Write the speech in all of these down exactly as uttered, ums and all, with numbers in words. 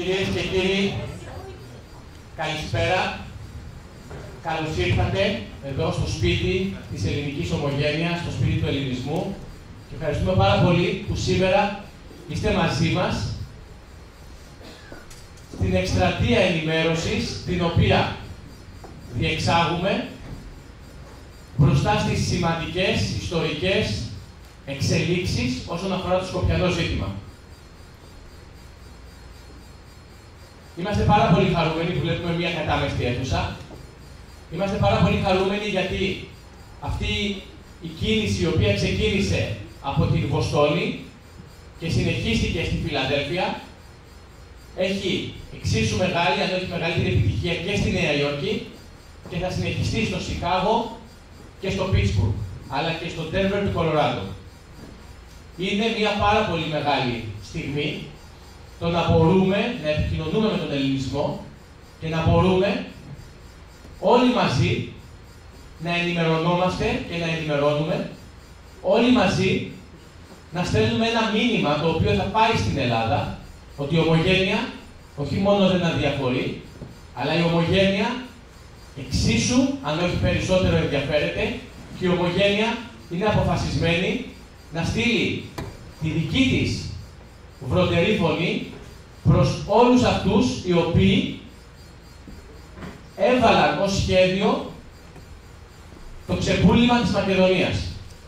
Κυρίες και κύριοι, καλησπέρα. Καλώς ήρθατε εδώ στο σπίτι της ελληνικής ομογένειας, στο σπίτι του ελληνισμού. Και ευχαριστούμε πάρα πολύ που σήμερα είστε μαζί μας στην εκστρατεία ενημέρωσης, την οποία διεξάγουμε μπροστά στις σημαντικές ιστορικές εξελίξεις όσον αφορά το σκοπιανό ζήτημα. Είμαστε πάρα πολύ χαρούμενοι που βλέπουμε μια κατάμεστη αίθουσα. Είμαστε πάρα πολύ χαρούμενοι γιατί αυτή η κίνηση, η οποία ξεκίνησε από την Βοστόνη και συνεχίστηκε στη Φιλαδέλφια, έχει εξίσου μεγάλη, αν όχι μεγαλύτερη επιτυχία και στη Νέα Υόρκη και θα συνεχιστεί στο Σικάγο και στο Πίτσμπουργκ, αλλά και στο Ντένβερ του Κολοράντο. Είναι μια πάρα πολύ μεγάλη στιγμή το να μπορούμε να επικοινωνούμε με τον ελληνισμό και να μπορούμε όλοι μαζί να ενημερωνόμαστε και να ενημερώνουμε, όλοι μαζί να στέλνουμε ένα μήνυμα το οποίο θα πάει στην Ελλάδα, ότι η ομογένεια όχι μόνο δεν αδιαφορεί, αλλά η ομογένεια εξίσου, αν όχι περισσότερο, ενδιαφέρεται και η ομογένεια είναι αποφασισμένη να στείλει τη δική της βροντερή φωνή προς όλους αυτούς οι οποίοι έβαλαν ως σχέδιο το ξεπούλημα της Μακεδονίας.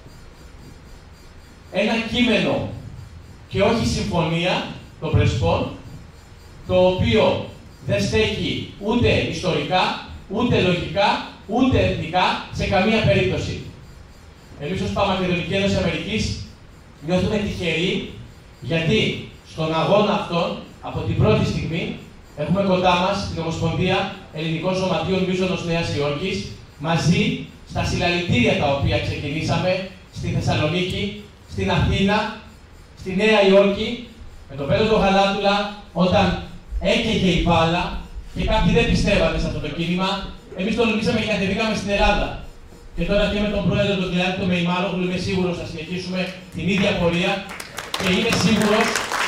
Ένα κείμενο και όχι συμφωνία των Πρεσπών, το οποίο δεν στέκει ούτε ιστορικά, ούτε λογικά, ούτε εθνικά σε καμία περίπτωση. Εμείς ως Παμακεδονική Ένωση Αμερικής νιώθουμε τυχεροί, γιατί στον αγώνα αυτόν, από την πρώτη στιγμή, έχουμε κοντά μας την Ομοσπονδία Ελληνικών Σωματείων Μίζωνος Νέας Υόρκης, μαζί στα συλλαλητήρια τα οποία ξεκινήσαμε στη Θεσσαλονίκη, στην Αθήνα, στη Νέα Υόρκη, με τον Πέτρο τον Γαλάτουλα, όταν έκαιγε η μπάλα και κάποιοι δεν πιστεύατε σε αυτό το κίνημα, εμείς το τολμήσαμε και κατεβήκαμε στην Ελλάδα. Και τώρα και με τον πρόεδρο τον Κυριάκο τον Μεϊμάλογλου είμαι σίγουρος θα συνεχίσουμε την ίδια πορεία και είμαι σίγουρος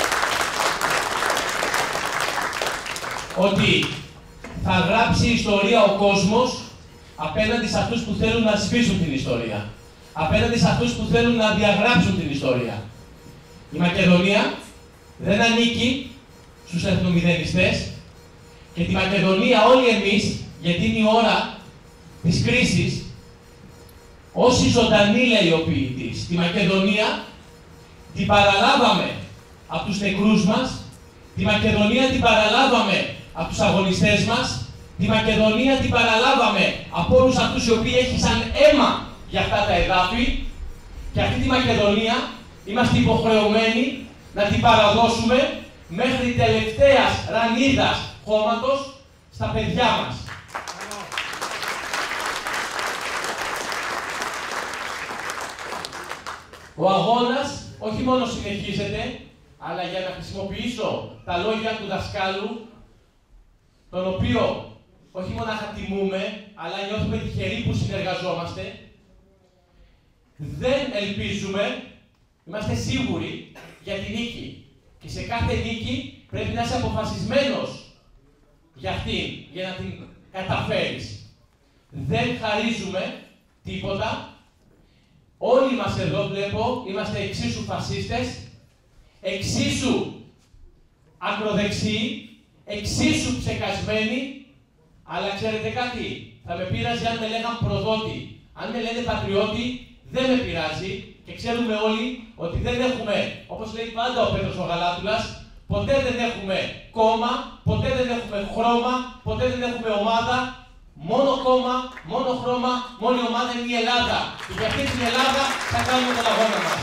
ότι θα γράψει ιστορία ο κόσμος απέναντι σε αυτούς που θέλουν να σβήσουν την ιστορία. Απέναντι σε αυτούς που θέλουν να διαγράψουν την ιστορία. Η Μακεδονία δεν ανήκει στους εθνομηδενιστές και τη Μακεδονία όλοι εμείς, γιατί είναι η ώρα της κρίσης, όσοι ζωντανοί, λέει ο ποιητής, τη Μακεδονία την παραλάβαμε από τους νεκρούς μας, τη Μακεδονία την παραλάβαμε από τους αγωνιστές μας, τη Μακεδονία την παραλάβαμε από όλους αυτούς οι οποίοι έχησαν αίμα για αυτά τα εδάφη και αυτή τη Μακεδονία είμαστε υποχρεωμένοι να την παραδώσουμε μέχρι τελευταίας ρανίδας χώματος στα παιδιά μας. Ο αγώνας όχι μόνο συνεχίζεται, αλλά για να χρησιμοποιήσω τα λόγια του δασκάλου, τον οποίο όχι μόνο τιμούμε, αλλά νιώθουμε τυχεροί που συνεργαζόμαστε, δεν ελπίζουμε, είμαστε σίγουροι για τη νίκη. Και σε κάθε νίκη πρέπει να είσαι αποφασισμένος για αυτήν, για να την καταφέρεις. Δεν χαρίζουμε τίποτα. Όλοι μας εδώ βλέπω, είμαστε εξίσου φασίστες, εξίσου ακροδεξιοί, εξίσου ψεκασμένοι, αλλά ξέρετε κάτι, θα με πείραζε αν με λέγαν προδότη. Αν με λένε πατριώτη, δεν με πειράζει και ξέρουμε όλοι ότι δεν έχουμε, όπως λέει πάντα ο Πέτρος ο Γαλάτουλας, ποτέ δεν έχουμε κόμμα, ποτέ δεν έχουμε χρώμα, ποτέ δεν έχουμε ομάδα. Μόνο κόμμα, μόνο χρώμα, μόνη ομάδα είναι η Ελλάδα. Και για αυτή την Ελλάδα θα κάνουμε τον αγώνα μας.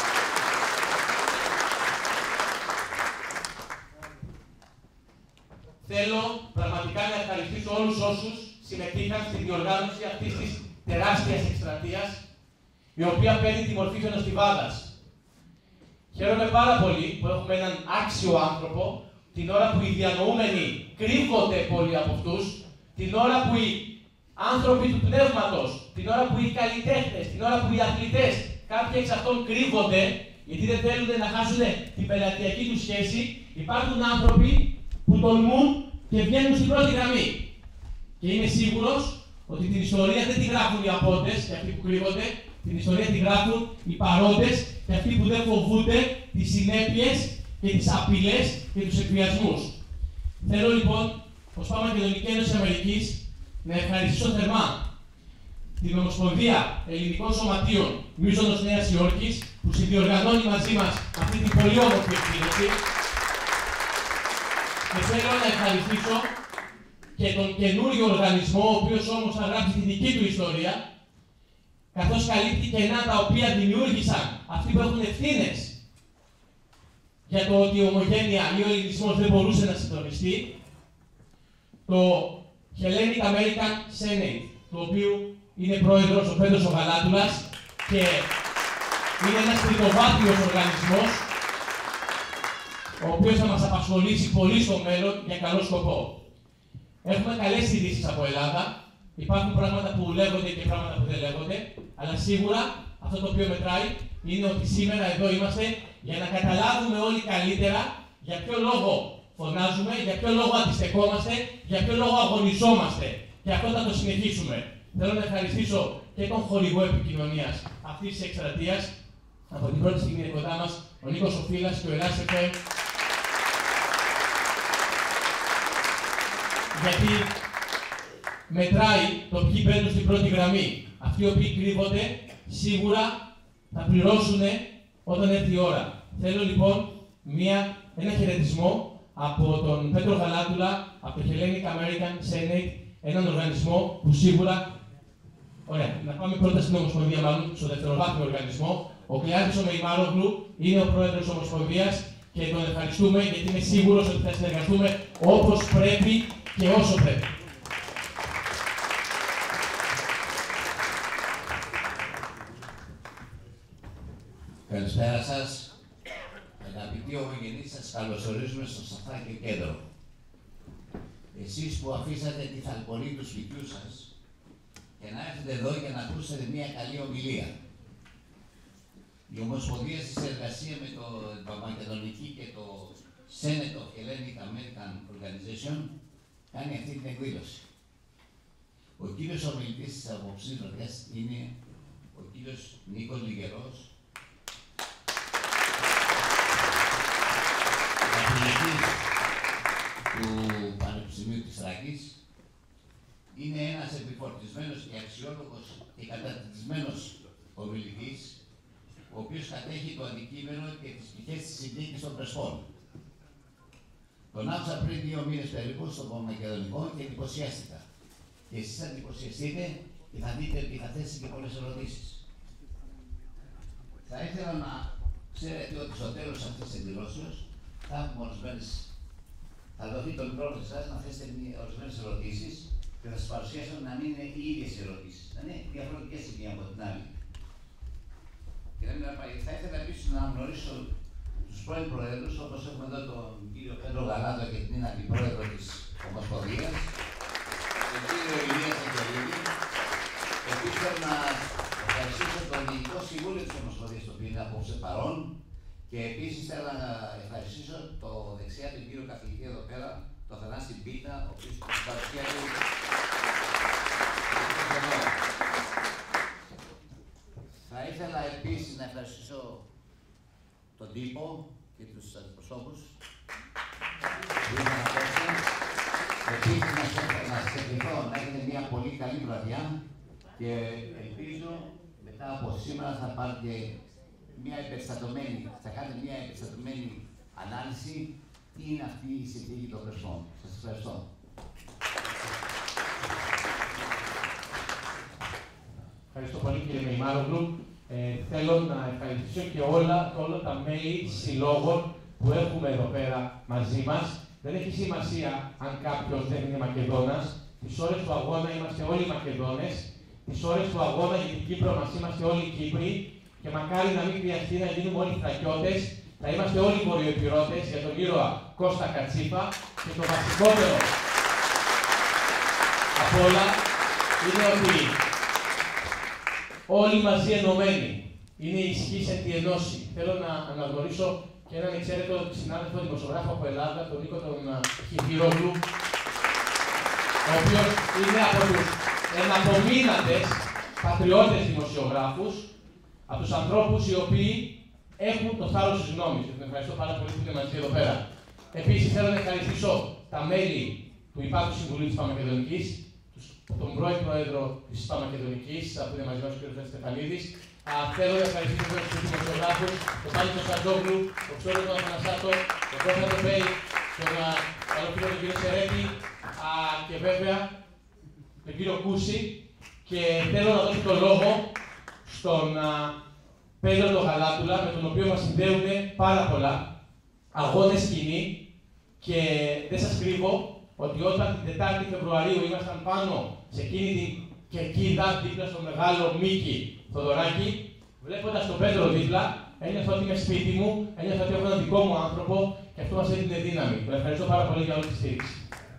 Θέλω πραγματικά να ευχαριστήσω όλους όσους συμμετείχαν στην διοργάνωση αυτής της τεράστιας εκστρατείας, η οποία παίρνει τη μορφή χιονοστιβάδας. Χαίρομαι πάρα πολύ που έχουμε έναν άξιο άνθρωπο, την ώρα που οι διανοούμενοι κρύβονται πολλοί από αυτούς, την ώρα που οι άνθρωποι του πνεύματος, την ώρα που οι καλλιτέχνες, την ώρα που οι αθλητές, κάποιοι εξ αυτών κρύβονται, γιατί δεν θέλουν να χάσουν την πελατειακή του σχέση, υπάρχουν άνθρωποι που που τολμούν και βγαίνουν στην πρώτη γραμμή. Και είμαι σίγουρος ότι την ιστορία δεν τη γράφουν οι απόντες και αυτοί που κρύβονται, την ιστορία τη γράφουν οι παρόντες και αυτοί που δεν φοβούνται τις συνέπειες και τις απειλές και τους εκβιασμούς. Θέλω λοιπόν, ως Παμακεδονική Ένωση Αμερικής, να ευχαριστήσω θερμά την Ομοσπονδία Ελληνικών Σωματείων Μίζωνος Νέας Υόρκης που συνδιοργανώνει μαζί μας αυτή την πολύ όμορφη εκδήλωση. Και θέλω να ευχαριστήσω και τον καινούριο οργανισμό, ο οποίος όμως θα γράψει τη δική του ιστορία, καθώς καλύπτει κενά τα οποία δημιούργησαν αυτοί που έχουν ευθύνες για το ότι η ομογένεια ή ο ελληνισμός δεν μπορούσε να συντονιστεί, το Hellenic American Senate, του οποίου είναι πρόεδρος ο Πέτρος ο Γαλάτουλας και είναι ένας τριτοβάθμιος οργανισμός, ο οποίος θα μας απασχολήσει πολύ στο μέλλον για καλό σκοπό. Έχουμε καλές ειδήσεις από Ελλάδα. Υπάρχουν πράγματα που λέγονται και πράγματα που δεν λέγονται, αλλά σίγουρα αυτό το οποίο μετράει είναι ότι σήμερα εδώ είμαστε για να καταλάβουμε όλοι καλύτερα για ποιο λόγο φωνάζουμε, για ποιο λόγο αντιστεκόμαστε, για ποιο λόγο αγωνιζόμαστε. Και αυτό θα το συνεχίσουμε. Θέλω να ευχαριστήσω και τον χορηγό επικοινωνίας αυτής της εκστρατείας. Από την πρώτη στιγμή είναι κοντά μας ο Νίκος Οφίλας και ο Ελλάς εφ εμ. Γιατί μετράει το ποιοι μπαίνουν στην πρώτη γραμμή. Αυτοί οι οποίοι κρύβονται σίγουρα θα πληρώσουν όταν έρθει η ώρα. Θέλω λοιπόν μια, ένα χαιρετισμό από τον Πέτρο Γαλάτουλα, από το Hellenic American Senate, έναν οργανισμό που σίγουρα. Ωραία, να πάμε πρώτα στην Ομοσπονδία, μάλλον στο δευτεροβάθμιο οργανισμό. Ο Κλεάτης ο Μεϊμάρογλου είναι ο πρόεδρος της Ομοσπονδίας και τον ευχαριστούμε γιατί είμαι σίγουρος ότι θα συνεργαστούμε όπως πρέπει και όσο πρέπει. Καλησπέρα σας. Αγαπητοί ομογενείς, σας καλωσορίζουμε στο Σαφράκιο Κέντρο. Εσείς που αφήσατε τη θαλπορή του σπιτιού σας και να έρθετε εδώ για να ακούσετε μια καλή ομιλία. Η Ομοσπονδία στη συνεργασία με το Παμακεδονική και το Senate of Hellenic American Organization κάνει αυτή την εκδήλωση. Ο κύριος ομιλητής της απόψινης είναι ο κύριος Νίκος Λιγερός, καθηγητής του Πανεπιστημίου της Θράκης. Είναι ένας επιφορτισμένος και αξιόλογος και καταρτισμένος ομιλητής, ο οποίος κατέχει το αντικείμενο και τις πτυχές της συνθήκης των Πρεσπών. Τον άκουσα πριν δύο μήνες περίπου στο Παμακεδονικό και εντυπωσιάστηκα. Και εσείς θα εντυπωσιαστείτε και θα δείτε ότι θα θέσει και πολλές ερωτήσεις. Θα ήθελα να ξέρετε ότι στο τέλος αυτής της εκδηλώσεως θα έχουμε ορισμένες. Θα δοθεί τον χρόνο σας να θέσετε ορισμένες ερωτήσεις και θα σας παρουσιάσω να μην είναι οι ίδιες ερωτήσεις. Να είναι διαφορετικές η μία από την άλλη. Και να μην θα ήθελα επίσης να γνωρίσω τους πρώην προέδρους, όπως έχουμε εδώ τον κύριο Πέτρο Γαλάτο και την αντιπρόεδρο της Ομοσπονδίας, τον κύριο Ηλία Αγγελίδη. Επίσης θέλω να ευχαριστήσω τον Διοικητικό Συμβούλιο της Ομοσπονδίας, το οποίο είναι απόψε παρόν. Και επίσης θέλω να ευχαριστήσω το δεξιά του κύριο καθηγητή εδώ πέρα, τον Θανάση Μπίτα, ο οποίος στην παρουσία του. Θα ήθελα επίσης να ευχαριστήσω τον τύπο και τους αντιπροσώπους που ήρθαν απόψε. Επίσης να σας ευχηθώ να έχετε μια πολύ καλή βραδιά και ελπίζω μετά από σήμερα θα πάρετε μια επεστατωμένη, θα κάνετε μια επεστατωμένη ανάλυση τι είναι αυτή η συνθήκη των Πρεσπών. Σας ευχαριστώ. Ευχαριστώ πολύ κύριε Μεϊμάρογλου. Ε, θέλω να ευχαριστήσω και όλα, όλα τα μέλη συλλόγων που έχουμε εδώ πέρα μαζί μας. Δεν έχει σημασία αν κάποιος δεν είναι Μακεδόνας. Τις ώρες του αγώνα είμαστε όλοι Μακεδόνες. Τις ώρες του αγώνα για την Κύπρο μας είμαστε όλοι Κύπροι. Και μακάρι να μην χρειαστεί να γίνουμε όλοι θρακιώτες, να είμαστε όλοι βορειοεπιρώτες για τον ήρωα Κώστα Κατσίφα. Και το βασικότερο απ' όλα είναι ότι όλοι μαζί ενωμένοι είναι η ισχύς εν τη ενώση. Θέλω να αναγνωρίσω και έναν εξαίρετο συνάδελφο δημοσιογράφο από Ελλάδα, τον Νίκο τον Χιβιρόγλου, ο οποίος είναι από τους εναπομείνατες πατριώτες δημοσιογράφους, από τους ανθρώπους οι οποίοι έχουν το θάρρος της γνώμης. Και τον ευχαριστώ πάρα πολύ που είναι μαζί εδώ πέρα. Επίσης, θέλω να ευχαριστήσω τα μέλη του Υπάτου Συμβουλίου της Παμακεδονικής, τον πρώην πρόεδρο της Παμακεδονικής, που είναι μαζί μας ο κ. Στεφανίδης. Θέλω να ευχαριστήσω τους δημοσιογράφους, τον Πάνη τον Σαντζόγλου, τον Ξόρο τον Αθανασάτο, τον Κώστα τον Μπέι, τον καλό φίλο τον κ. Σερέτη και βέβαια τον κύριο Κούση. Και θέλω να δώσω το λόγο στον Πέλο τον Γαλάτουλα, με τον οποίο μας συνδέουν πάρα πολλά αγώνες σκηνή. Και δεν σας κρύβω ότι όταν την Τετάρτη Φεβρουαρίου ήμασταν πάνω σε εκείνη την κερκίδα δίπλα στο μεγάλο Μίκη Θοδωράκη, βλέποντας τον Πέτρο δίπλα, ένιωθα ότι είμαι σπίτι μου, ένιωθα ότι έχω έναν δικό μου άνθρωπο και αυτό μας έδινε δύναμη. Τον ευχαριστώ πάρα πολύ για όλη τη στήριξη.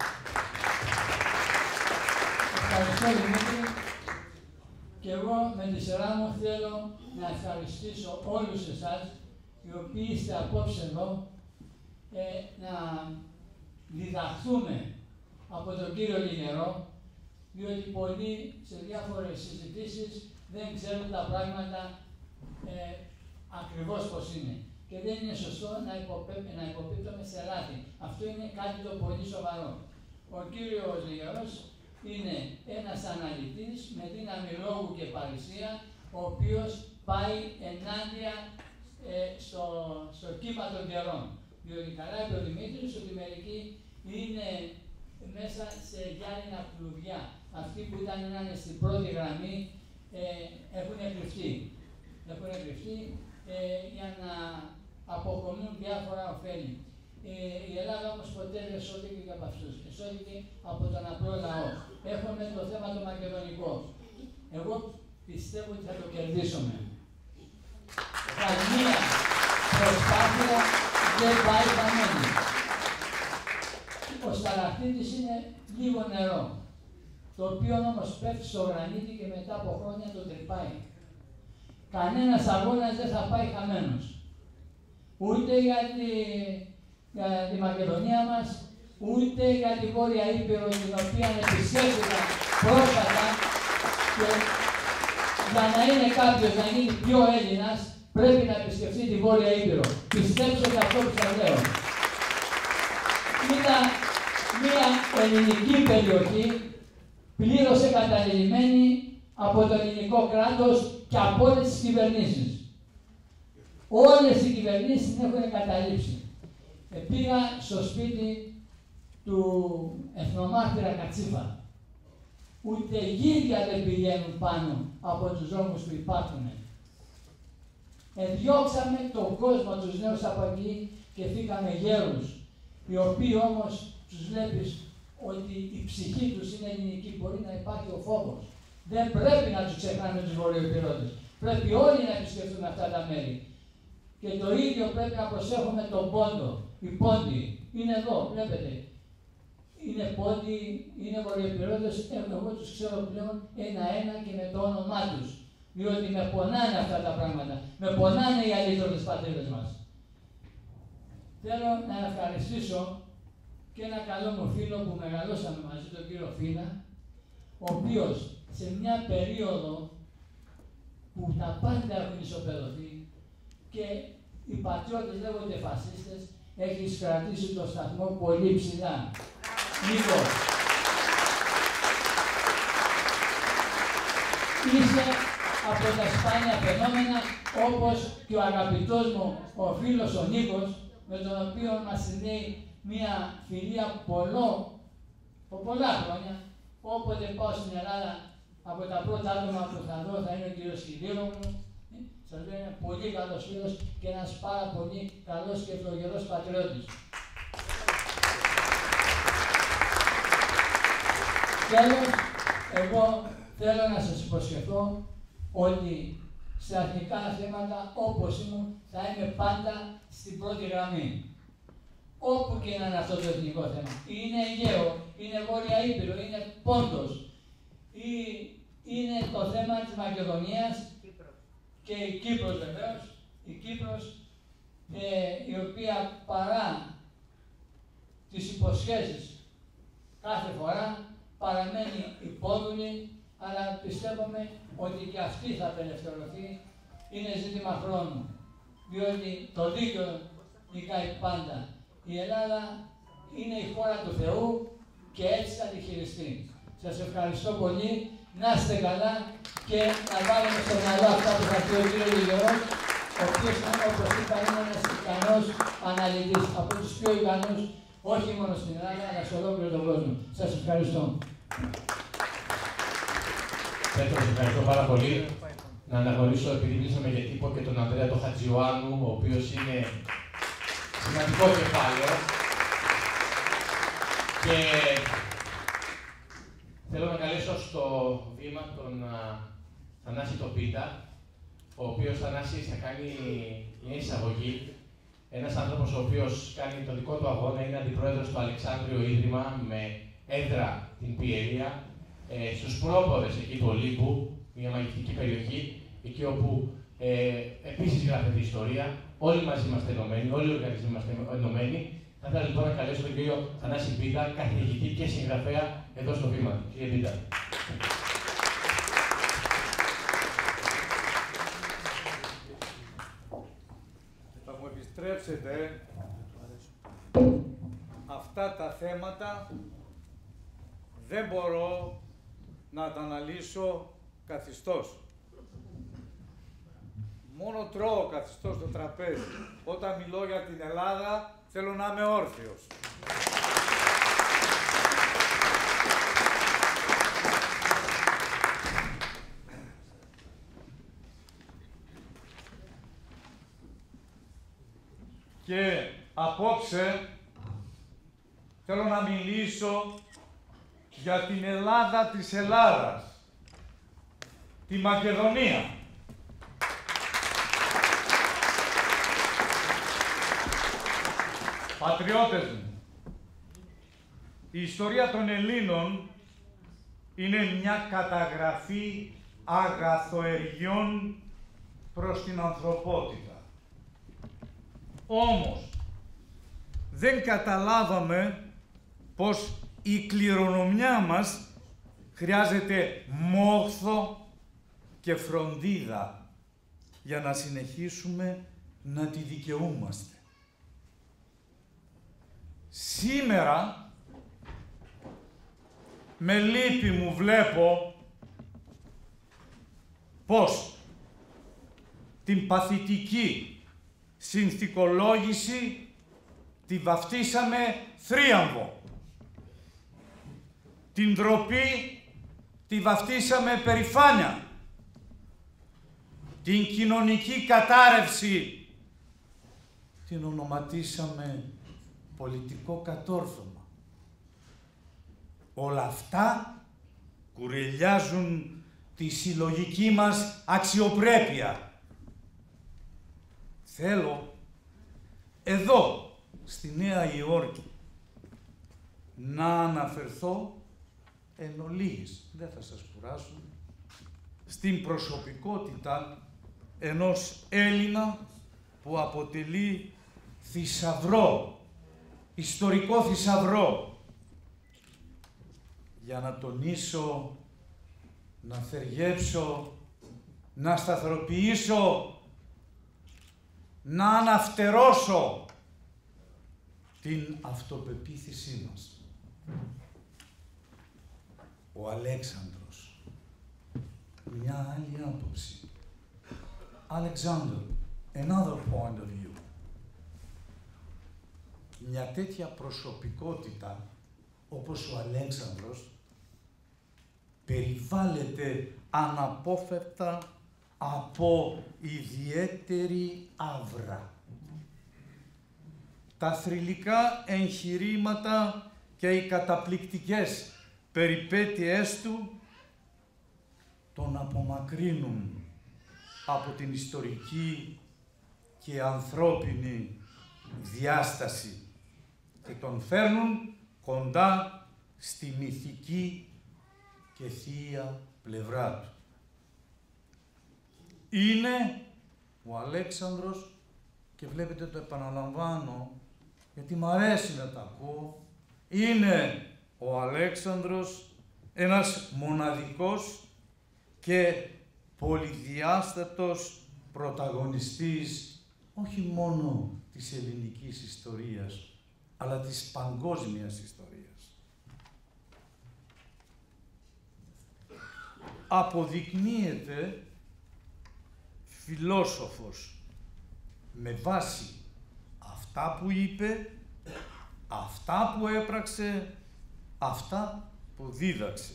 Ευχαριστώ, Δημήτρη. Και εγώ με τη σειρά μου θέλω να ευχαριστήσω όλους εσάς οι οποίοι είστε απόψε εδώ ε, να διδαχθούμε από τον κύριο Λινερό, διότι πολλοί σε διάφορες συζητήσεις δεν ξέρουν τα πράγματα ε, ακριβώς πώς είναι. Και δεν είναι σωστό να, υποπέ, να υποπίπτουμε σε λάθη. Αυτό είναι κάτι το πολύ σοβαρό. Ο κύριος Λινερός είναι ένας αναλυτής με δύναμη λόγου και παρησία, ο οποίος πάει ενάντια ε, στο, στο κύμα των καιρών. Διότι καλά είπε ο Δημήτρης ότι μερικοί είναι μέσα σε γυάλινα κλουβιά. Αυτοί που ήταν να είναι στην πρώτη γραμμή ε, έχουν κρυφτεί. Έχουν κρυφτεί ε, για να αποκομούν διάφορα ωφέλη. Ε, η Ελλάδα όμως ποτέ δεν σώθηκε και από αυτούς. Σώθηκε από τον απλό λαό. Έχουμε το θέμα το μακεδονικό. Εγώ πιστεύω ότι θα το κερδίσουμε. Καμία προσπάθεια δεν πάει χαμένη. Ο σταλακτήτης είναι λίγο νερό, το οποίο όμως πέφτει στο γρανίτι και μετά από χρόνια το τρυπάει. Κανένας αγώνας δεν θα πάει χαμένος. Ούτε για τη, για τη Μακεδονία μας, ούτε για τη Βόρεια Ήπειρο, την οποία επισκέφθηκα πρόσφατα, και για να είναι κάποιος να γίνει πιο Έλληνας, πρέπει να επισκεφτεί τη Βόρεια Ήπειρο. Πιστέψτε αυτό που σας λέω. Ήταν μια ελληνική περιοχή, πλήρως εγκαταλειμμένη από το ελληνικό κράτος και από όλες τις κυβερνήσεις. Όλες οι κυβερνήσεις την έχουν εγκαταλείψει. Ε, πήγα στο σπίτι του εθνομάρτυρα Κατσίφα. Ούτε γύρια δεν πηγαίνουν πάνω από τους δρόμους που υπάρχουν. Εδιώξαμε τον κόσμο, τους νέους από εκεί και φύγαμε γέρους, οι οποίοι όμως τους βλέπεις ότι η ψυχή τους είναι ελληνική, μπορεί να υπάρχει ο φόβος. Δεν πρέπει να τους ξεχνάμε τους βορειοϊπηρώτες. Πρέπει όλοι να επισκεφτούμε αυτά τα μέρη. Και το ίδιο πρέπει να προσέχουμε τον πόντο. Οι πόντοι είναι εδώ, βλέπετε. Είναι πόντοι, είναι βορειοϊπηρώτες, εγώ τους ξέρω πλέον ένα-ένα και με το όνομά τους. Διότι με πονάνε αυτά τα πράγματα. Με πονάνε οι αλήθωρες πατρίδες μας. Θέλω να ευχαριστήσω και ένα καλό μου φίλο που μεγαλώσαμε μαζί, τον κύριο Φίνα, ο οποίος σε μια περίοδο που τα πάντα έχουν ισοπεδωθεί και οι πατριώτες λέγονται φασίστες, έχεις κρατήσει το σταθμό πολύ ψηλά. Νίκο, είσαι από τα σπάνια φαινόμενα, όπως και ο αγαπητός μου ο φίλος ο Νίκος, με τον οποίο μας συνδέει μια φιλία πολλό, από πολλά χρόνια. Όποτε πάω στην Ελλάδα, από τα πρώτα άτομα που θα δω θα είναι ο κύριος Χιλίρο μου. Σας λέω, είναι πολύ καλός φίλος και ένας πάρα πολύ καλός και ευλογερός πατριώτης. Τέλος, εγώ θέλω να σας υποσχεθώ ότι σε εθνικά θέματα όπως ήμουν θα είμαι πάντα στην πρώτη γραμμή. Όπου και να είναι αυτό το εθνικό θέμα. Είναι Αιγαίο, είναι Βόρεια Ήπειρο, είναι Πόντος, ή είναι το θέμα της Μακεδονίας και η Κύπρος βεβαίως. Η Κύπρος ε, η οποία παρά τις υποσχέσεις κάθε φορά παραμένει υπόδουλη, αλλά πιστεύουμε ότι και αυτή θα απελευθερωθεί. Είναι ζήτημα χρόνου, διότι το δίκαιο νικάει πάντα. Η Ελλάδα είναι η χώρα του Θεού και έτσι θα τη χειριστεί. Σας ευχαριστώ πολύ, να είστε καλά και να βάλουμε στο μυαλό αυτά που θα πει ο κύριος Λιγερός, ο οποίος, όπως είπα, είναι ένας ικανός αναλυτής, από τους πιο ικανούς, όχι μόνο στην Ελλάδα, αλλά σε ολόκληρο τον κόσμο. Σας ευχαριστώ. Πέτρο, σας ευχαριστώ πάρα πολύ. Να αναγνωρίσω, επειδή μιλήσαμε για τύπο, και τον Ανδρέα τον Χατζιωάννου, ο οποίος είναι σημαντικό κεφάλαιο. Και θέλω να καλέσω στο βήμα τον Θανάση Τοπίτα, ο οποίος Θανάσης θα κάνει μια εισαγωγή. Ένας άνθρωπος ο οποίος κάνει το δικό του αγώνα, είναι αντιπρόεδρος του Αλεξάνδριο Ίδρυμα με έδρα την Πιερία, ε, στους πρόποδες εκεί του Ολύμπου, μια μαγευτική περιοχή, εκεί όπου ε, επίσης γράφεται η ιστορία. Όλοι μαζί είμαστε ενωμένοι, όλοι οι οργανισμοί είμαστε ενωμένοι. Θα ήθελα λοιπόν να καλέσω τον κύριο Θανάση Πίτα, καθηγητή και συγγραφέα, εδώ στο βήμα. Κύριε Πίτα. Θα μου επιστρέψετε αυτά τα θέματα δεν μπορώ να τα αναλύσω καθιστός. Μόνο τρώω καθιστός στο τραπέζι. Όταν μιλώ για την Ελλάδα, θέλω να είμαι όρθιος. Και απόψε θέλω να μιλήσω για την Ελλάδα της Ελλάδας, τη Μακεδονία. Πατριώτες μου, η ιστορία των Ελλήνων είναι μια καταγραφή αγαθοεργιών προς την ανθρωπότητα. Όμως, δεν καταλάβαμε πως η κληρονομιά μας χρειάζεται μόχθο και φροντίδα για να συνεχίσουμε να τη δικαιούμαστε. Σήμερα, με λύπη μου βλέπω πως την παθητική συνθηκολόγηση τη βαφτίσαμε θρίαμβο. Την ντροπή τη βαφτίσαμε περηφάνεια. Την κοινωνική κατάρρευση την ονοματίσαμε πολιτικό κατόρθωμα. Όλα αυτά κουρελιάζουν τη συλλογική μας αξιοπρέπεια. Θέλω εδώ, στη Νέα Υόρκη, να αναφερθώ εν ολίγης, δεν θα σας κουράσω, στην προσωπικότητα ενός Έλληνα που αποτελεί θησαυρό, ιστορικό θησαυρό, για να τονίσω, να θεργέψω, να σταθεροποιήσω, να αναφτερώσω την αυτοπεποίθησή μας. Ο Αλέξανδρος. Μια άλλη άποψη. Alexander, another point of view. Μια τέτοια προσωπικότητα όπως ο Αλέξανδρος περιβάλλεται αναπόφευκτα από ιδιαίτερη αύρα. Τα θρυλικά εγχειρήματα και οι καταπληκτικές περιπέτειές του τον απομακρύνουν από την ιστορική και ανθρώπινη διάσταση και τον φέρνουν κοντά στη μυθική και θεία πλευρά του. Είναι ο Αλέξανδρος και βλέπετε το επαναλαμβάνω, γιατί μ' αρέσει να τα πω, είναι ο Αλέξανδρος ένας μοναδικός και πολυδιάστατος πρωταγωνιστής όχι μόνο της ελληνικής ιστορίας, αλλά της παγκόσμιας ιστορίας. Αποδεικνύεται φιλόσοφος με βάση αυτά που είπε, αυτά που έπραξε, αυτά που δίδαξε.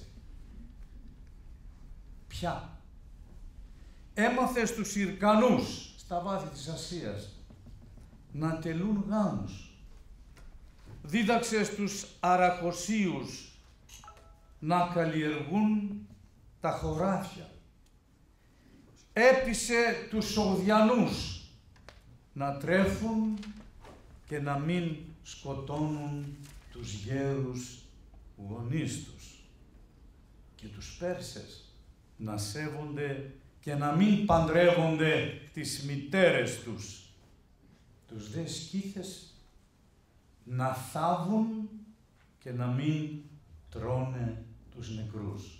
Ποια? Έμαθε στους Ηρκανούς, στα βάθη της Ασίας, να τελούν γάμους. Δίδαξε στους Αραχωσίους να καλλιεργούν τα χωράφια. Έπεισε τους Σογδιανούς να τρέφουν και να μην σκοτώνουν τους γέρους γονείς τους. Και τους Πέρσες να σέβονται και να μην παντρεύονται τις μητέρες τους. Τους δε Σκύθες να θάβουν και να μην τρώνε τους νεκρούς.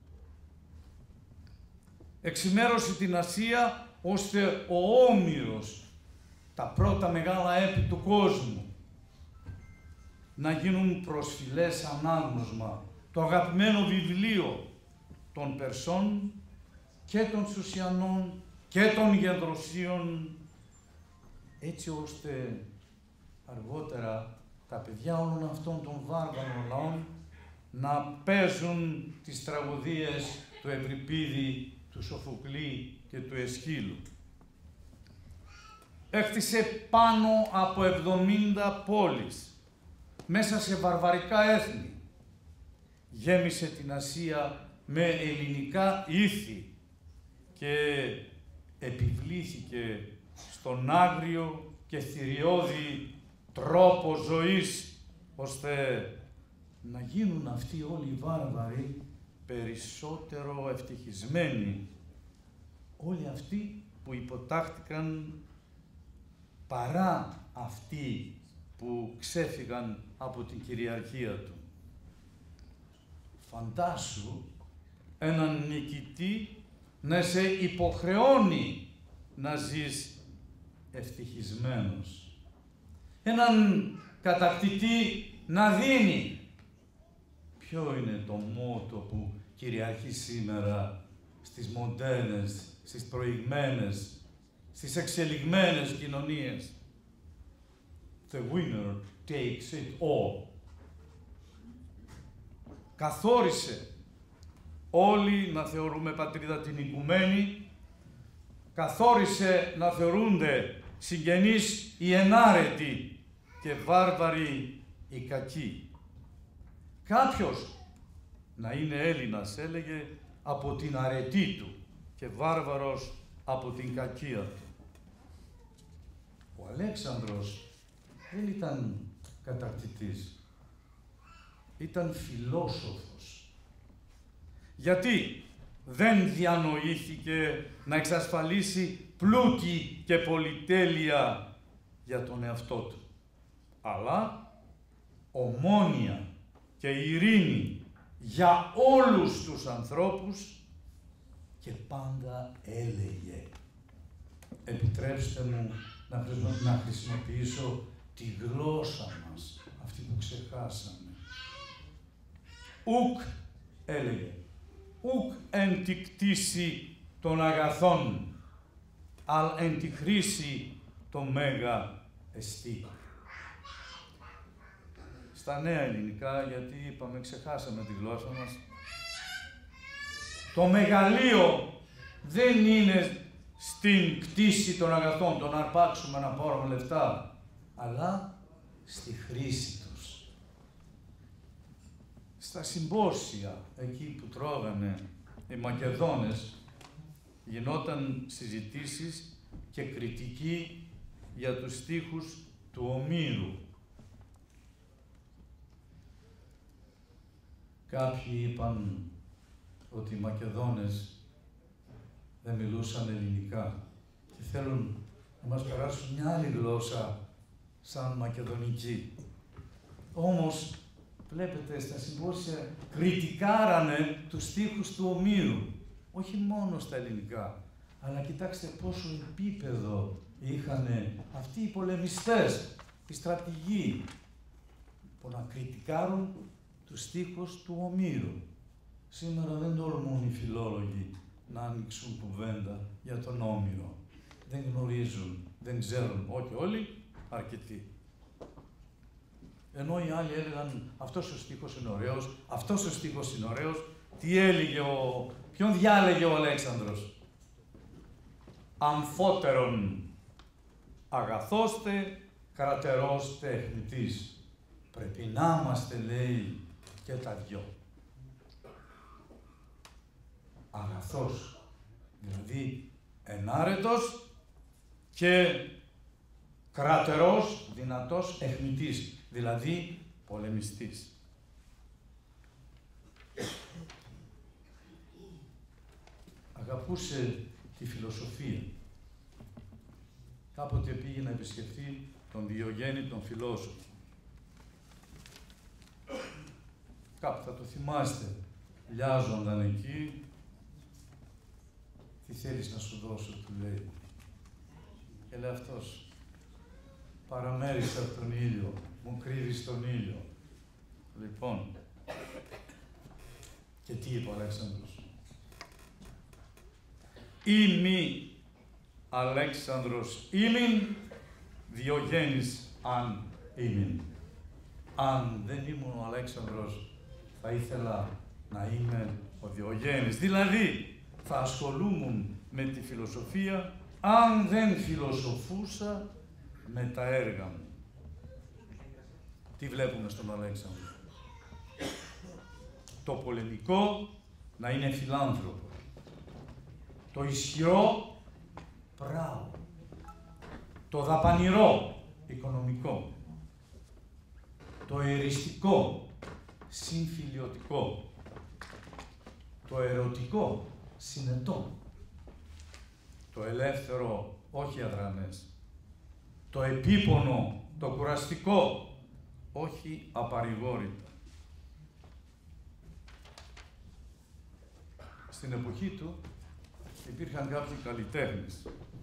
Εξημέρωσε την Ασία ώστε ο Όμηρος, τα πρώτα μεγάλα έπι του κόσμου, να γίνουν προσφυλές ανάγνωσμα, το αγαπημένο βιβλίο των Περσών και των Σουσιανών και των Γεδροσίων, έτσι ώστε αργότερα τα παιδιά όλων αυτών των βάρβαρων λαών να παίζουν τις τραγωδίες του Ευρυπίδη, του Σοφοκλή και του Εσχύλου. Έχτισε πάνω από εβδομήντα πόλεις μέσα σε βαρβαρικά έθνη. Γέμισε την Ασία με ελληνικά ήθη και επιβλήθηκε στον άγριο και θηριώδη τρόπο ζωής, ώστε να γίνουν αυτοί όλοι οι βάρβαροι περισσότερο ευτυχισμένοι, όλοι αυτοί που υποτάχτηκαν παρά αυτοί που ξέφυγαν από την κυριαρχία του. Φαντάσου έναν νικητή να σε υποχρεώνει να ζεις ευτυχισμένος. Έναν κατακτητή να δίνει. Ποιο είναι το μότο που κυριαρχεί σήμερα στις μοντέρνες, στις προηγμένες, στις εξελιγμένες κοινωνίες? The winner takes it all. Καθόρισε όλοι να θεωρούμε πατρίδα την οικουμένη, καθόρισε να θεωρούνται συγγενείς οι ενάρετοι και βάρβαροι οι κακοί. Κάποιος να είναι Έλληνας, έλεγε, από την αρετή του και βάρβαρος από την κακία του. Ο Αλέξανδρος δεν ήταν κατακτητής, ήταν φιλόσοφος. Γιατί δεν διανοήθηκε να εξασφαλίσει πλούτη και πολυτέλεια για τον εαυτό του, αλλά ομόνοια και ειρήνη για όλους τους ανθρώπους, και πάντα έλεγε, επιτρέψτε μου να χρησιμοποιήσω τη γλώσσα μας, αυτή που ξεχάσαμε. Ουκ, έλεγε, ουκ εν τη κτήση των αγαθών, αλ εν τη χρήση το μέγα εστί. Στα νέα ελληνικά, γιατί είπαμε, ξεχάσαμε τη γλώσσα μας. Το μεγαλείο δεν είναι στην κτήση των αγαθών, το να αρπάξουμε, να πάρουμε λεφτά, αλλά στη χρήση τους. Στα συμπόσια, εκεί που τρώγανε οι Μακεδόνες, γινόταν συζητήσεις και κριτική για τους στίχους του Ομήρου. Κάποιοι είπαν ότι οι Μακεδόνες δεν μιλούσαν ελληνικά και θέλουν να μας περάσουν μια άλλη γλώσσα σαν μακεδονική. Όμως, βλέπετε, στα συμπόσια κριτικάρανε τους στίχους του Ομήρου, όχι μόνο στα ελληνικά, αλλά κοιτάξτε πόσο επίπεδο είχαν αυτοί οι πολεμιστές, οι στρατηγοί, που να κριτικάρουν τους στίχους του Ομήρου. Σήμερα δεν τολμούν οι φιλόλογοι να ανοίξουν κουβέντα για τον Όμηρο. Δεν γνωρίζουν, δεν ξέρουν, όχι όλοι, αρκετοί. Ενώ οι άλλοι έλεγαν αυτός ο στίχος είναι ωραίος, αυτός ο στίχος είναι ωραίος, τι έλεγε ο... ποιον διάλεγε ο Αλέξανδρος? Αμφότερον αγαθώστε, κρατερός τεχνητής. Πρέπει να είμαστε, λέει, και τα δυο. Αγαθός, δηλαδή ενάρετος και κρατερός, δυνατός αιχμητής, δηλαδή πολεμιστής. Αγαπούσε τη φιλοσοφία. Κάποτε πήγε να επισκεφτεί τον Διογέννη τον φιλόσοφο. Κάπου θα το θυμάστε, λιάζονταν εκεί. Τι θέλεις να σου δώσω, του λέει. Και λέει αυτός, παραμέρισα από τον ήλιο, μου κρύβεις τον ήλιο. Λοιπόν, και τι είπε ο Αλέξανδρος? Ημι Αλέξανδρος ήμην, Διογέννης αν ήμην. Αν δεν ήμουν ο Αλέξανδρος, θα ήθελα να είμαι ο Διογέννης. Δηλαδή, θα ασχολούμουν με τη φιλοσοφία, αν δεν φιλοσοφούσα με τα έργα μου. Τι βλέπουμε στον Αλέξανδρο? Το πολεμικό να είναι φιλάνθρωπο. Το ισχυρό πράο. Το δαπανηρό οικονομικό. Το εριστικό συμφιλιωτικό. Το ερωτικό συνετό. Το ελεύθερο όχι αδρανές. Το επίπονο, το κουραστικό, όχι απαρηγόρητο. Στην εποχή του υπήρχαν κάποιοι καλλιτέχνες.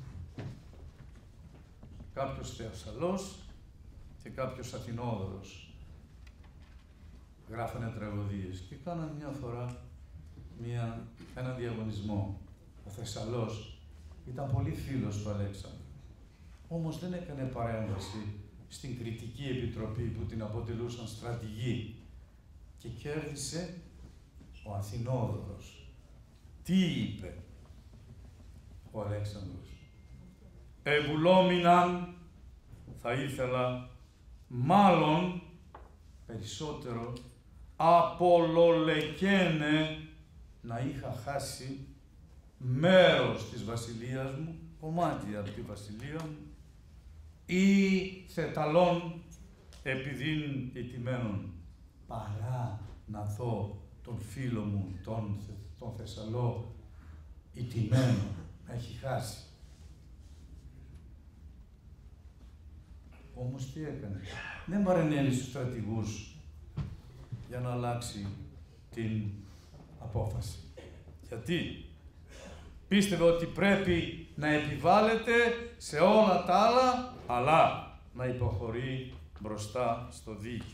Κάποιος Θεασαλός και κάποιος Αθηνόδωρος. Γράφανε τραγωδίες και κάνανε μια φορά μια, έναν διαγωνισμό. Ο Θεσσαλός ήταν πολύ φίλος του Αλέξανδρου. Όμως δεν έκανε παρέμβαση στην κριτική επιτροπή που την αποτελούσαν στρατηγοί και κέρδισε ο Αθηνόδωρος. Τι είπε ο Αλέξανδρος? Ευουλόμιναν, θα ήθελα, μάλλον περισσότερο, απολολεκαίνε να είχα χάσει μέρος της βασιλείας μου, κομμάτι από τη βασιλεία μου, ή θεταλών επιδίν ηττημένων, παρά να δω τον φίλο μου, τον, τον Θεσσαλό, ηττημένο, να έχει χάσει. Όμως τι έκανε? Δεν παρενέβη στους στρατηγούς για να αλλάξει την απόφαση. Γιατί? Πίστευε ότι πρέπει να επιβάλλεται σε όλα τα άλλα, αλλά να υποχωρεί μπροστά στο δίκαιο.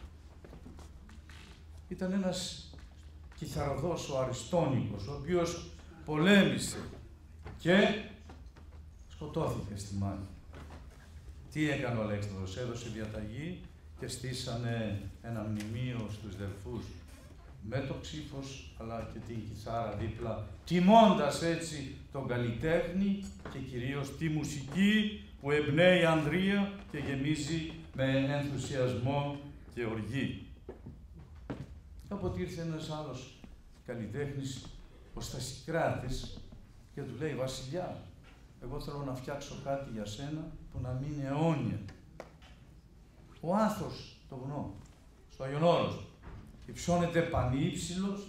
Ήταν ένας κιθαροδός, ο Αριστόνικος, ο οποίος πολέμησε και σκοτώθηκε στη μάχη. Τι έκανε ο Αλέξανδρος? Έδωσε διαταγή και στήσανε ένα μνημείο στους Δελφούς με το ξύφος αλλά και την κιθάρα δίπλα, τιμώντας έτσι τον καλλιτέχνη και κυρίως τη μουσική που εμπνέει ανδρεία και γεμίζει με ενθουσιασμό και οργή. Κάποτε ήρθε ένας άλλος καλλιτέχνης, ο Στασικράτης, και του λέει: «Βασιλιά, εγώ θέλω να φτιάξω κάτι για σένα που να μείνει αιώνια». Ο Άθος, το βουνό, στο Αγιονόρος, υψώνεται πανύψηλος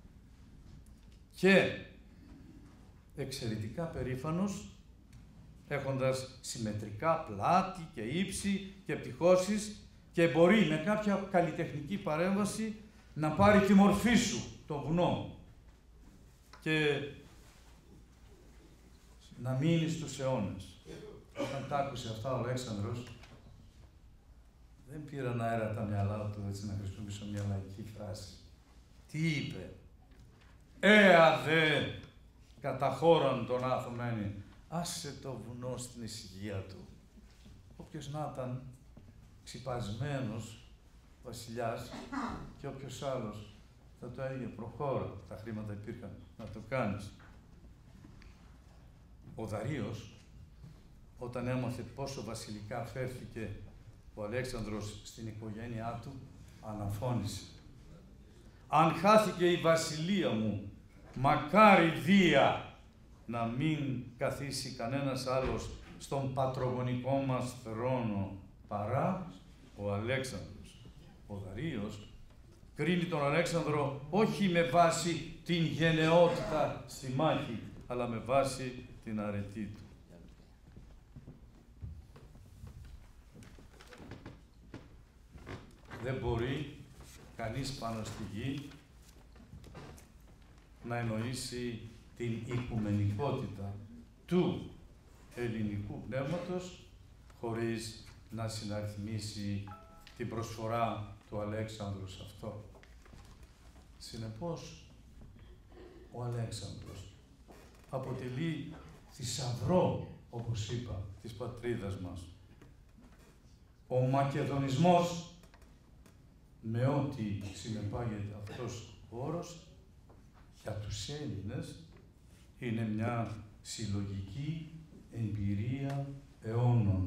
και εξαιρετικά περήφανος, έχοντας συμμετρικά πλάτη και ύψη και πτυχώσεις και μπορεί με κάποια καλλιτεχνική παρέμβαση να πάρει τη μορφή σου, το βουνό, και να μείνει στους αιώνες. Όταν τα άκουσε αυτά ο Αλέξανδρος, δεν πήραν αέρα τα μυαλά του, έτσι να χρησιμοποιήσω μια λαϊκή φράση. Τι είπε? «Έα δε καταχώραν τον άθωμένη, άσε το βουνό στην ησυχία του». Όποιος να ήταν ξυπασμένος βασιλιάς και όποιος άλλος θα το έλεγε «προχώρα, τα χρήματα υπήρχαν, να το κάνεις». Ο Δαρίος, όταν έμαθε πόσο βασιλικά φέρθηκε ο Αλέξανδρος στην οικογένειά του, αναφώνησε: «Αν χάθηκε η βασιλεία μου, μακάρι Δία να μην καθίσει κανένας άλλος στον πατρογονικό μας θρόνο παρά ο Αλέξανδρος». Ο Δαρίος κρίνει τον Αλέξανδρο όχι με βάση την γενναιότητα στη μάχη, αλλά με βάση την αρετή του. Δεν μπορεί κανείς πάνω στη γη να εννοήσει την οικουμενικότητα του ελληνικού πνεύματος χωρίς να συναριθμίσει την προσφορά του Αλέξανδρου σε αυτό. Συνεπώς, ο Αλέξανδρος αποτελεί θησαυρό, όπως είπα, της πατρίδας μας. Ο μακεδονισμός, με ό,τι συνεπάγεται αυτός ο όρος, για τους Έλληνες είναι μια συλλογική εμπειρία αιώνων.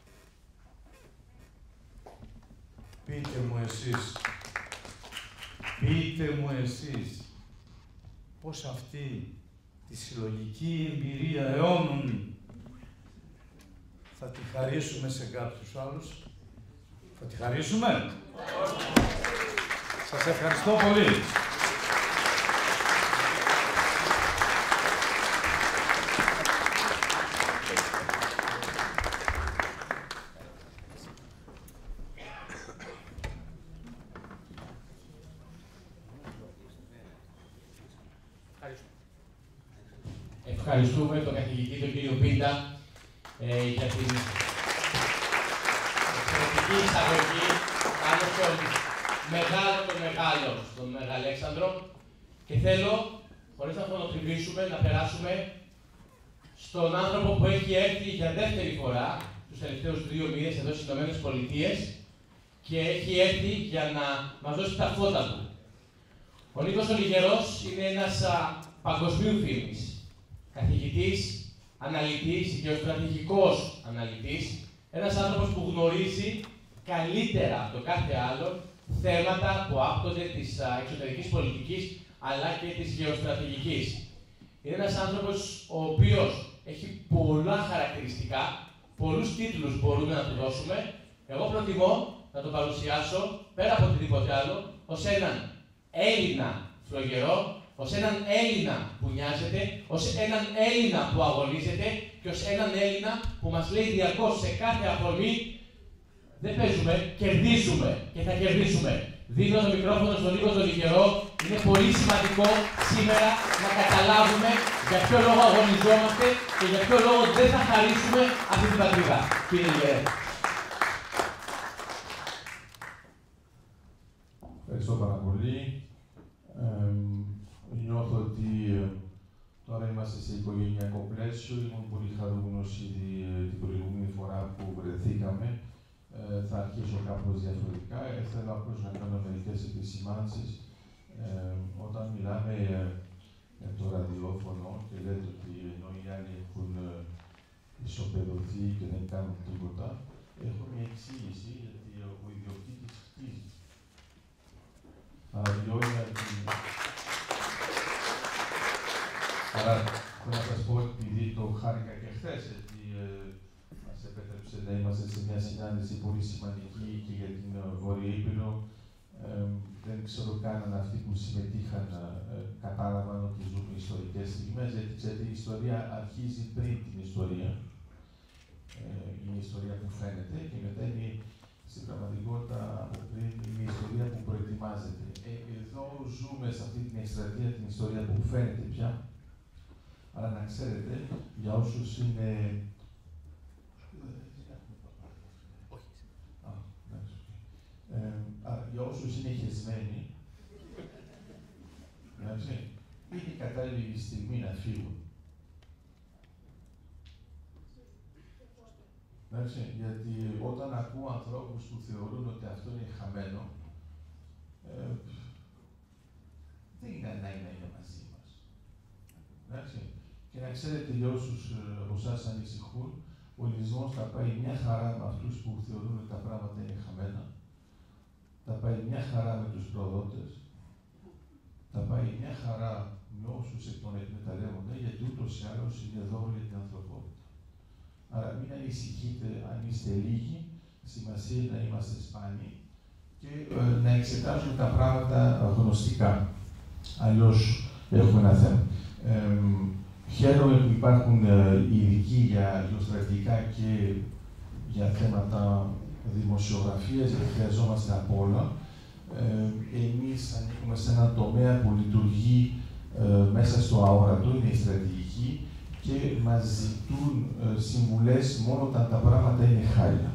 Πείτε μου εσείς, πείτε μου εσείς, πώς αυτή τη συλλογική εμπειρία αιώνων θα τη χαρίσουμε σε κάποιους άλλους? Θα τη χαρίσουμε? Σας ευχαριστώ πολύ. Ευχαριστούμε τον καθηγητή, τον κύριο Πίντα, ε, για την εξαιρετική εισαγωγή πάνω στον μεγάλο των μεγάλων, τον Μεγαλέξανδρο. Και θέλω, χωρίς να χρονοτριβήσουμε, να περάσουμε στον άνθρωπο που έχει έρθει για δεύτερη φορά τους τελευταίους δύο μήνες εδώ στις Ηνωμένες Πολιτείες και έχει έρθει για να μας δώσει τα φώτα του. Ο Νίκος Ολιγερός είναι ένας α, παγκοσμίου φήμης καθηγητής, αναλυτής, γεωστρατηγικός αναλυτής, ένας άνθρωπος που γνωρίζει καλύτερα από το κάθε άλλο θέματα που άπτονται της εξωτερικής πολιτικής αλλά και της γεωστρατηγικής. Είναι ένας άνθρωπος ο οποίος έχει πολλά χαρακτηριστικά, πολλούς τίτλους μπορούμε να του δώσουμε. Εγώ προτιμώ να το παρουσιάσω, πέρα από οτιδήποτε άλλο, ως έναν Έλληνα φλογερό, ως έναν Έλληνα που νοιάζεται, ως έναν Έλληνα που αγωνίζεται και ως έναν Έλληνα που μας λέει διαρκώς σε κάθε αφορμή δεν παίζουμε, κερδίζουμε και θα κερδίσουμε. Δίνω το μικρόφωνο στον Νίκο τον Ολιγερό. Είναι πολύ σημαντικό σήμερα να καταλάβουμε για ποιο λόγο αγωνιζόμαστε και για ποιο λόγο δεν θα χαρίσουμε αυτή την πατρίδα. Κύριε Ολιγερέ. Ευχαριστώ πάρα πολύ. Ε, νιώθω ότι ε, τώρα είμαστε σε οικογενειακό πλαίσιο. Ήμουν πολύ χαρούμενος ήδη ε, την προηγούμενη φορά που βρεθήκαμε. Ε, θα αρχίσω κάπως διαφορετικά. Ε, θέλω απλώς να κάνω μερικές επισημάνσεις. Ε, όταν μιλάμε ε, για το ραδιόφωνο και λέτε ότι ενώ οι άλλοι έχουν ε, ισοπεδωθεί και δεν κάνουν τίποτα, έχω μια εξήγηση γιατί ο ιδιοκτήτης χτίζει. Αναβιώνει την... Άρα, θέλω να σας πω, επειδή το χάρηκα και χθες, γιατί ε, μας επέτρεψε να είμαστε σε μια συνάντηση πολύ σημαντική και για την Βόρεια Ήπειρο. Ε, δεν ξέρω καν αν αυτοί που συμμετείχαν ε, κατάλαβαν ότι ζούμε ιστορικές στιγμές, γιατί ξέρετε, η ιστορία αρχίζει πριν την ιστορία. μια ιστορία που φαίνεται και μετά είναι στην πραγματικότητα από πριν είναι η ιστορία που προετοιμάζεται. Ε, εδώ ζούμε σε αυτή την εκστρατεία την ιστορία που φαίνεται πια. Αλλά να ξέρετε, για όσους είναι... Ε, για όσους είναι χεσμένοι, είναι κατάλληλη στιγμή να φύγουν. Εντάξει, γιατί όταν ακούω ανθρώπους που θεωρούν ότι αυτό είναι χαμένο, ε, δεν είναι ανάγκη να είναι μαζί μας. Εντάξει. Και να ξέρετε για όσους από εσάς ανησυχούν, ο λυσμός θα πάει μια χαρά με αυτούς που θεωρούν ότι τα πράγματα είναι χαμένα, θα πάει μια χαρά με τους προδότες, θα πάει μια χαρά με όσους εκ των εκμεταλλεύονται, γιατί ούτως ή άλλως είναι δώρο για την ανθρωπότητα. Άρα μην ανησυχείτε αν είστε λίγοι, σημασία είναι να είμαστε σπάνιοι και ε, να εξετάζουμε τα πράγματα γνωστικά. Αλλιώς έχουμε ένα θέμα. Ε, χαίρομαι που υπάρχουν ε, ειδικοί για γεωστρατηγικά και για θέματα δημοσιογραφίας, γιατί χρειαζόμαστε από όλα. Ε, εμείς ανήκουμε σε έναν τομέα που λειτουργεί ε, μέσα στο αόρατο, είναι η στρατηγική, και μας ζητούν ε, συμβουλές μόνο όταν τα πράγματα είναι χάλια.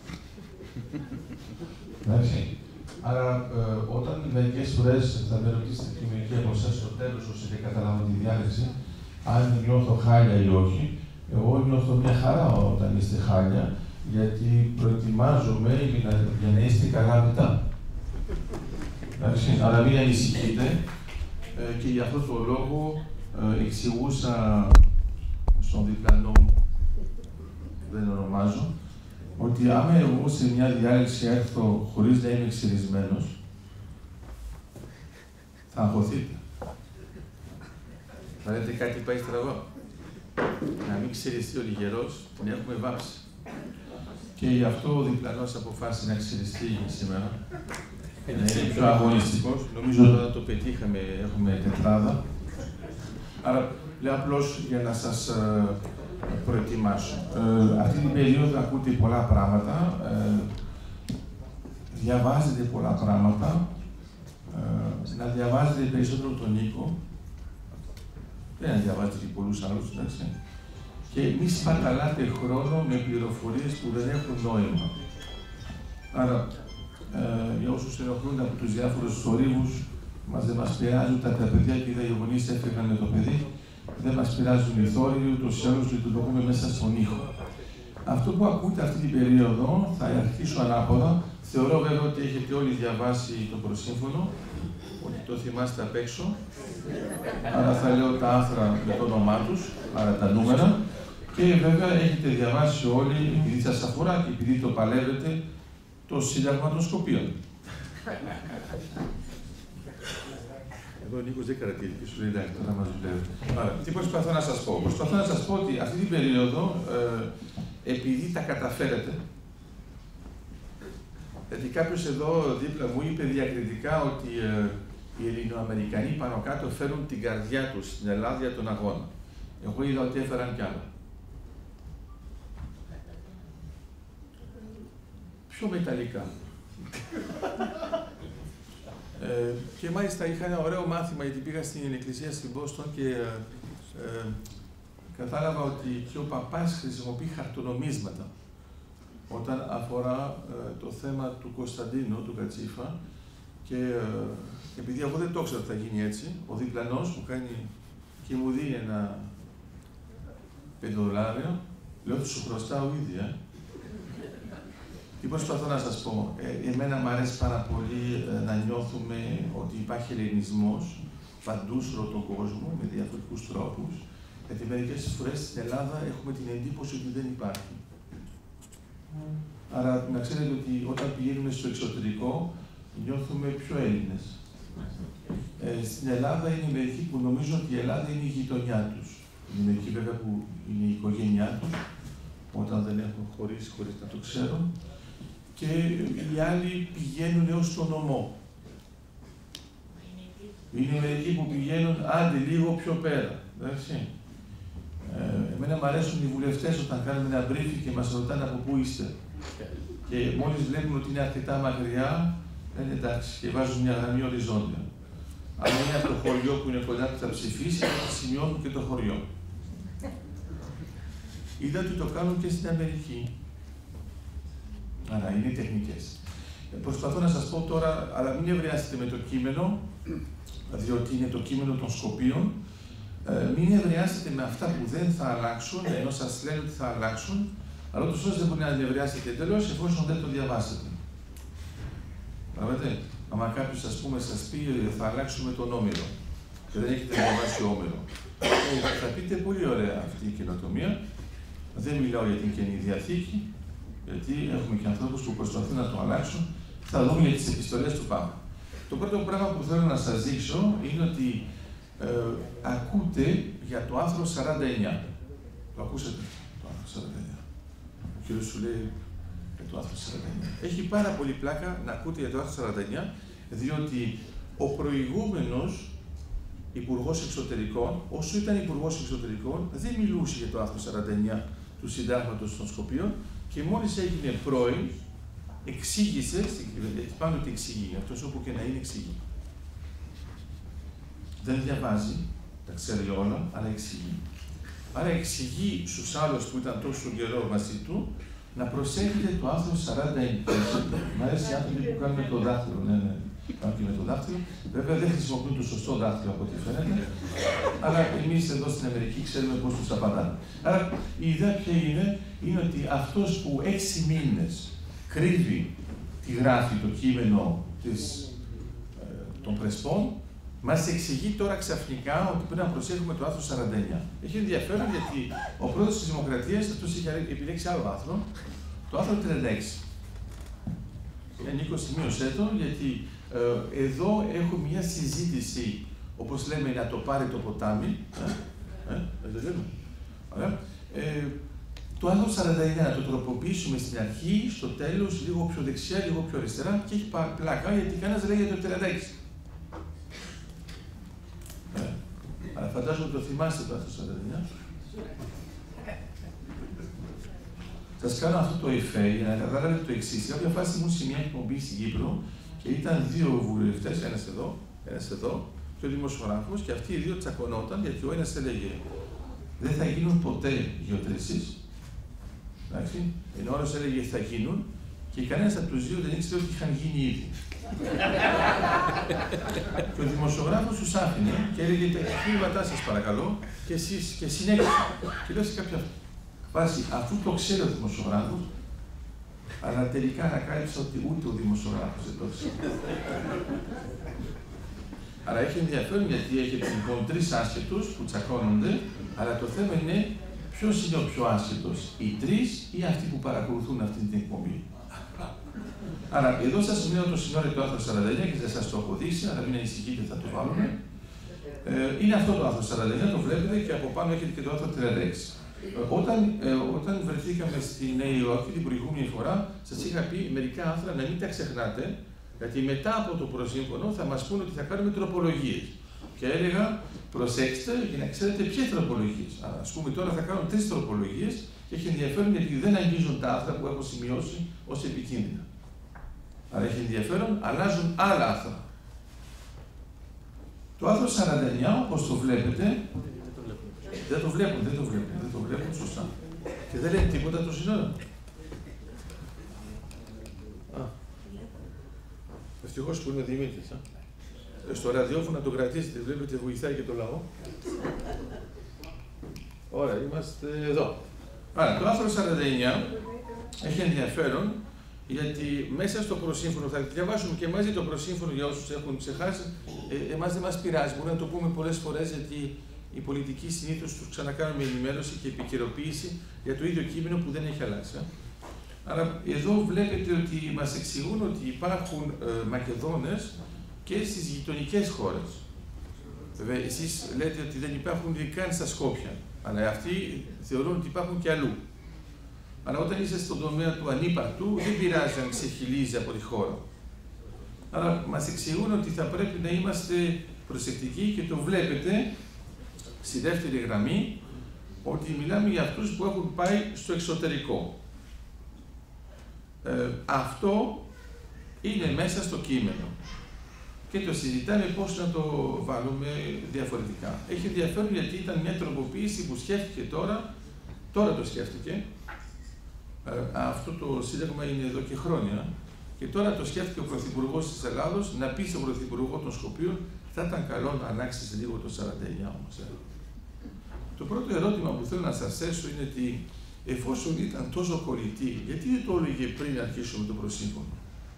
Εντάξει. Άρα, ε, όταν μερικές φορές θα με ρωτήσετε και μερικοί από εσάς στο τέλος, ώστε δεν καταλάβω τη διάλεξη, αν νιώθω χάλια ή όχι, εγώ νιώθω μια χαρά όταν είστε χάλια, γιατί προετοιμάζομαι για να, για να είστε καλά μετά. Εντάξει. Άρα μην ανησυχείτε ε, και γι' αυτό το λόγο ε, εξηγούσα στον διπλανό, δεν ονομάζω, ότι άμα εγώ σε μια διάλεξη έρθω χωρίς να είμαι ξυρισμένος, θα αγχωθείτε. Θα λέτε κάτι πάει στραβό. Να μην ξυριστεί ο λιγερός, την έχουμε βάψει. Και γι' αυτό ο διπλανός αποφάσισε να ξυριστεί σήμερα. Να είναι πιο αγωνιστικός. Νομίζω ότι το πετύχαμε, έχουμε τετράδα. Άρα, λέω απλώς για να σας ε, προετοιμάσω. Ε, αυτή την περίοδο ακούτε πολλά πράγματα, ε, διαβάζετε πολλά πράγματα, ε, να διαβάζετε περισσότερο τον Νίκο, δεν να διαβάζετε και πολλούς άλλους, εντάξει. Και μη σπαταλάτε χρόνο με πληροφορίες που δεν έχουν νόημα. Άρα, ε, για όσους ενοχλούν από τους διάφορους θορύβους, μας δεν μας πειράζουν τα, τα παιδιά και οι γονείς έφυγαν με το παιδί. Δεν μας πειράζουν οι θόρυβοι, ούτως ή άλλως λειτουργούμε μέσα στον ήχο. Αυτό που ακούτε αυτή την περίοδο, θα αρχίσω ανάποδα. Θεωρώ βέβαια ότι έχετε όλοι διαβάσει το προσύμφωνο, ότι το θυμάστε απ' έξω. Άρα θα λέω τα άρθρα με το όνομά τους, άρα τα νούμερα. Και βέβαια έχετε διαβάσει όλοι, επειδή σας αφορά και επειδή το παλεύετε, το Σύνταγμα των Σκοπίων. Εδώ ο Νίκος δεν κρατήρει και σου λέει εντάξει, τώρα μας δουλεύει. Τι προσπαθώ να σας πω. Προσπαθώ να σας πω ότι αυτή την περίοδο, ε, επειδή τα καταφέρετε, γιατί κάποιος εδώ δίπλα μου είπε διακριτικά ότι ε, οι Ελληνοαμερικανοί πάνω κάτω φέρουν την καρδιά τους στην Ελλάδα για τον αγώνα. Εγώ είδα ότι έφεραν κι άλλα. Πιο μεταλλικά. Ε, και μάλιστα είχα ένα ωραίο μάθημα, γιατί πήγα στην εκκλησία στην Μπόστον και ε, ε, κατάλαβα ότι και ο παπάς χρησιμοποιεί χαρτονομίσματα όταν αφορά ε, το θέμα του Κωνσταντίνου, του Κατσίφα, και ε, επειδή εγώ δεν το ξέρω ότι θα γίνει έτσι, ο διπλανός μου κάνει και μου δίνει ένα πεντοδολάριο, λέω ότι σου χρωστάω ήδη, ε. Τι προσπαθώ να σας πω, ε, εμένα μου αρέσει πάρα πολύ ε, να νιώθουμε ότι υπάρχει ελληνισμός παντού σε όλο τον κόσμο, με διαφορετικούς τρόπους, γιατί μερικές φορές στην Ελλάδα έχουμε την εντύπωση ότι δεν υπάρχει. Mm. Άρα να ξέρετε ότι όταν πηγαίνουμε στο εξωτερικό, νιώθουμε πιο Έλληνες. Ε, στην Ελλάδα είναι μερικοί που νομίζουν ότι η Ελλάδα είναι η γειτονιά τους. Είναι μερικοί βέβαια που είναι η οικογένειά τους, όταν δεν έχουν χωρίσει χωρίς να το ξέρουν. Και οι άλλοι πηγαίνουν έως τον νομό. Είναι μερικοί που πηγαίνουν άντε λίγο πιο πέρα. Εντάξει. Ε, Ε, εμένα μου αρέσουν οι βουλευτές όταν κάνουμε ένα briefing και μας ρωτάνε από πού είστε. Και μόλις βλέπουν ότι είναι αρκετά μακριά, λένε εντάξει, και βάζουν μια γραμμή οριζόντια. Αν είναι από το χωριό που είναι κοντά που θα ψηφίσει, θα σημειώνουν και το χωριό. Είδα ότι το κάνουν και στην Αμερική. Άρα είναι τεχνικές. Ε, προσπαθώ να σας πω τώρα, αλλά μην ευρεάσετε με το κείμενο, διότι είναι το κείμενο των Σκοπίων. Ε, μην ευρεάσετε με αυτά που δεν θα αλλάξουν, ενώ σας λένε ότι θα αλλάξουν, αλλά ούτως ώστε δεν μπορεί να ευρεάσετε εντελώς εφόσον δεν το διαβάσετε. Καταλαβαίνετε, άμα κάποιος ας πούμε σας πει θα αλλάξουμε τον Όμηρο και δεν έχετε διαβάσει Όμηρο, ε, θα πείτε πολύ ωραία αυτή η καινοτομία. Δεν μιλάω για την Καινή Διαθήκη, γιατί έχουμε και ανθρώπους που προσπαθούν να το αλλάξουν. Θα δούμε για τις επιστολές του Πάπα. Το πρώτο πράγμα που θέλω να σας δείξω είναι ότι ε, ακούτε για το άρθρο σαράντα εννιά. Το ακούσατε, το άρθρο σαράντα εννιά. Ο κύριος σου λέει για το άρθρο σαράντα εννιά. Έχει πάρα πολύ πλάκα να ακούτε για το άρθρο σαράντα εννιά, διότι ο προηγούμενος Υπουργός Εξωτερικών, όσο ήταν Υπουργός Εξωτερικών, δεν μιλούσε για το άρθρο σαράντα εννιά του Συντάγματος των Σκοπίων και μόλις έγινε πρώην, εξήγησε στην κυβέρνηση, πάνω ότι εξηγεί, αυτός όπου και να είναι εξηγεί. Δεν διαβάζει, τα ξέρει όλα, αλλά εξηγεί. Άρα εξηγεί στους άλλους που ήταν τόσο καιρό μαζί του να προσέχετε το άρθρο σαράντα εννιά. Μ' αρέσει οι άνθρωποι που κάνουν το δάχτυλο, ναι, ναι. Κάνουν και με το δάχτυλο. Βέβαια δεν χρησιμοποιούν το σωστό δάχτυλο από ό,τι φαίνεται. Αλλά εμείς εδώ στην Αμερική ξέρουμε πώς τους απαντάνε. Άρα η ιδέα ποια είναι, είναι ότι αυτός που έξι μήνες κρύβει τη γράφει το κείμενο της, ε, των Πρεσπών, μας εξηγεί τώρα ξαφνικά ότι πρέπει να προσέχουμε το άρθρο σαράντα εννιά. Έχει ενδιαφέρον γιατί ο πρόεδρος της Δημοκρατίας αυτός είχε επιλέξει άλλο άρθρο, το άρθρο τριάντα έξι. Ε, Νίκο, σημείωσέ το, γιατί ε, εδώ έχω μια συζήτηση, όπως λέμε, να το πάρει το ποτάμι. Ε, ε, δεν λέμε. Ωραία. Ε, το άρθρο σαράντα εννιά να το τροποποιήσουμε στην αρχή, στο τέλος, λίγο πιο δεξιά, λίγο πιο αριστερά και έχει πλάκα γιατί κανένας δεν λέει για το τριάντα έξι. Ε, αλλά φαντάζομαι το θυμάστε το άρθρο σαράντα εννιά. Σας κάνω αυτό το εφέ για να καταλάβετε το εξής. Κάποια φάση ήμουν σε μια εκπομπή στην Κύπρο και ήταν δύο βουλευτές, ένας εδώ, ένας εδώ, και ο δημοσιογράφος, και αυτοί οι δύο τσακωνόταν γιατί ο ένας έλεγε δεν θα γίνουν ποτέ γεωτρήσεις. Εντάξει, ενώ ο άλλος έλεγε θα γίνουν και κανένας από τους δύο δεν ήξερε ότι είχαν γίνει ήδη. Και ο δημοσιογράφος τους άφηνε και έλεγε τα επιχείρηματά σας παρακαλώ και εσείς και συνέχισε. Και λέω σε κάποια φάση, αφού το ξέρει ο δημοσιογράφος, αλλά τελικά ανακάλυψα ότι ούτε ο δημοσιογράφος δεν το ξέρει. Άρα έχει ενδιαφέρον γιατί έχετε λοιπόν τρεις άσχετους που τσακώνονται, αλλά το θέμα είναι ποιος είναι ο πιο άσχετος, οι τρεις ή αυτοί που παρακολουθούν αυτή την εκπομπή. Άρα εδώ σας μείνω το συνόριο του άρθρου σαράντα εννιά και δεν σας το έχω δείξει, αλλά μην ανησυχείτε, θα το βάλουμε. Ε, είναι αυτό το άρθρο σαράντα εννιά, το βλέπετε και από πάνω έχετε και το άρθρο τριάντα έξι. Όταν, ε, όταν βρεθήκαμε στη Νέα Υόρκη την προηγούμενη φορά, σας είχα πει μερικά άρθρα να μην τα ξεχνάτε, γιατί μετά από το προσύμφωνο θα μας πούνε ότι θα κάνουμε τροπολογίες. Και έλεγα, προσέξτε για να ξέρετε ποιες τροπολογίες. Ας πούμε τώρα θα κάνω τρεις τροπολογίες και έχει ενδιαφέρον γιατί δεν αγγίζουν τα άρθρα που έχω σημειώσει ως επικίνδυνα. Αλλά έχει ενδιαφέρον, αλλάζουν άλλα άρθρα. Το άρθρο σαράντα εννιά, όπως το βλέπετε, δεν το βλέπουν, δεν το βλέπουν, δεν το βλέπουν σωστά. Και δεν λέει τίποτα το συνόριο. Ευτυχώς που είναι ο Δημήτρης. Α. Στο ραδιόφωνο να το κρατήσετε, βλέπετε, βοηθάει και το λαό. Ωραία, είμαστε εδώ. Άρα, το άρθρο σαράντα εννιά έχει ενδιαφέρον γιατί μέσα στο προσύμφωνο, θα διαβάσουμε και μαζί το προσύμφωνο για όσους έχουν ξεχάσει, ε, εμάς δεν μας πειράζει, μπορούμε να το πούμε πολλές φορές γιατί οι πολιτικοί συνήθως τους ξανακάνουμε ενημέρωση και επικαιροποίηση για το ίδιο κείμενο που δεν έχει αλλάξει. Άρα εδώ βλέπετε ότι μας εξηγούν ότι υπάρχουν ε, Μακεδόνες και στις γειτονικές χώρες. Βέβαια, εσείς λέτε ότι δεν υπάρχουν καν στα Σκόπια, αλλά αυτοί θεωρούν ότι υπάρχουν και αλλού. Αλλά όταν είσαι στον τομέα του ανύπαρκτου, δεν πειράζει αν ξεχυλίζει από τη χώρα. Άρα μας εξηγούν ότι θα πρέπει να είμαστε προσεκτικοί και το βλέπετε στη δεύτερη γραμμή, ότι μιλάμε για αυτούς που έχουν πάει στο εξωτερικό. Ε, αυτό είναι μέσα στο κείμενο και το συζητάμε πώς να το βάλουμε διαφορετικά. Έχει ενδιαφέρον γιατί ήταν μια τροποποίηση που σκέφτηκε τώρα, τώρα το σκέφτηκε. Ε, αυτό το σύνταγμα είναι εδώ και χρόνια και τώρα το σκέφτηκε ο Πρωθυπουργός της Ελλάδος να πει στον Πρωθυπουργό των Σκοπίων θα ήταν καλό να αλλάξεις λίγο το σαράντα εννιά όμως. Ε. Το πρώτο ερώτημα που θέλω να σας θέσω είναι ότι εφόσον ήταν τόσο κολλητή, γιατί δεν το έλεγε πριν αρχίσουμε το προσύμφωνο.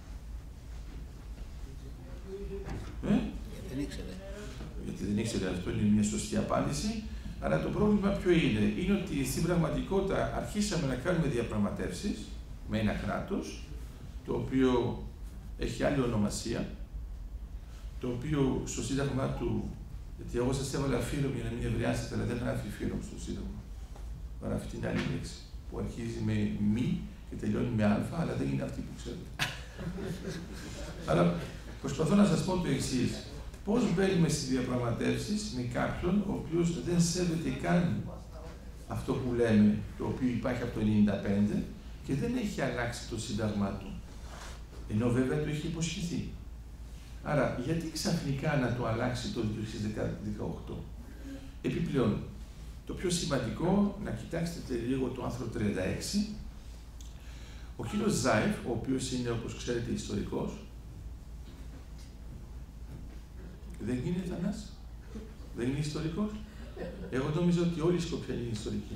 Ε? Δεν ήξερε. Γιατί δεν ήξερε, αυτό είναι μια σωστή απάντηση. Αλλά το πρόβλημα ποιο είναι, είναι ότι στην πραγματικότητα αρχίσαμε να κάνουμε διαπραγματεύσεις με ένα κράτος, το οποίο έχει άλλη ονομασία, το οποίο στο σύνταγμα του, γιατί εγώ σας έβαλα φύλλο για να μην ευρεάσετε, αλλά δεν γράφει φύλλο στο σύνταγμα. Γράφει την άλλη λέξη, που αρχίζει με μη και τελειώνει με α, αλλά δεν είναι αυτή που ξέρετε. Αλλά προσπαθώ να σας πω το εξής. Πώς μπαίνουμε στις διαπραγματεύσεις με κάποιον ο οποίος δεν σέβεται καν αυτό που λέμε, το οποίο υπάρχει από το ενενήντα πέντε και δεν έχει αλλάξει το σύνταγμά του. Ενώ βέβαια το έχει υποσχεθεί. Άρα, γιατί ξαφνικά να το αλλάξει το δύο χιλιάδες δεκαοκτώ. Επιπλέον, το πιο σημαντικό, να κοιτάξετε λίγο το άρθρο τριάντα έξι. Ο κύριος Ζάιφ, ο οποίος είναι, όπως ξέρετε, ιστορικός, δεν είναι Θανάση, δεν είναι ιστορικός. Εγώ νομίζω ότι όλοι οι Σκοπιανοί είναι ιστορικοί.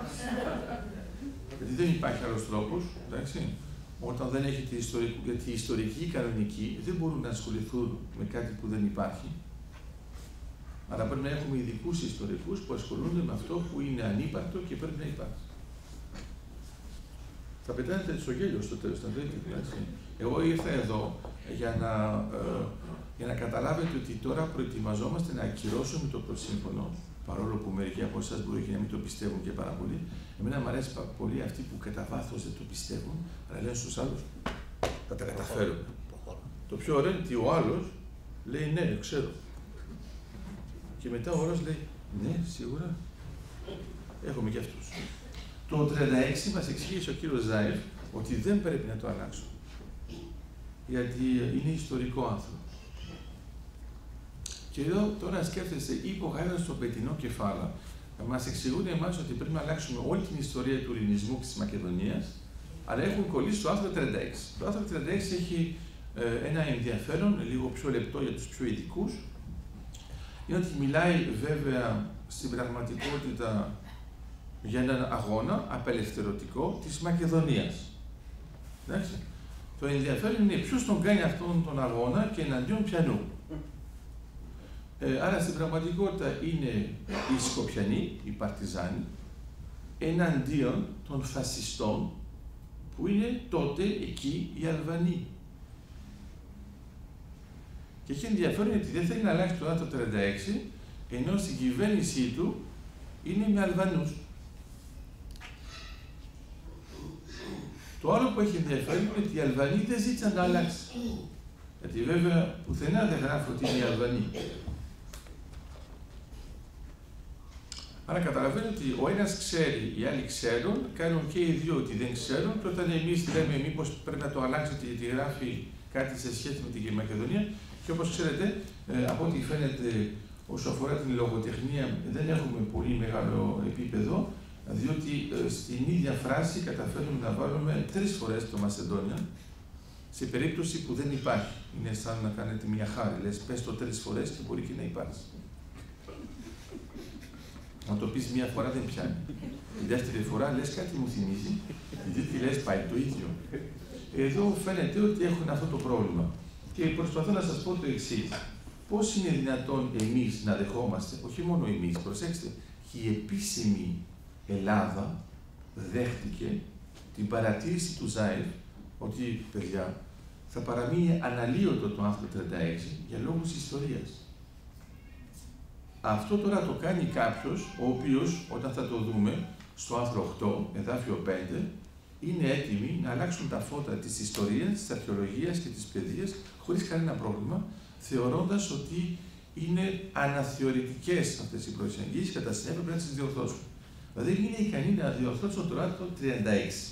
Γιατί δεν υπάρχει άλλος τρόπος, εντάξει. Όταν δεν έχετε ιστορικό, γιατί οι ιστορικοί κανονικοί δεν μπορούν να ασχοληθούν με κάτι που δεν υπάρχει. Άρα πρέπει να έχουμε ειδικούς ιστορικούς που ασχολούνται με αυτό που είναι ανύπαρκτο και πρέπει να υπάρχει. Θα πετάνετε στο γέλιο στο τέλος, θα δείτε. Εγώ ήρθα εδώ για να, ε, για να καταλάβετε ότι τώρα προετοιμαζόμαστε να ακυρώσουμε το προσύμφωνο, παρόλο που μερικοί από εσάς μπορεί και να μην το πιστεύουν και πάρα πολύ. Εμένα μου αρέσει πολύ αυτοί που κατά βάθος δεν το πιστεύουν, αλλά λένε στους άλλους, θα τα καταφέρουμε. Το πιο ωραίο είναι ότι ο άλλος λέει ναι, ξέρω. Και μετά ο άλλος λέει ναι, σίγουρα. Έχουμε και αυτούς. Το τριάντα έξι μας εξήγησε ο κύριος Ζάιφ ότι δεν πρέπει να το αλλάξουμε. Γιατί είναι ιστορικό άνθρωπο. Και εδώ τώρα σκέφτεστε, υποχάροντας στο πετεινό κεφάλαιο, μας εξηγούν εμάς ότι πρέπει να αλλάξουμε όλη την ιστορία του ελληνισμού και της Μακεδονίας, αλλά έχουν κολλήσει στο άρθρο τριάντα έξι. Το άρθρο τριάντα έξι έχει ε, ένα ενδιαφέρον, λίγο πιο λεπτό για τους πιο ειδικούς, είναι ότι μιλάει βέβαια στην πραγματικότητα για έναν αγώνα απελευθερωτικό της Μακεδονίας. Εντάξει. Το ενδιαφέρον είναι ποιος τον κάνει αυτόν τον αγώνα και εναντίον ποιανού. Ε, άρα στην πραγματικότητα είναι οι Σκοπιανοί, οι Παρτιζάνοι, εναντίον των φασιστών που είναι τότε εκεί οι Αλβανοί. Και έχει ενδιαφέρον γιατί δεν θέλει να αλλάξει το άρθρο τριάντα έξι, ενώ στην κυβέρνησή του είναι με Αλβανούς. Το άλλο που έχει ενδιαφέρον είναι ότι οι Αλβανοί δεν ζήτησαν να αλλάξει. Γιατί βέβαια πουθενά δεν γράφει ότι είναι οι Αλβανοί. Άρα καταλαβαίνετε ότι ο ένας ξέρει, οι άλλοι ξέρουν, κάνουν και οι δύο ότι δεν ξέρουν, και όταν εμείς λέμε μήπως πρέπει να το αλλάξετε γιατί γράφει κάτι σε σχέση με την Μακεδονία, και όπως ξέρετε, ε, από ό,τι φαίνεται όσο αφορά την λογοτεχνία δεν έχουμε πολύ μεγάλο επίπεδο, διότι ε, στην ίδια φράση καταφέρνουμε να βάλουμε τρεις φορές το Μακεδόνια, σε περίπτωση που δεν υπάρχει. Είναι σαν να κάνετε μια χάρη, λες πες το τρεις φορές και μπορεί και να υπάρξει. Αν το πεις μία φορά δεν πιάνει. Τη δεύτερη φορά λες κάτι μου θυμίζει, η τρίτη λες πάει το ίδιο. Εδώ φαίνεται ότι έχουν αυτό το πρόβλημα. Και προσπαθώ να σας πω το εξής. Πώς είναι δυνατόν εμείς να δεχόμαστε, όχι μόνο εμείς, προσέξτε, και η επίσημη Ελλάδα δέχτηκε την παρατήρηση του Ζάιφ ότι, παιδιά, θα παραμείνει αναλύωτο το άρθρο τριάντα έξι για λόγους ιστορίας. Αυτό τώρα το κάνει κάποιος, ο οποίος, όταν θα το δούμε, στο άρθρο οκτώ, εδάφιο πέντε, είναι έτοιμοι να αλλάξουν τα φώτα της ιστορίας, της αρχαιολογίας και της παιδείας, χωρίς κανένα πρόβλημα, θεωρώντας ότι είναι αναθεωρητικές αυτές οι προσεγγίσεις, κατά συνέπεια πρέπει να τις διορθώσουν. Δηλαδή είναι ικανοί να διορθώσουν το άρθρο τριάντα έξι.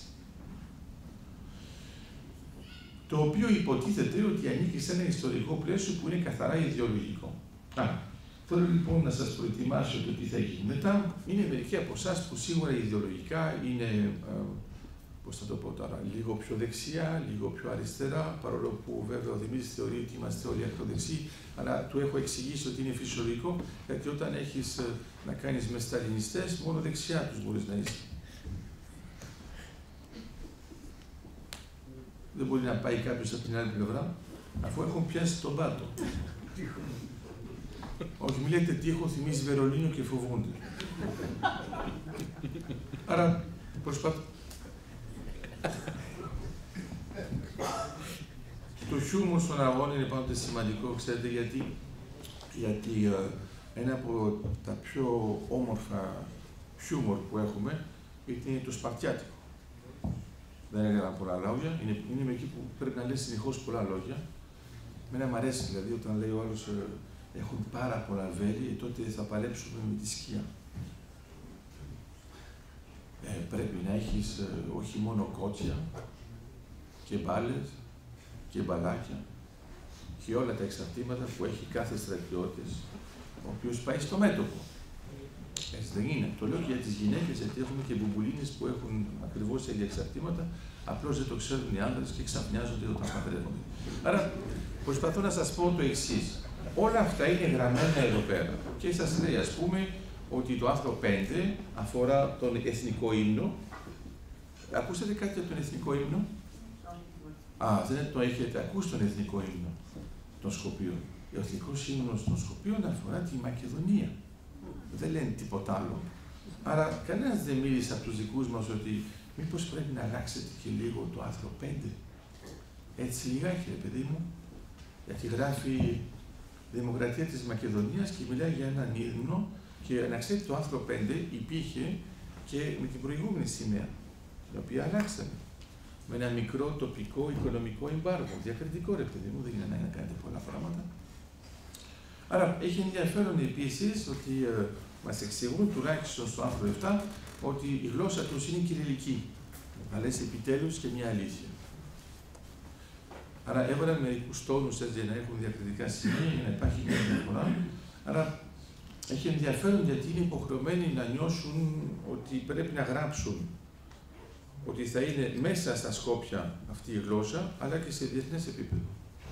Το οποίο υποτίθεται ότι ανήκει σε ένα ιστορικό πλαίσιο που είναι καθαρά ιδεολογικό. Α, θέλω λοιπόν να σας προετοιμάσω το τι θα γίνει μετά. Είναι μερικοί από εσάς που σίγουρα ιδεολογικά είναι, ε, πώς θα το πω τώρα, λίγο πιο δεξιά, λίγο πιο αριστερά, παρόλο που βέβαια ο Δημήτρης θεωρεί ότι είμαστε όλοι ακροδεξιοί, αλλά του έχω εξηγήσει ότι είναι φυσιολογικό, γιατί όταν έχεις ε, να κάνεις με σταλινιστές, μόνο δεξιά τους μπορείς να είσαι. Δεν μπορεί να πάει κάποιος από την άλλη πλευρά, αφού έχουν πιάσει τον πάτο. Όχι, μη λέτε τείχο, θυμίζει Βερολίνο και φοβούνται. Άρα, προσπαθώ. Το χιούμορ στον αγώνα είναι πάντοτε σημαντικό, ξέρετε γιατί. Γιατί ε, ένα από τα πιο όμορφα χιούμορ που έχουμε είναι το σπαρτιάτικο. Δεν έκανα πολλά λόγια, είναι, είναι με εκεί που πρέπει να λες συνεχώς πολλά λόγια. Μένα μου αρέσει δηλαδή όταν λέει ο άλλος ε, έχουν πάρα πολλά βέλη, τότε θα παλέψουμε με τη σκιά. Ε, πρέπει να έχεις ε, όχι μόνο κότσια και μπάλες και μπαλάκια και όλα τα εξαρτήματα που έχει κάθε στρατιώτης, ο οποίος πάει στο μέτωπο. Έτσι δεν είναι. Το λέω και για τις γυναίκες, γιατί έχουμε και μπουμπουλίνες που έχουν ακριβώς ίδια εξαρτήματα, απλώς δεν το ξέρουν οι άντρες και ξαφνιάζονται όταν παντρεύονται. Άρα, προσπαθώ να σας πω το εξής. Όλα αυτά είναι γραμμένα εδώ πέρα. Και σας λέει, ας πούμε, ότι το άρθρο πέντε αφορά τον εθνικό ύμνο. Ακούσατε κάτι από τον εθνικό ύμνο? Α, δεν το έχετε ακούσει τον εθνικό ύμνο των Σκοπίων. Ο εθνικός ύμνος των Σκοπίων αφορά τη Μακεδονία. Δεν λένε τίποτα άλλο. Άρα, κανένας δεν μίλησε από τους δικούς μας ότι μήπως πρέπει να αλλάξετε και λίγο το άρθρο πέντε. Έτσι λιγάκι, ρε παιδί μου. Γιατί γράφει Δημοκρατία της Μακεδονίας και μιλάει για έναν ύμνο και να ξέρετε το άρθρο πέντε υπήρχε και με την προηγούμενη σημαία, την οποία αλλάξαμε. Με ένα μικρό τοπικό οικονομικό εμπάργο. Διακριτικό, ρε παιδί μου, δεν είναι ανάγκη να κάνετε πολλά πράγματα. Άρα, έχει ενδιαφέρον επίσης ότι ε, μας εξηγούν τουλάχιστον στο άρθρο επτά ότι η γλώσσα τους είναι κυριλική. Να λες επιτέλους και μια αλήθεια. Άρα, έβαλαν μερικούς τόνους έτσι για να έχουν διακριτικά σημεία, για να υπάρχει μια διαφορά. Άρα, έχει ενδιαφέρον γιατί είναι υποχρεωμένοι να νιώσουν ότι πρέπει να γράψουν ότι θα είναι μέσα στα Σκόπια αυτή η γλώσσα, αλλά και σε διεθνές επίπεδο.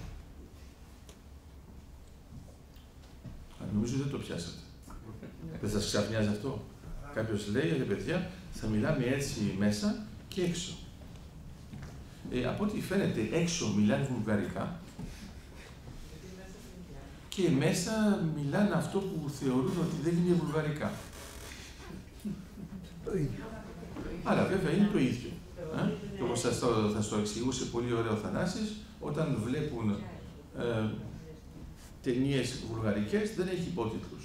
Νομίζω δεν το πιάσατε. Δεν σας ξαφνιάζει αυτό? Κάποιος λέει, ρε παιδιά, θα μιλάμε έτσι μέσα και έξω. Ε, από ό,τι φαίνεται, έξω μιλάνε βουλγαρικά και μέσα μιλάνε αυτό που θεωρούν ότι δεν είναι βουλγαρικά. Αλλά βέβαια είναι το ίδιο. Ε? Και όπως σας το, θα το εξηγούσε πολύ ωραίο ο Θανάσης, όταν βλέπουν ε, ταινίες βουλγαρικές δεν έχει υπότιτλους.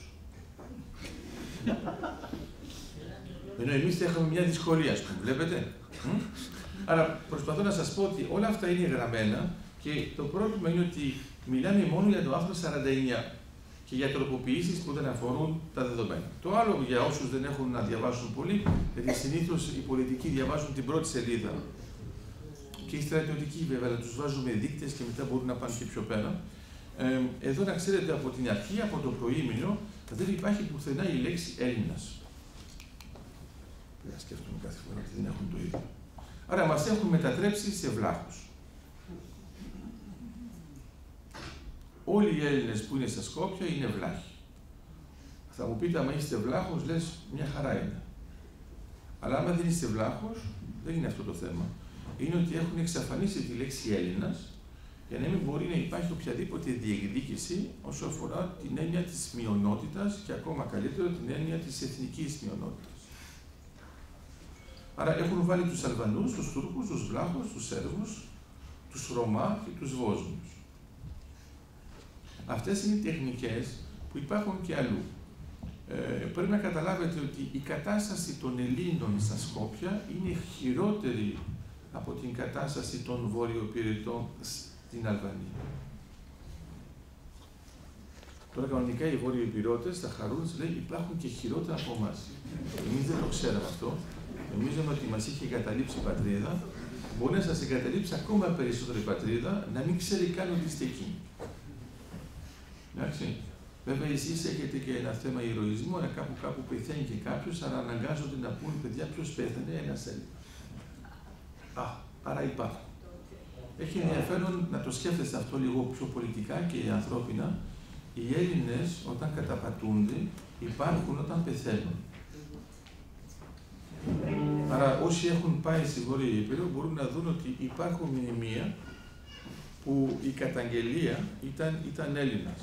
Ενώ εμείς θα έχουμε μια δυσκολία, ας πούμε, βλέπετε. Άρα προσπαθώ να σας πω ότι όλα αυτά είναι γραμμένα και το πρόβλημα είναι ότι μιλάμε μόνο για το άρθρο σαράντα εννιά και για τροποποιήσεις που δεν αφορούν τα δεδομένα. Το άλλο για όσους δεν έχουν να διαβάσουν πολύ, γιατί συνήθως οι πολιτικοί διαβάζουν την πρώτη σελίδα και οι στρατιωτικοί βέβαια, αλλά τους βάζουμε δείκτες και μετά μπορούν να πάνε και πιο πέρα. Ε, εδώ να ξέρετε από την αρχή, από το προήμηνο, δεν υπάρχει πουθενά η λέξη Έλληνας. Πρέπει να σκέφτομαι κάθε φορά ότι δεν έχουν το ίδιο. Άρα μας έχουν μετατρέψει σε βλάχους. Όλοι οι Έλληνες που είναι στα Σκόπια είναι βλάχοι. Θα μου πείτε, άμα είστε βλάχος, λες, μια χαρά είναι. Αλλά άμα δεν είστε βλάχος, δεν είναι αυτό το θέμα. Είναι ότι έχουν εξαφανίσει τη λέξη Έλληνας για να μην μπορεί να υπάρχει οποιαδήποτε διεκδίκηση όσο αφορά την έννοια της μειονότητας και ακόμα καλύτερα την έννοια της εθνικής μειονότητας. Άρα έχουν βάλει τους Αλβανούς, τους Τούρκους, τους Βλάχους, τους Σέρβους, τους Ρωμά και τους Βόσνιους. Αυτές είναι οι τεχνικές που υπάρχουν και αλλού. Ε, πρέπει να καταλάβετε ότι η κατάσταση των Ελλήνων στα Σκόπια είναι χειρότερη από την κατάσταση των βορειοπυρετών στην Αλβανία. Τώρα κανονικά οι Βόρειοι Ηπειρώτες θα χαρούν, λέει, υπάρχουν και χειρότερα από εμάς. Εμείς δεν το ξέραμε αυτό. Νομίζαμε ότι μας είχε εγκαταλείψει η πατρίδα. Μπορεί να σας εγκαταλείψει ακόμα περισσότερο η πατρίδα, να μην ξέρει καν ότι είστε εκεί. Εντάξει. Βέβαια, εσείς έχετε και ένα θέμα ηρωισμού, αλλά κάπου κάπου πεθαίνει και κάποιος, αλλά αναγκάζονται να πούν, παιδιά, ποιος πέθανε, ένας θέλει. Α, άρα υπάρχουν. Έχει ενδιαφέρον να το σκέφτεστε αυτό λίγο πιο πολιτικά και ανθρώπινα. Οι Έλληνες, όταν καταπατούνται, υπάρχουν όταν πεθαίνουν. Άρα, όσοι έχουν πάει στη Βόρεια Ήπειρο μπορούν να δουν ότι υπάρχουν μνημεία που η καταγγελία ήταν, ήταν Έλληνας.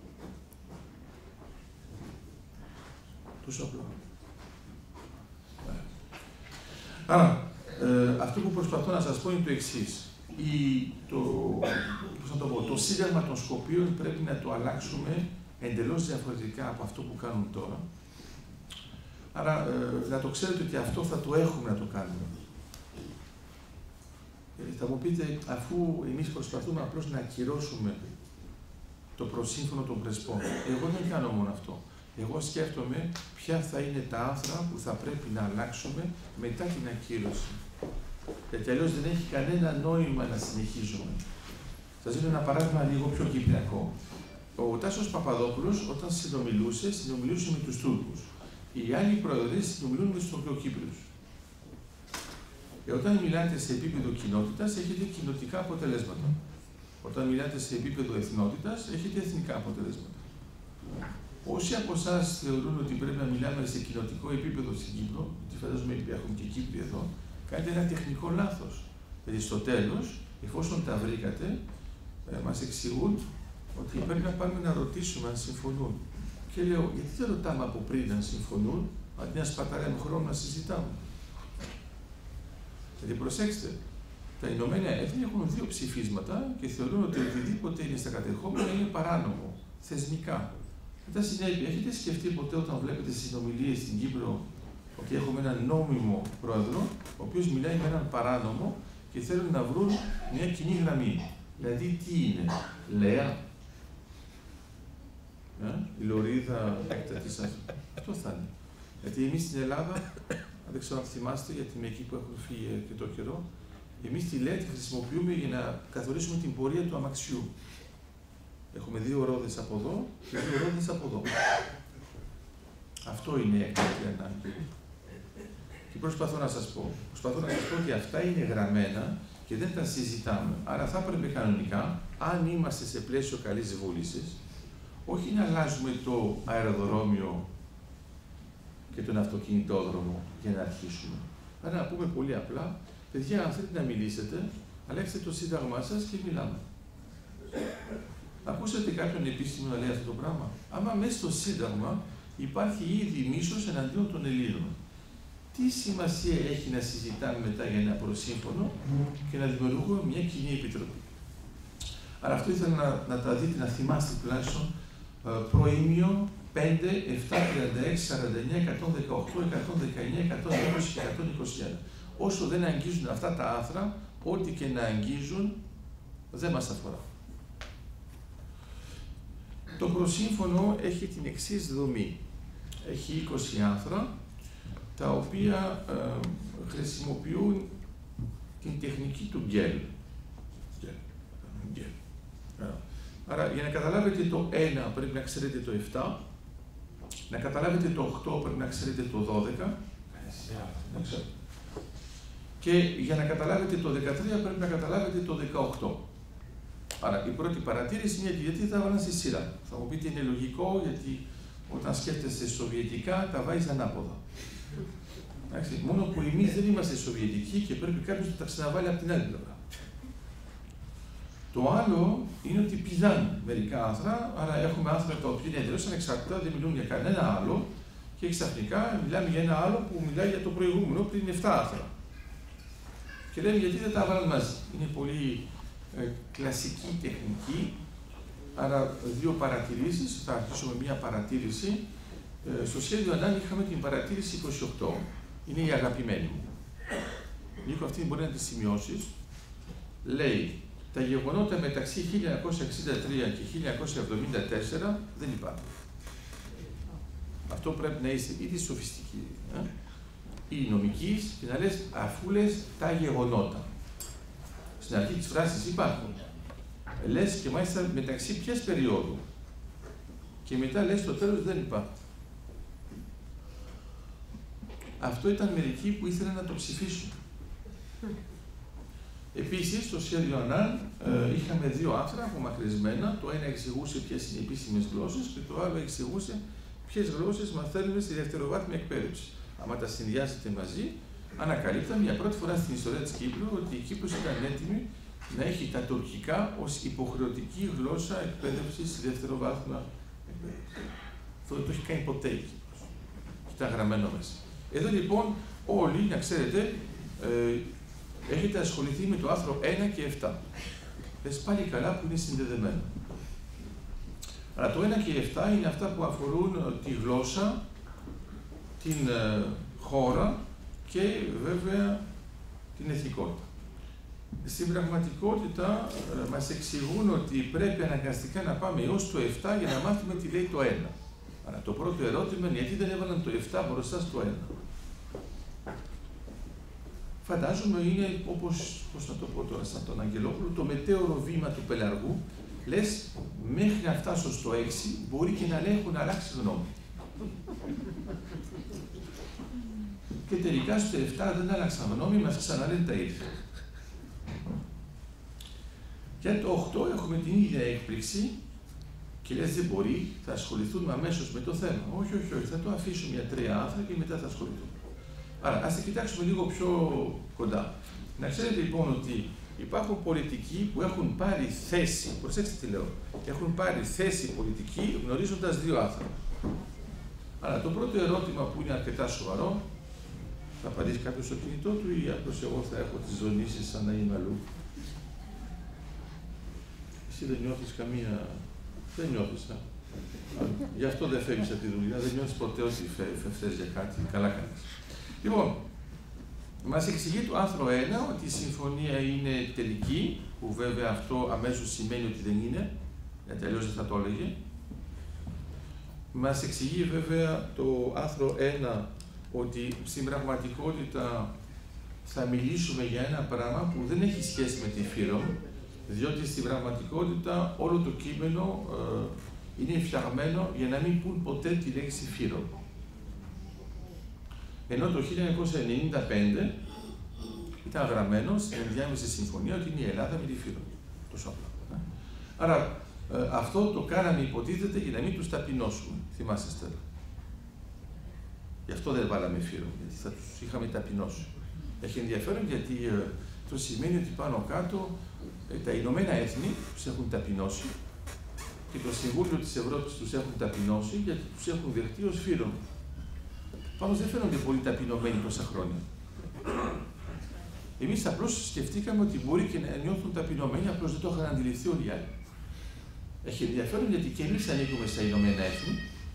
Τόσο απλό. Άρα, ε, αυτό που προσπαθώ να σας πω είναι το εξής. Η, το, πώς να το, πω, το Σύνταγμα των Σκοπίων πρέπει να το αλλάξουμε εντελώς διαφορετικά από αυτό που κάνουν τώρα. Άρα, ε, να το ξέρετε ότι αυτό θα το έχουμε να το κάνουμε. Ε, θα μου πείτε, αφού εμείς προσπαθούμε απλώς να ακυρώσουμε το προσύμφωνο των Πρεσπών, εγώ δεν κάνω μόνο αυτό. Εγώ σκέφτομαι ποια θα είναι τα άρθρα που θα πρέπει να αλλάξουμε μετά την ακύρωση. Γιατί αλλιώς δεν έχει κανένα νόημα να συνεχίζουμε. Σας δίνω ένα παράδειγμα λίγο πιο κυπριακό. Ο Τάσος Παπαδόπουλος, όταν συνομιλούσε, συνομιλούσε με τους Τούρκους. Οι άλλοι πρόεδροι συνομιλούν με τους Τουρκοκύπριους. Και όταν μιλάτε σε επίπεδο κοινότητας, έχετε κοινοτικά αποτελέσματα. Όταν μιλάτε σε επίπεδο εθνότητας, έχετε εθνικά αποτελέσματα. Όσοι από εσάς θεωρούν ότι πρέπει να μιλάμε σε κοινοτικό επίπεδο στην Κύπρο, γιατί φαντάζομαι ότι έχουν και Κύπροι εδώ, κάνετε ένα τεχνικό λάθος. Δηλαδή στο τέλος, εφόσον τα βρήκατε, ε, μας εξηγούν ότι πρέπει να πάμε να ρωτήσουμε αν συμφωνούν. Και λέω, γιατί δεν ρωτάμε από πριν αν συμφωνούν, αντί να σπαταλάμε χρόνο να συζητάμε. Δηλαδή προσέξτε, τα Ηνωμένα Έθνη έχουν δύο ψηφίσματα και θεωρούν ότι οτιδήποτε είναι στα κατεχόμενα είναι παράνομο, θεσμικά. Μετά συνέπεια, έχετε σκεφτεί ποτέ όταν βλέπετε συνομιλίες στην Κύπρο ότι έχουμε έναν νόμιμο πρόεδρο, ο οποίος μιλάει με έναν παράνομο και θέλουν να βρουν μια κοινή γραμμή. Δηλαδή, τι είναι, Λέα, ε? η Λωρίδα έκτατη σας. Αυτό θα είναι. Γιατί εμείς στην Ελλάδα, δεν ξέρω αν θυμάστε, γιατί είμαι εκεί που έχουν φύγει και το καιρό, εμείς τη Λέα τη χρησιμοποιούμε για να καθορίσουμε την πορεία του αμαξιού. Έχουμε δύο ρόδες από εδώ και δύο ρόδες από εδώ. Αυτό είναι έκτακτη ανάγκη. Και προσπαθώ να σας πω. Προσπαθώ να σας πω ότι αυτά είναι γραμμένα και δεν τα συζητάμε. Άρα θα έπρεπε κανονικά, αν είμαστε σε πλαίσιο καλής βούλησης, όχι να αλλάζουμε το αεροδρόμιο και τον αυτοκινητόδρομο για να αρχίσουμε. Άρα να πούμε πολύ απλά, παιδιά, αν θέλετε να μιλήσετε, αλλάξτε το σύνταγμά σας και μιλάμε. Ακούσατε κάποιον επίσημο να λέει αυτό το πράγμα. Άμα μέσα στο Σύνταγμα υπάρχει ήδη μίσος εναντίον των Ελλήνων. Τι σημασία έχει να συζητάμε μετά για ένα προσύμφωνο και να δημιουργούμε μια κοινή επιτροπή. Άρα αυτό ήθελα να, να τα δείτε, να θυμάστε τουλάχιστον προήμιο πέντε, επτά, τριάντα έξι, σαράντα εννιά, εκατόν δεκαοκτώ, εκατόν δεκαεννιά, εκατόν είκοσι και εκατόν είκοσι ένα. Όσο δεν αγγίζουν αυτά τα άρθρα, ό,τι και να αγγίζουν δεν μας αφορά. Το προσύμφωνο έχει την εξής δομή. Έχει είκοσι άρθρα, τα οποία ε, χρησιμοποιούν την τεχνική του γκέλ. Άρα, για να καταλάβετε το ένα πρέπει να ξέρετε το επτά, να καταλάβετε το οκτώ πρέπει να ξέρετε το δώδεκα, και για να καταλάβετε το δεκατρία πρέπει να καταλάβετε το δεκαοκτώ. Άρα, η πρώτη παρατήρηση είναι γιατί τα βάλαν στη σειρά. Θα μου πείτε είναι λογικό, γιατί όταν σκέφτεστε σοβιετικά τα βάζεις ανάποδα. Εντάξει, μόνο που εμείς δεν είμαστε σοβιετικοί και πρέπει κάποιος να τα ξαναβάλει από την άλλη πλευρά. Το άλλο είναι ότι πηδάνε μερικά άρθρα, άρα έχουμε άρθρα τα οποία είναι εντελώς ανεξάρτητα, δεν μιλούν για κανένα άλλο και ξαφνικά μιλάμε για ένα άλλο που μιλάει για το προηγούμενο πριν επτά άρθρα. Και λέμε γιατί δεν τα βάλαν μαζί. Είναι πολύ ε, κλασική τεχνική, άρα δύο παρατηρήσεις. Θα αρχίσω με μία παρατήρηση. Ε, στο σχέδιο Ανάν είχαμε την παρατήρηση είκοσι οκτώ. Είναι η αγαπημένη μου. Νίκο, αυτή μπορεί να τη σημειώσεις. Λέει, Τα γεγονότα μεταξύ χίλια εννιακόσια εξήντα τρία και χίλια εννιακόσια εβδομήντα τέσσερα δεν υπάρχουν. Αυτό πρέπει να είσαι είτε σοφιστική ε, ή νομικής και να λες αφού λες τα γεγονότα. Στην αρχή της φράσης υπάρχουν. Λες και μάλιστα μεταξύ ποιες περίοδου. Και μετά λες στο τέλος δεν υπάρχουν. Αυτό ήταν μερικοί που ήθελαν να το ψηφίσουν. Επίσης, στο σχέδιο ΑΝΑΝ ε, είχαμε δύο άρθρα απομακρυσμένα. Το ένα εξηγούσε ποιες είναι οι επίσημες γλώσσες και το άλλο εξηγούσε ποιες γλώσσες μαθαίνουμε στη δευτεροβάθμια εκπαίδευση. Άμα τα συνδυάσετε μαζί, ανακαλύπταμε για πρώτη φορά στην ιστορία της Κύπρου ότι η Κύπρος ήταν έτοιμη να έχει τα τουρκικά ως υποχρεωτική γλώσσα εκπαίδευση στη δευτεροβάθμια εκπαίδευση. Αυτό δεν το έχει κάνει ποτέ η Κύπρος. Ήταν γραμμένο μέσα. Εδώ λοιπόν όλοι, να ξέρετε, ε, έχετε ασχοληθεί με το άρθρο ένα και επτά. Πες πάλι καλά που είναι συνδεδεμένα. Αλλά το ένα και επτά είναι αυτά που αφορούν τη γλώσσα, την ε, χώρα και βέβαια την εθνικότητα. Στην πραγματικότητα ε, μας εξηγούν ότι πρέπει αναγκαστικά να πάμε έως το επτά για να μάθουμε τι λέει το ένα. Αλλά το πρώτο ερώτημα είναι γιατί δεν έβαλαν το επτά μπροστά στο ένα. Φαντάζομαι είναι όπως, πώς να το πω τώρα, σαν τον Αγγελόπουλο, το μετέωρο βήμα του πελαργού. Λες, μέχρι να φτάσω στο έξι, μπορεί και να έχουν αλλάξει γνώμη. Και τελικά στο επτά δεν άλλαξαν γνώμη, μας ξαναλένε τα ίδια. Για το οκτώ έχουμε την ίδια έκπληξη και λες δεν μπορεί, θα ασχοληθούμε αμέσως με το θέμα. Όχι, όχι, όχι, θα το αφήσουμε για τρία άρθρα και μετά θα ασχοληθούμε. Άρα, ας τα κοιτάξουμε λίγο πιο κοντά. Να ξέρετε λοιπόν ότι υπάρχουν πολιτικοί που έχουν πάρει θέση, προσέξτε τι λέω, έχουν πάρει θέση πολιτική γνωρίζοντας δύο άρθρα. Αλλά το πρώτο ερώτημα που είναι αρκετά σοβαρό, θα απαντήσει κάποιος στο κινητό του ή απλώς εγώ θα έχω τις ζωνήσεις σαν να είμαι αλλού. Εσύ δεν νιώθεις καμία... δεν νιώθεις, α. Γι' αυτό δεν φεύγεις από τη δουλειά, δεν νιώθεις ποτέ ότι φεύγεις για κάτι, καλά κάνεις. Λοιπόν, μας εξηγεί το άρθρο ένα ότι η συμφωνία είναι τελική, που βέβαια αυτό αμέσως σημαίνει ότι δεν είναι, γιατί αλλιώς δεν θα το έλεγε. Μας εξηγεί βέβαια το άρθρο ένα ότι στην πραγματικότητα θα μιλήσουμε για ένα πράγμα που δεν έχει σχέση με τη φύρο, διότι στην πραγματικότητα όλο το κείμενο ε, είναι φτιαγμένο για να μην πούν ποτέ τη λέξη φύρο. Ενώ το χίλια εννιακόσια ενενήντα πέντε ήταν γραμμένο στην ενδιάμεση συμφωνία ότι είναι η Ελλάδα με τη φύρο. Τόσο απλά. Άρα ε, αυτό το κάναμε υποτίθεται για να μην τους ταπεινώσουμε. Θυμάστε Στέλλα. Γι' αυτό δεν βάλαμε φύρο, γιατί θα τους είχαμε ταπεινώσει. Έχει ενδιαφέρον γιατί ε, το σημαίνει ότι πάνω κάτω ε, τα Ηνωμένα Έθνη τους έχουν ταπεινώσει και το Συμβούλιο της Ευρώπης τους έχουν ταπεινώσει γιατί τους έχουν δεχτεί ως φύρο. Πάντως δεν φαίνονται πολύ ταπεινωμένοι τόσα χρόνια. Εμείς απλώς σκεφτήκαμε ότι μπορεί και να νιώθουν ταπεινωμένοι, απλώς δεν το είχαν αντιληφθεί όλοι οι άλλοι. Έχει ενδιαφέρον γιατί και εμείς ανήκουμε στα Ηνωμένα Έθνη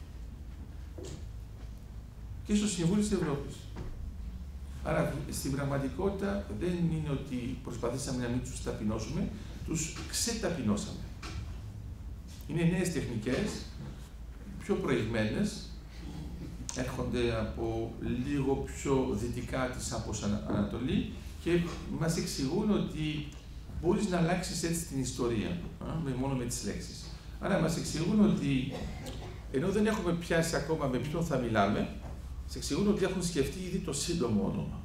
και στο Συμβούλιο της Ευρώπης. Άρα στην πραγματικότητα δεν είναι ότι προσπαθήσαμε να μην τους ταπεινώσουμε, τους ξεταπεινώσαμε. Είναι νέες τεχνικές, πιο προηγμένες, έρχονται από λίγο πιο δυτικά της από Ανατολή και μας εξηγούν ότι μπορείς να αλλάξεις έτσι την ιστορία, α, με, μόνο με τις λέξεις. Άρα μας εξηγούν ότι ενώ δεν έχουμε πιάσει ακόμα με ποιον θα μιλάμε, μας εξηγούν ότι έχουν σκεφτεί ήδη το σύντομο όνομα.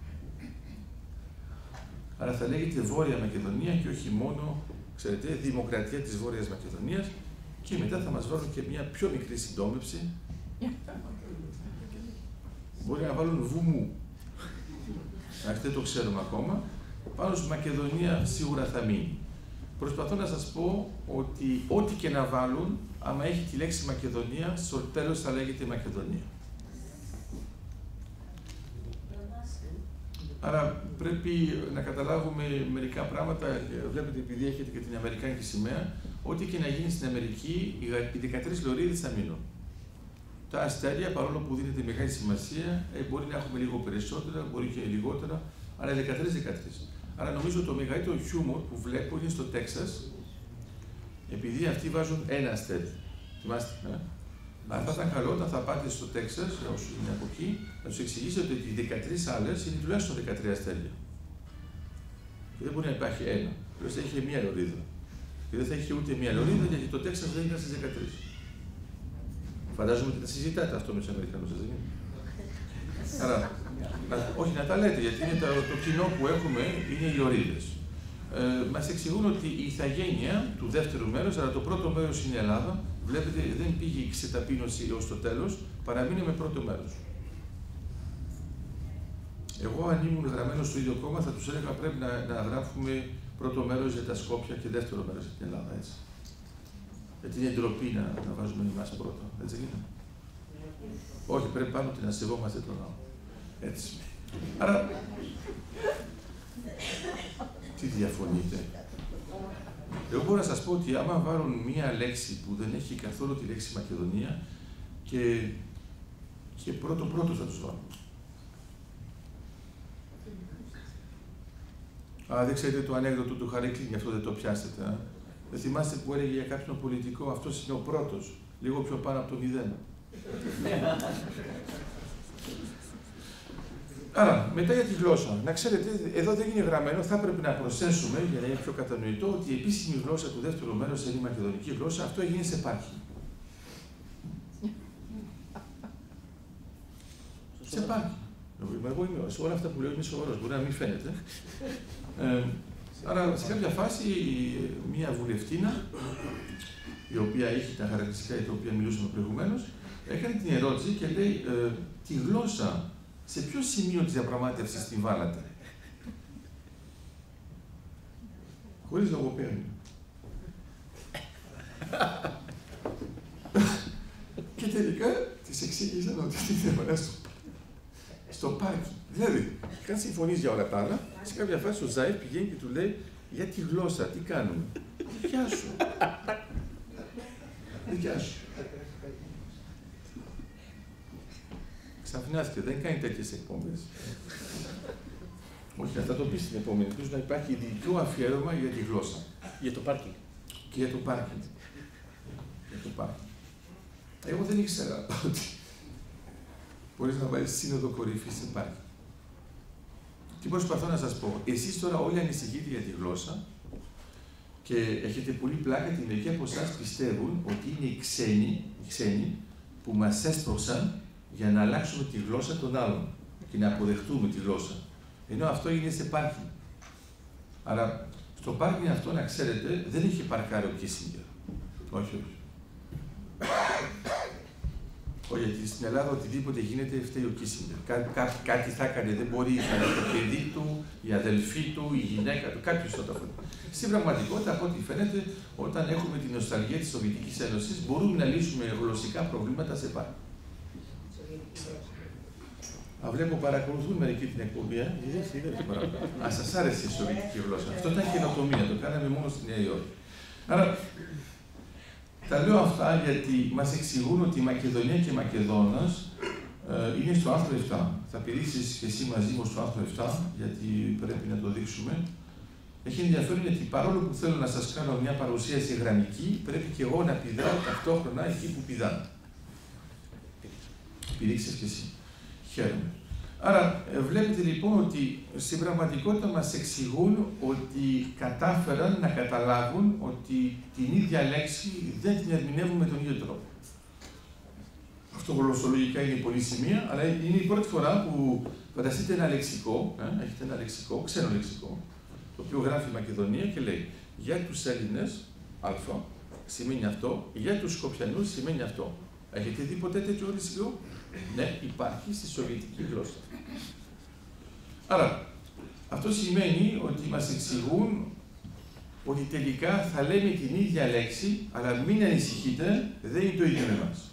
Άρα θα λέγεται Βόρεια Μακεδονία και όχι μόνο, ξέρετε, Δημοκρατία της Βόρειας Μακεδονίας και μετά θα μας βάλουν και μια πιο μικρή συντόμευση. Μπορεί να βάλουν Βουμού. Δεν το ξέρουμε ακόμα. Πάνω στη Μακεδονία σίγουρα θα μείνει. Προσπαθώ να σας πω ότι ό,τι και να βάλουν, άμα έχει τη λέξη Μακεδονία, στο τέλος θα λέγεται Μακεδονία. Άρα πρέπει να καταλάβουμε μερικά πράγματα. Βλέπετε, επειδή έχετε και την Αμερικάνικη σημαία, ό,τι και να γίνει στην Αμερική, οι δεκατρείς λωρίδες θα μείνουν. Τα αστέρια, παρόλο που δίνεται μεγάλη σημασία, μπορεί να έχουμε λίγο περισσότερα, μπορεί και λιγότερα, αλλά δεκατρείς δεκατρείς. Άρα νομίζω το μεγαλύτερο χιούμορ που βλέπω είναι στο Τέξας, επειδή αυτοί βάζουν ένα αστέρι. Θυμάστε, ε? Αλλά θα ήταν καλό όταν θα πάτε στο Τέξας, όσοι είναι από εκεί, να τους εξηγήσετε ότι οι δεκατρείς άλλες είναι τουλάχιστον δεκατρία αστέρια. Και δεν μπορεί να υπάρχει ένα. Πρέπει να έχει μία λωρίδα. Και δεν θα έχει ούτε μία λωρίδα γιατί το Τέξας δεν ήταν στις δεκατρείς. Φαντάζομαι ότι τα συζητάτε αυτό με τους Αμερικανούς, δεν είναι? Άρα, να, όχι να τα λέτε, γιατί είναι το, το κοινό που έχουμε είναι οι λωρίδες. Ε, μας εξηγούν ότι η ηθαγένεια του δεύτερου μέρους, αλλά το πρώτο μέρος είναι η Ελλάδα. Βλέπετε, δεν πήγε η ξεταπείνωση έως το τέλος, παραμείνει με πρώτο μέρος. Εγώ, αν ήμουν γραμμένος στο ίδιο κόμμα, θα τους έλεγα πρέπει να, να γράφουμε πρώτο μέρος για τα Σκόπια και δεύτερο μέρος για την Ελλάδα, έτσι. Γιατί είναι ντροπή να, να βάζουμε εμάς πρώτο, έτσι είναι. Όχι, πρέπει πάνω ότι να σεβόμαστε τον άλλο. Έτσι. Άρα, τι διαφωνείτε? Εγώ μπορώ να σας πω ότι άμα βάλουν μία λέξη που δεν έχει καθόλου τη λέξη Μακεδονία και, και πρώτο πρώτο θα τους βάλουν. Α, δεν ξέρετε το ανέκδοτο του Χαρίκλη, γι' αυτό δεν το πιάσετε. Α? Δεν θυμάστε που έλεγε για κάποιον πολιτικό, αυτός είναι ο πρώτος, λίγο πιο πάνω από το μηδέν. Άρα, μετά για τη γλώσσα. Να ξέρετε, εδώ δεν είναι γραμμένο, θα πρέπει να προσθέσουμε, για να είναι πιο κατανοητό, ότι η επίσημη γλώσσα του δεύτερου μέρους είναι η μακεδονική γλώσσα. Αυτό έγινε σε πάρκι. Σε πάρκι. Εγώ είμαι, σε όλα αυτά που λέω είμαι σοβαρός, μπορεί να μην φαίνεται. Ε, άρα, σε κάποια φάση, μία βουλευτίνα, η οποία έχει τα χαρακτηριστικά για τα οποία μιλούσαμε προηγουμένως, έκανε την ερώτηση και λέει ε, τη γλώσσα σε ποιο σημείο της διαπραγμάτευσης την βάλατε? Χωρίς λογοπαίγνιο. Και τελικά της εξήγησαν ότι την έβαλα στο, στο πάρκι. Δηλαδή, είχαν συμφωνήσει για όλα τα άλλα, σε κάποια φάση ο Ζάιφ πηγαίνει και του λέει για τη γλώσσα, τι κάνουμε? Δικιά σου. Δικιά σου. Ξαφνιάστηκε, δεν κάνει τέτοιες εκπομπές. Όχι, θα το πει στην επόμενη τους να υπάρχει ειδικό αφιέρωμα για τη γλώσσα. Για το πάρκινγκ. Και για το πάρκινγκ. Για το πάρκινγκ. Εγώ δεν ήξερα ότι μπορείς να βάλεις σύνοδο κορυφής σε πάρκινγκ. Τι προσπαθώ να σας πω. Εσείς τώρα όλοι ανησυχείτε για τη γλώσσα και έχετε πολύ πλάκα ότι μερικοί από εσάς πιστεύουν ότι είναι οι ξένοι, οι ξένοι που μας έσπρωξαν για να αλλάξουμε τη γλώσσα των άλλων και να αποδεχτούμε τη γλώσσα. Ενώ αυτό είναι σε πάρκινγκ. Άρα, στο πάρκινγκ αυτό, να ξέρετε, δεν είχε παρκάρει ο Κίσινγκερ. Όχι, όχι. Όχι, γιατί στην Ελλάδα οτιδήποτε γίνεται φταίει ο Κίσινγκερ. Κά, κά, κάτι θα έκανε, δεν μπορεί να είναι το παιδί του, η αδελφή του, η γυναίκα του, κάποιος θα το κάνει. Στην πραγματικότητα, από ό,τι φαίνεται, όταν έχουμε την νοσταλγία της Σοβιετικής Ένωσης, μπορούμε να λύσουμε γλωσσικά προβλήματα σε πάρκινγκ. Α, βλέπω παρακολουθούν μερικοί την εκπομπή, ε. Α, σας άρεσε η σοβιετική γλώσσα. Αυτό ήταν καινοτομία, το κάναμε μόνο στη Νέα Υόρκη. Άρα, τα λέω αυτά γιατί μας εξηγούν ότι η Μακεδονία και η Μακεδόνας ε, είναι στο άρθρο επτά. Θα πηδήσεις και εσύ μαζί μου στο άρθρο επτά, γιατί πρέπει να το δείξουμε. Έχει ενδιαφέρον γιατί παρόλο που θέλω να σας κάνω μια παρουσίαση γραμμική, πρέπει και εγώ να πηδάω ταυτόχρονα εκεί που πηδάνε. Πηδήξες και εσύ. Χαίρομαι. Άρα, βλέπετε λοιπόν ότι στην πραγματικότητα μας εξηγούν ότι κατάφεραν να καταλάβουν ότι την ίδια λέξη δεν την ερμηνεύουν με τον ίδιο τρόπο. Αυτό γλωσσολογικά είναι πολύ σημεία, αλλά είναι η πρώτη φορά που φανταστείτε ένα λεξικό, ε, έχετε ένα λεξικό, ξένο λεξικό, το οποίο γράφει η Μακεδονία και λέει για τους Έλληνες, α, σημαίνει αυτό, για τους Σκοπιανούς σημαίνει αυτό. Έχετε δει ποτέ τέτοιο λεξικό? Ναι, υπάρχει στη σοβιετική γλώσσα. Άρα, αυτό σημαίνει ότι μας εξηγούν ότι τελικά θα λέμε την ίδια λέξη, αλλά μην ανησυχείτε, δεν είναι το ίδιο με εμάς.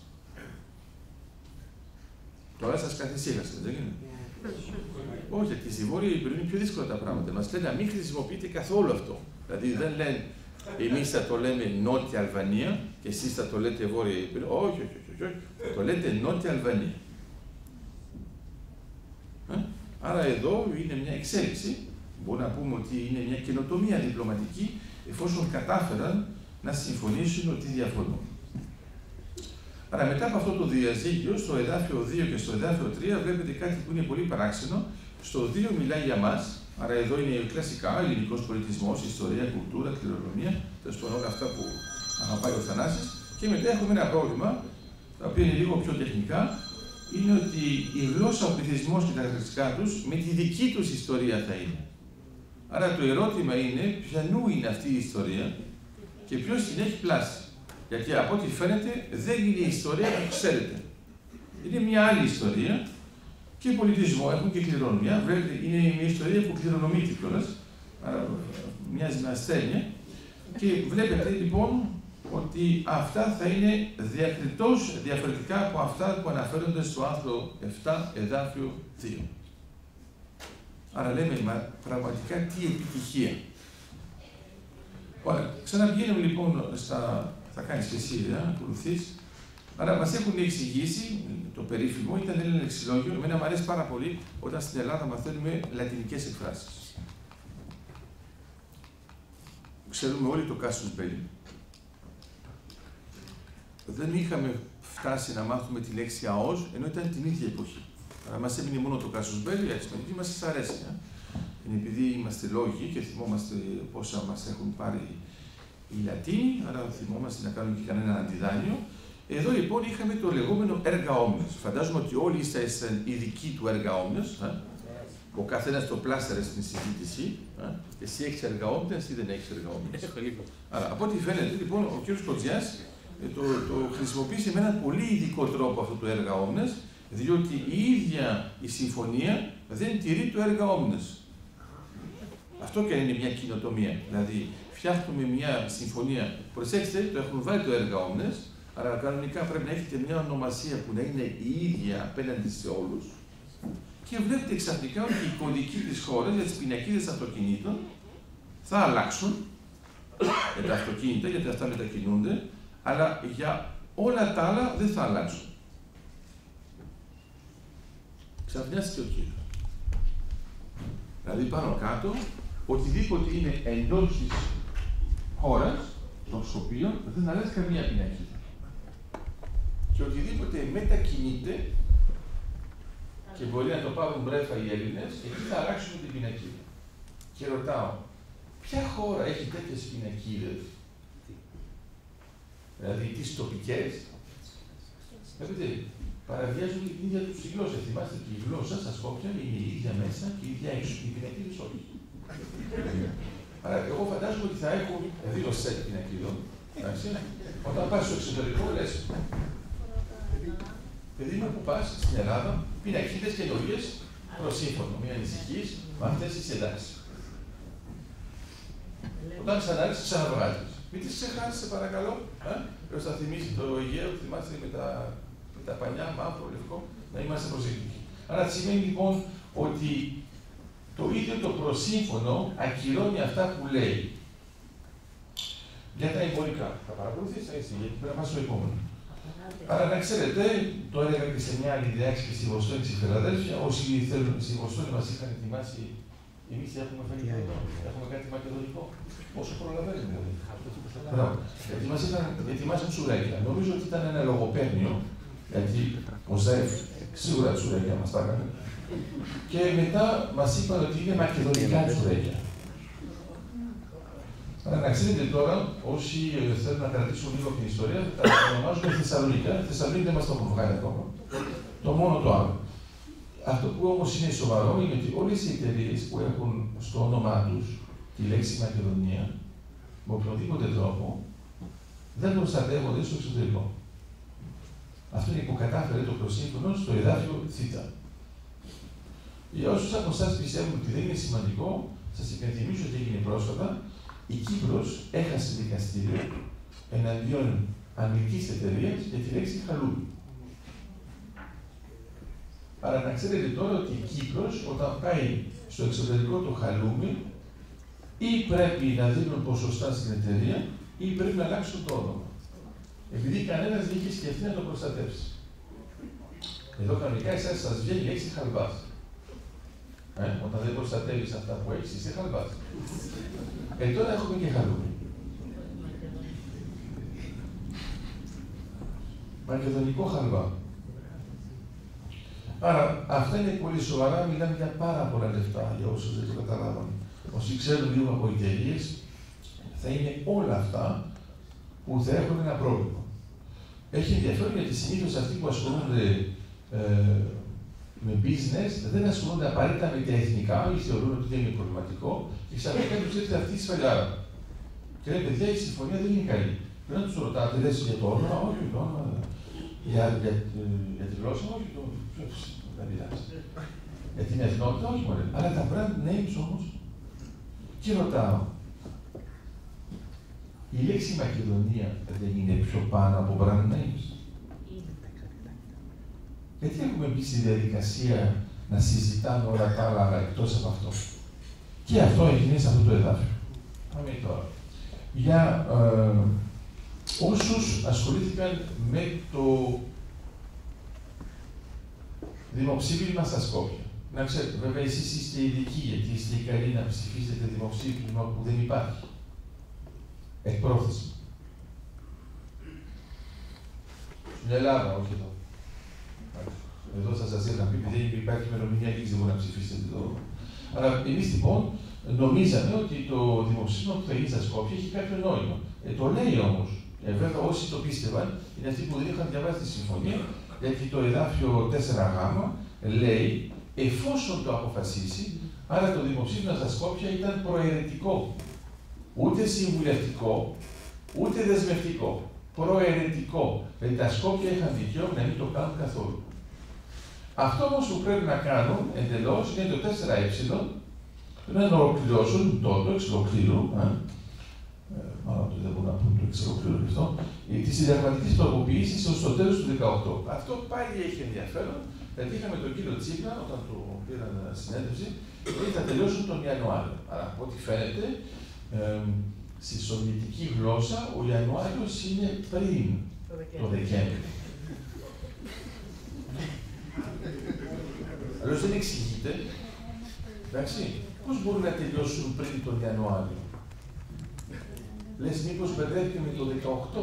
Τώρα σας καθησύχασα, δεν είναι? Όχι, γιατί στη Βόρεια Ήπειρο είναι πιο δύσκολα τα πράγματα. Μας λένε να μην χρησιμοποιείτε καθόλου αυτό. Δηλαδή δεν λένε εμείς θα το λέμε Νότια Αλβανία και εσείς θα το λέτε Βόρεια Ήπειρο. Όχι, όχι, όχι, όχι. Το λέτε Νότια Αλβανία. Ε? Άρα εδώ είναι μια εξέλιξη Μπορούμε να πούμε ότι είναι μια καινοτομία διπλωματική, εφόσον κατάφεραν να συμφωνήσουν ότι διαφωνούν. Άρα, μετά από αυτό το διαζύγιο, στο εδάφιο δύο και στο εδάφιο τρία, βλέπετε κάτι που είναι πολύ παράξενο. Στο δύο μιλάει για μας, άρα εδώ είναι κλασικά ελληνικός πολιτισμός, ιστορία, κουλτούρα, κληρονομία, τέλος πάντων όλα αυτά που αγαπάει ο Θανάσης. Και μετά έχουμε ένα πρόβλημα, τα οποία είναι λίγο πιο τεχνικά, είναι ότι η γλώσσα, ο πληθυσμός και τα χαρακτηριστικά τους με τη δική τους ιστορία θα είναι. Άρα το ερώτημα είναι ποιανού είναι αυτή η ιστορία και ποιος την έχει πλάσει. Γιατί από ό,τι φαίνεται δεν είναι η ιστορία που ξέρετε. Είναι μια άλλη ιστορία και πολιτισμό έχουν και κληρονομιά. Βλέπετε, είναι μια ιστορία που κληρονομείται κιόλας, άρα μοιάζει με ασθένεια. Και βλέπετε λοιπόν ότι αυτά θα είναι διακριτώς διαφορετικά από αυτά που αναφέρονται στο άρθρο επτά, εδάφιο δύο. Άρα λέμε μα, πραγματικά τι επιτυχία. Ωραία, ξαναπηγαίνουμε λοιπόν στα... θα κάνεις και εσύ, να ακολουθείς. Άρα μας έχουν εξηγήσει, το περίφημο ήταν ένα λεξιλόγιο. Εμένα μου αρέσει πάρα πολύ όταν στην Ελλάδα μαθαίνουμε λατινικές εκφράσεις. Ξέρουμε όλοι το casus belli. Δεν είχαμε φτάσει να μάθουμε τη λέξη αός, ενώ ήταν την ίδια εποχή. Άρα μας έμεινε μόνο το casus belli, έτσι με μας σας αρέσει. Ε? Είναι επειδή είμαστε λόγοι και θυμόμαστε πόσα μας έχουν πάρει οι Λατίνοι, άρα θυμόμαστε να κάνουμε και κανένα αντιδάνειο. Εδώ λοιπόν είχαμε το λεγόμενο erga omnes. Φαντάζομαι ότι όλοι είστε ειδικοί του erga omnes. Ε? Ο καθένας το πλάστερε στην συζήτηση. Ε? Εσύ έχεις erga omnes ή δεν έχεις erga omnes. Άρα από ό,τι φαίνεται λοιπόν ο κ. Κοτζιάς το, το χρησιμοποίησε με έναν πολύ ειδικό τρόπο αυτό το erga omnes, διότι η ίδια η συμφωνία δεν τηρεί το erga omnes. Αυτό και είναι μια κοινοτομία. Δηλαδή, φτιάχνουμε μια συμφωνία. Προσέξτε, το έχουμε βάλει το erga omnes, αλλά κανονικά πρέπει να έχετε μια ονομασία που να είναι η ίδια απέναντι σε όλους. Και βλέπετε ξαφνικά ότι οι κωδικοί της χώρας για τις πινακίδες αυτοκινήτων θα αλλάξουν για τα αυτοκίνητα, γιατί αυτά μετακινούνται, αλλά για όλα τα άλλα δεν θα αλλάξουν. Ξαφνιάστηκε ο κύριος. Δηλαδή πάνω κάτω, οτιδήποτε είναι εντός της χώρας, των σκοπίων, δεν αλλάζει καμία πινακίδα. Και οτιδήποτε μετακινείται, και μπορεί να το πάρουν μπρέφα οι Έλληνες, εκεί θα αλλάξουν την πινακίδα. Και ρωτάω, ποια χώρα έχει τέτοιες πινακίδες, δηλαδή τις τοπικές, δηλαδή παραβιάζουν την ίδια τους τη γλώσσα. Θυμάστε ότι η γλώσσα στα Σκόπια είναι η ίδια μέσα και η ίδια έξω, οι πινακίδες όχι. Άρα, εγώ φαντάζομαι ότι θα έχω δύο σετ πινακίδων. Όταν πας στο εξωτερικό, λες, παιδί μου που πας στην Ελλάδα, πινακίδες καινούριες, προς σύμφωνο, μην ανησυχείς, με αυτές τις εντάξεις. Όταν ξανάρθεις, ξαναβγάζεις. Μην τις ξεχάσεις, σε παρακαλώ. Έως θα θυμίσει το Αιγαίο, θυμάστε με τα, με τα πανιά, μαύρο, λευκό, να είμαστε προσεκτικοί. Άρα σημαίνει λοιπόν ότι το ίδιο το προσύμφωνο ακυρώνει αυτά που λέει. Για τα εμπορικά. Θα παρακολουθείς έτσι, γιατί πρέπει να πάμε στο επόμενο. Άρα να ξέρετε, το έλεγα και σε μια άλλη διάσκεψη στη Βοστόνη στη Φιλαδέλφια, όσοι θέλουν στη Βοστόνη μας είχαν ετοιμάσει, εμείς έχουμε φέρει εδώ, έχουμε κάτι μακεδονικό. Όσο προλαβαίνουμε. Γιατί μας είχαν ετοιμάσει τσουρέκια. Νομίζω ότι ήταν ένα λογοπαίγνιο, γιατί ο Ζεύ σίγουρα τσουρέκια μας τα έκανε. Και μετά μας είπαν ότι είναι μακεδονικά τσουρέκια. Άρα να ξέρετε τώρα, όσοι θέλουν να κρατήσουν λίγο την ιστορία, θα τα ονομάζουμε Θεσσαλονίκα. Θεσσαλονίκη δεν μας το έχουν βγάλει ακόμα. Το μόνο το άλλο. Αυτό που όμως είναι σοβαρό είναι ότι όλες οι εταιρείες που έχουν στο όνομά τους τη λέξη Μακεδονία, με οποιοδήποτε τρόπο, δεν προστατεύονται στο εξωτερικό. Αυτό είναι που κατάφερε το προσύμφωνο στο εδάφιο Θ. Για όσους από εσάς πιστεύουν ότι δεν είναι σημαντικό, σας υπενθυμίζω ότι έγινε πρόσφατα. Η Κύπρος έχασε δικαστήριο εναντίον αγγλικής εταιρείας για τη λέξη χαλούμι. Άρα να ξέρετε τώρα ότι η Κύπρος, όταν πάει στο εξωτερικό το χαλούμι, ή πρέπει να δίνουν ποσοστά στην εταιρεία, ή πρέπει να αλλάξουν το όνομα. Επειδή κανένας δεν είχε σκεφτεί να το προστατεύσει. Εδώ κανονικά εσάς σας βγαίνει η λέξη χαλβάς. Ε, όταν δεν προστατεύεις αυτά που έχεις, είσαι χαλβάς. Ε, τώρα έχουμε και Halloween. Μακεδονικό χαλβά. Άρα, αυτά είναι πολύ σοβαρά, μιλάμε για πάρα πολλά λεφτά για όσους δεν το καταλάβαν. Όσοι ξέρουν λίγο από εταιρείες, θα είναι όλα αυτά που θα έχουν ένα πρόβλημα. Έχει ενδιαφέρον γιατί συνήθως αυτοί που ασχολούνται ε, με business δεν ασχολούνται απαραίτητα με τα εθνικά ή θεωρούν ότι δεν είναι προβληματικό και ξαφνικά τους έρχεται αυτή η σφαλιάρα. Και λέει, παιδιά, η συμφωνία δεν είναι καλή. Πρέπει να τους ρωτάτε, λες για το όνομα, όχι το όνομα, για, για, για τη γλώσσα, όχι το δεν πειράζει. Για την εθνότητα, όχι μόνο. Αλλά τα brand names όμως, και ρωτάω, η λέξη Μακεδονία δεν είναι πιο πάνω από brand names? Γιατί έχουμε μπει στη διαδικασία να συζητάμε όλα τα άλλα εκτός από αυτό? Και αυτό έγινε σε αυτό το εδάφιο. Πάμε τώρα. Για ε, όσους ασχολήθηκαν με το δημοψήφισμα στα Σκόπια. Να ξέρετε, βέβαια εσείς είστε ειδικοί, γιατί είστε ικανοί να ψηφίσετε δημοψήφισμα που δεν υπάρχει. Εκπρόθεσμα. Στην Ελλάδα, όχι εδώ. Εδώ θα σας έλεγα, επειδή δεν υπάρχει ημερομηνία λήξη, δεν μπορεί να ψηφίσετε εδώ. Αλλά εμείς λοιπόν νομίζαμε ότι το δημοψήφισμα που θα γίνει στα Σκόπια έχει κάποιο νόημα. Ε, το λέει όμως. Ε, βέβαια, όσοι το πίστευαν είναι αυτοί που δεν είχαν διαβάσει τη συμφωνία, γιατί το εδάφιο τέσσερα γ λέει εφόσον το αποφασίσει, άρα το δημοψήφισμα στα Σκόπια ήταν προαιρετικό. Ούτε συμβουλευτικό, ούτε δεσμευτικό. Προαιρετικό. Δηλαδή τα Σκόπια είχαν δικαίωμα να μην το κάνουν καθόλου. Αυτό όμως που πρέπει να κάνουν εντελώς είναι το τέσσερα ε, πρέπει να ολοκληρώσουν τότε εξ ολοκλήρου, μάλλον δεν μπορούν να πούν το εξ ολοκλήρου αυτό, τη συνταγματική τροποποίηση ως το τέλος του δεκαοκτώ. Αυτό πάλι έχει ενδιαφέρον, γιατί είχαμε τον κύριο Τσίπρα, όταν του πήραν συνέντευξη, ότι θα τελειώσουν τον Ιανουάριο. Άρα, από ό,τι φαίνεται, ε, στη σοβιετική γλώσσα, ο Ιανουάριος είναι πριν το Δεκέμβριο. Αλλιώς δεν εξηγείται, εντάξει, πώς μπορούν να τελειώσουν πριν τον Ιανουάριο? Λες, μήπως μπερδεύτηκε με το δεκαοκτώ.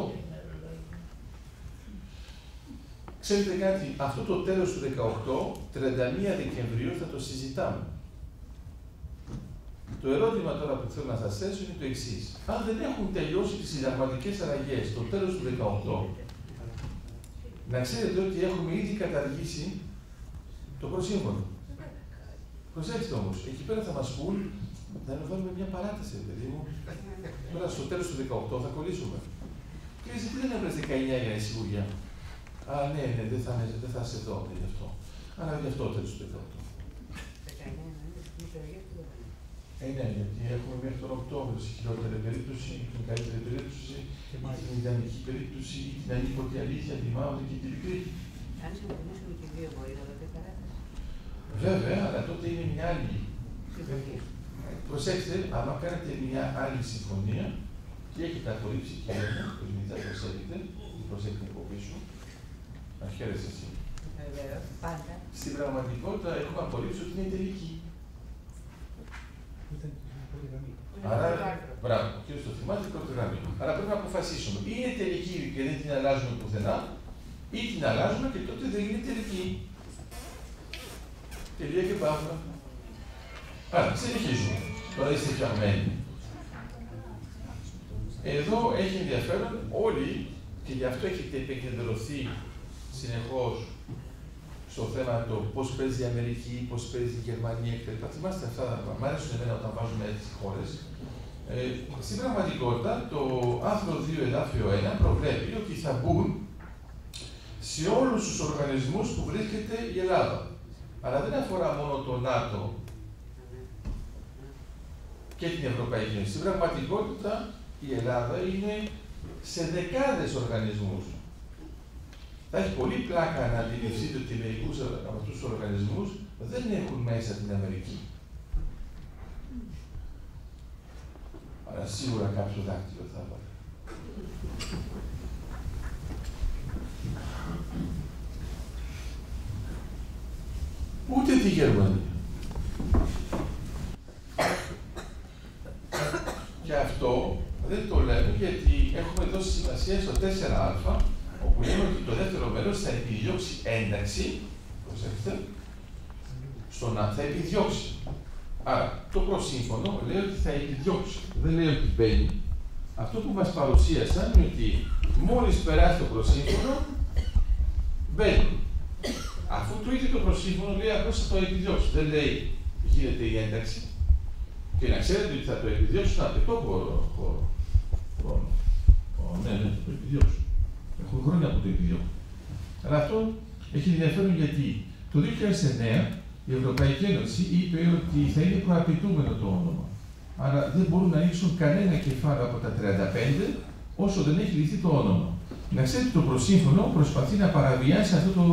Ξέρετε κάτι, αυτό το τέλος του δεκαοκτώ, τριάντα μία Δεκεμβρίου θα το συζητάμε. Το ερώτημα τώρα που θέλω να σας θέσω είναι το εξής. Αν δεν έχουν τελειώσει τις συνταγματικές αλλαγές το τέλος του δεκαοκτώ, να ξέρετε ότι έχουμε ήδη καταργήσει το προσύμφωνο. Προσέξτε όμως, εκεί πέρα θα μας πούν, θα βάλουμε μια παράταση, παιδί μου. Τώρα στο τέλος του δεκαοκτώ θα κολλήσουμε. Και εσύ τι δεν έβρες δεκαεννιά για σιγουριά? Α, ναι, ναι, δεν θα, δεν θα είσαι εδώ, ναι, γι' αυτό. Άρα γι' αυτό τέλος του δεκαοκτώ. Ε, ναι, γιατί έχουμε μέχρι τον Οκτώβριο στη χειρότερη περίπτωση, την καλύτερη περίπτωση, την ιδανική περίπτωση, την ανίποτη αλήθεια, τη μαύρη και την πικρή. Αν συμφωνήσουμε και δύο, μπορεί να δοθεί παράταση. Βέβαια, αλλά τότε είναι μια άλλη. Προσέξτε, άμα κάνετε μια άλλη συμφωνία και έχετε απορρίψει και το Μητά, προσέχετε, προσέχετε από πίσω. Να χαίρεσαι εσύ. Βεβαίως, πάντα. Στην πραγματικότητα έχουμε απορρίψει ότι είναι τελική. Άρα, μπράβο, ο κύριος το θυμάται πρώτη γραμμή. Άρα πρέπει να αποφασίσουμε. Ή είναι τελική και δεν την αλλάζουμε πουθενά, ή την αλλάζουμε και τότε δεν είναι τελική. Τελεία και παύλα. Άρα, συνεχίζουμε. Τώρα είστε φτιαγμένοι. Εδώ έχει ενδιαφέρον όλοι, και γι' αυτό έχετε επικεντρωθεί συνεχώς στο θέμα το πώς παίζει η Αμερική, πώς παίζει η Γερμανία κτλ. Θυμάστε αυτά, μ' αρέσουν εμένα όταν βάζουμε έτσι χώρες. Ε, στην πραγματικότητα, το άρθρο δύο εδάφιο ένα προβλέπει ότι θα μπουν σε όλους τους οργανισμούς που βρίσκεται η Ελλάδα. Αλλά δεν αφορά μόνο το ΝΑΤΟ και την Ευρωπαϊκή Ένωση. Στην πραγματικότητα, η Ελλάδα είναι σε δεκάδες οργανισμούς. Θα έχει πολύ πλάκα να αντιληφθείτε ότι μερικούς από αυτούς τους οργανισμούς δεν έχουν μέσα την Αμερική. Αλλά σίγουρα κάποιο δάκτυλο θα βάλει. Ούτε τη Γερμανία. δώσει σημασία στο τέσσερα α, όπου λέμε ότι το δεύτερο μέρος θα επιδιώξει ένταξη, προσέξτε, στο να θα επιδιώξει. Άρα, το προσύμφωνο λέει ότι θα επιδιώξει, δεν λέει ότι μπαίνει. Αυτό που μας παρουσίασαν είναι ότι μόλις περάσει το προσύμφωνο, μπαίνει. Αφού το ίδιο το προσύμφωνο λέει απλώς θα το επιδιώξει, δεν λέει γίνεται η ένταξη. Και να ξέρετε ότι θα το επιδιώξουν αρκετό χρόνο. Ναι, ναι, θα το επιδιώξουν. Έχω χρόνια που το επιδιώκω. Αλλά αυτό έχει ενδιαφέρον γιατί το δύο χιλιάδες εννέα η Ευρωπαϊκή Ένωση είπε ότι θα είναι προαπαιτούμενο το όνομα. Άρα δεν μπορούν να ανοίξουν κανένα κεφάλαιο από τα τριάντα πέντε όσο δεν έχει λυθεί το όνομα. Να ξέρετε το προσύμφωνο προσπαθεί να παραβιάσει αυτό το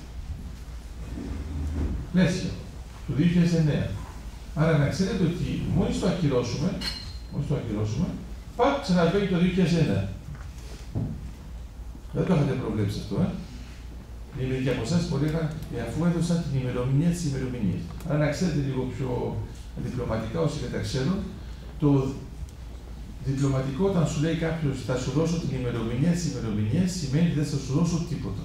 πλαίσιο του δύο χιλιάδες εννέα. Άρα να ξέρετε ότι μόλις το ακυρώσουμε, μόλις το ακυρώσουμε, πάπ, ξαναμπαίνει το δύο χιλιάδες ένα. Δεν το είχατε προβλέψει αυτό, ε. Οι μερικοί από εσάς που έλεγαν, αφού έδωσαν την ημερομηνία της ημερομηνίας. Άρα να ξέρετε λίγο πιο διπλωματικά, όσοι δεν τα ξέρουν, το διπλωματικό όταν σου λέει κάποιος θα σου δώσω την ημερομηνία της ημερομηνίας, σημαίνει ότι δεν θα σου δώσω τίποτα.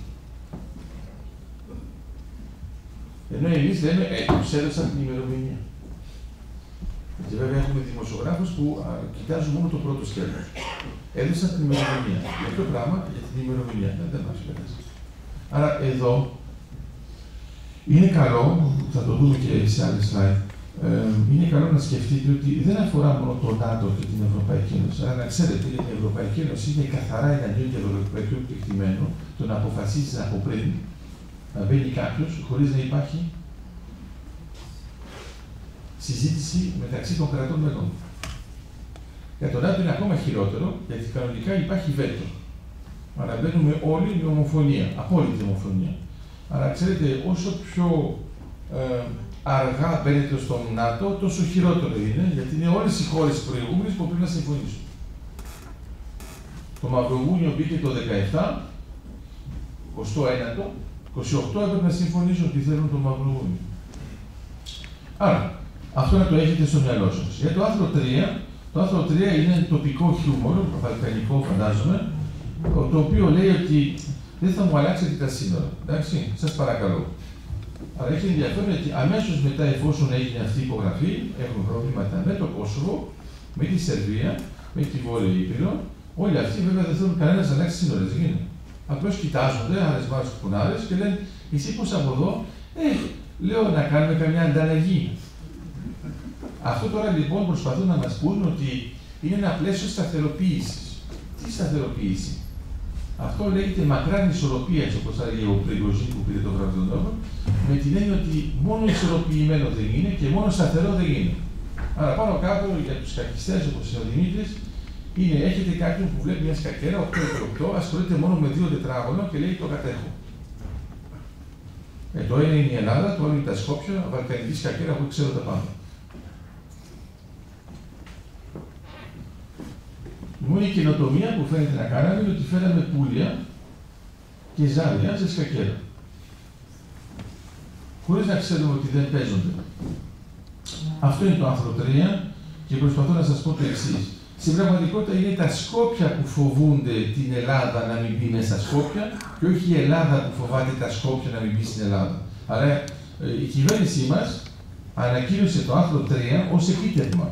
Ενώ εμείς λέμε, ε, τους έδωσαν την ημερομηνία. Και βέβαια έχουμε δημοσιογράφους που α, κοιτάζουν μόνο το πρώτο σκέλος. Έδωσαν την ημερομηνία. Για αυτό πράγμα, για την ημερομηνία. Δεν, δεν μας πέρασε. Άρα εδώ είναι καλό, θα το δούμε και σε άλλες slide, ε, είναι καλό να σκεφτείτε ότι δεν αφορά μόνο το ΝΑΤΟ και την Ευρωπαϊκή Ένωση. Αλλά να ξέρετε ότι η Ευρωπαϊκή Ένωση είναι καθαρά εναντίον και ευρωπαϊκού κεκτημένου το να αποφασίσει από πριν να μπαίνει κάποιο χωρίς να υπάρχει συζήτηση μεταξύ των κρατών μελών. Για τον ΝΑΤΟ είναι ακόμα χειρότερο, γιατί κανονικά υπάρχει βέτο. Άρα μπαίνουμε όλοι με ομοφωνία, απόλυτη ομοφωνία. Άρα ξέρετε, όσο πιο ε, αργά μπαίνετε στον ΝΑΤΟ, τόσο χειρότερο είναι, γιατί είναι όλες οι χώρες προηγούμενες που πρέπει να συμφωνήσουν. Το Μαυροβούνιο μπήκε το δεκαεπτά, εικοστό ένατο, είκοσι οκτώ έπρεπε να συμφωνήσουν ότι θέλουν το Μαυροβούνιο. Άρα, αυτό να το έχετε στο μυαλό σας. Για το άρθρο τρία, το άρθρο τρία είναι τοπικό χιούμορ, βαλκανικό φαντάζομαι, το οποίο λέει ότι δεν θα μου αλλάξετε τα σύνορα. Εντάξει, σας παρακαλώ. Αλλά έχει ενδιαφέρον ότι αμέσως μετά, εφόσον έγινε αυτή η υπογραφή, έχουμε προβλήματα με το Κόσοβο, με τη Σερβία, με τη Βόρεια Ήπειρο. Όλοι αυτοί βέβαια δεν θέλουν κανένα να αλλάξει σύνορα. Δεν γίνεται. Απλώς κοιτάζονται, άρες βάρος και πουνάρες και λένε, εσύ πώς από εδώ, ε, λέω να κάνουμε καμιά ανταλλαγή. Αυτό τώρα λοιπόν προσπαθούν να μας πούν ότι είναι ένα πλαίσιο σταθεροποίησης. Τι σταθεροποίηση? Αυτό λέγεται μακράν ισορροπία, όπως θα λέγει ο Πριγκοζίν που πήρε το βραβείο Νόμπελ, με την έννοια ότι μόνο ισορροπημένο δεν είναι και μόνο σταθερό δεν είναι. Άρα πάνω κάτω για τους σκακιστές, όπως είναι ο Δημήτρης, είναι έχετε κάποιον που βλέπει μια σκακέρα οκτώ επί οκτώ, ασχολείται μόνο με δύο τετράγωνο και λέει το κατέχω. Ε, το ένα είναι η Ελλάδα, το άλλο είναι τα Σκόπια, βαλκανική σκακέρα που ξέρω τα πάντα. Η μόνη καινοτομία που φαίνεται να κάναμε είναι ότι φέραμε πουλια και ζάρια σε σκακέρα. Χωρίς να ξέρουμε ότι δεν παίζονται. Αυτό είναι το άρθρο τρία και προσπαθώ να σας πω το εξής. Στην πραγματικότητα είναι τα Σκόπια που φοβούνται την Ελλάδα να μην μπει μέσα στα Σκόπια και όχι η Ελλάδα που φοβάται τα Σκόπια να μην μπει στην Ελλάδα. Άρα η κυβέρνησή μας ανακοίνωσε το άρθρο τρία ως επίτευγμα.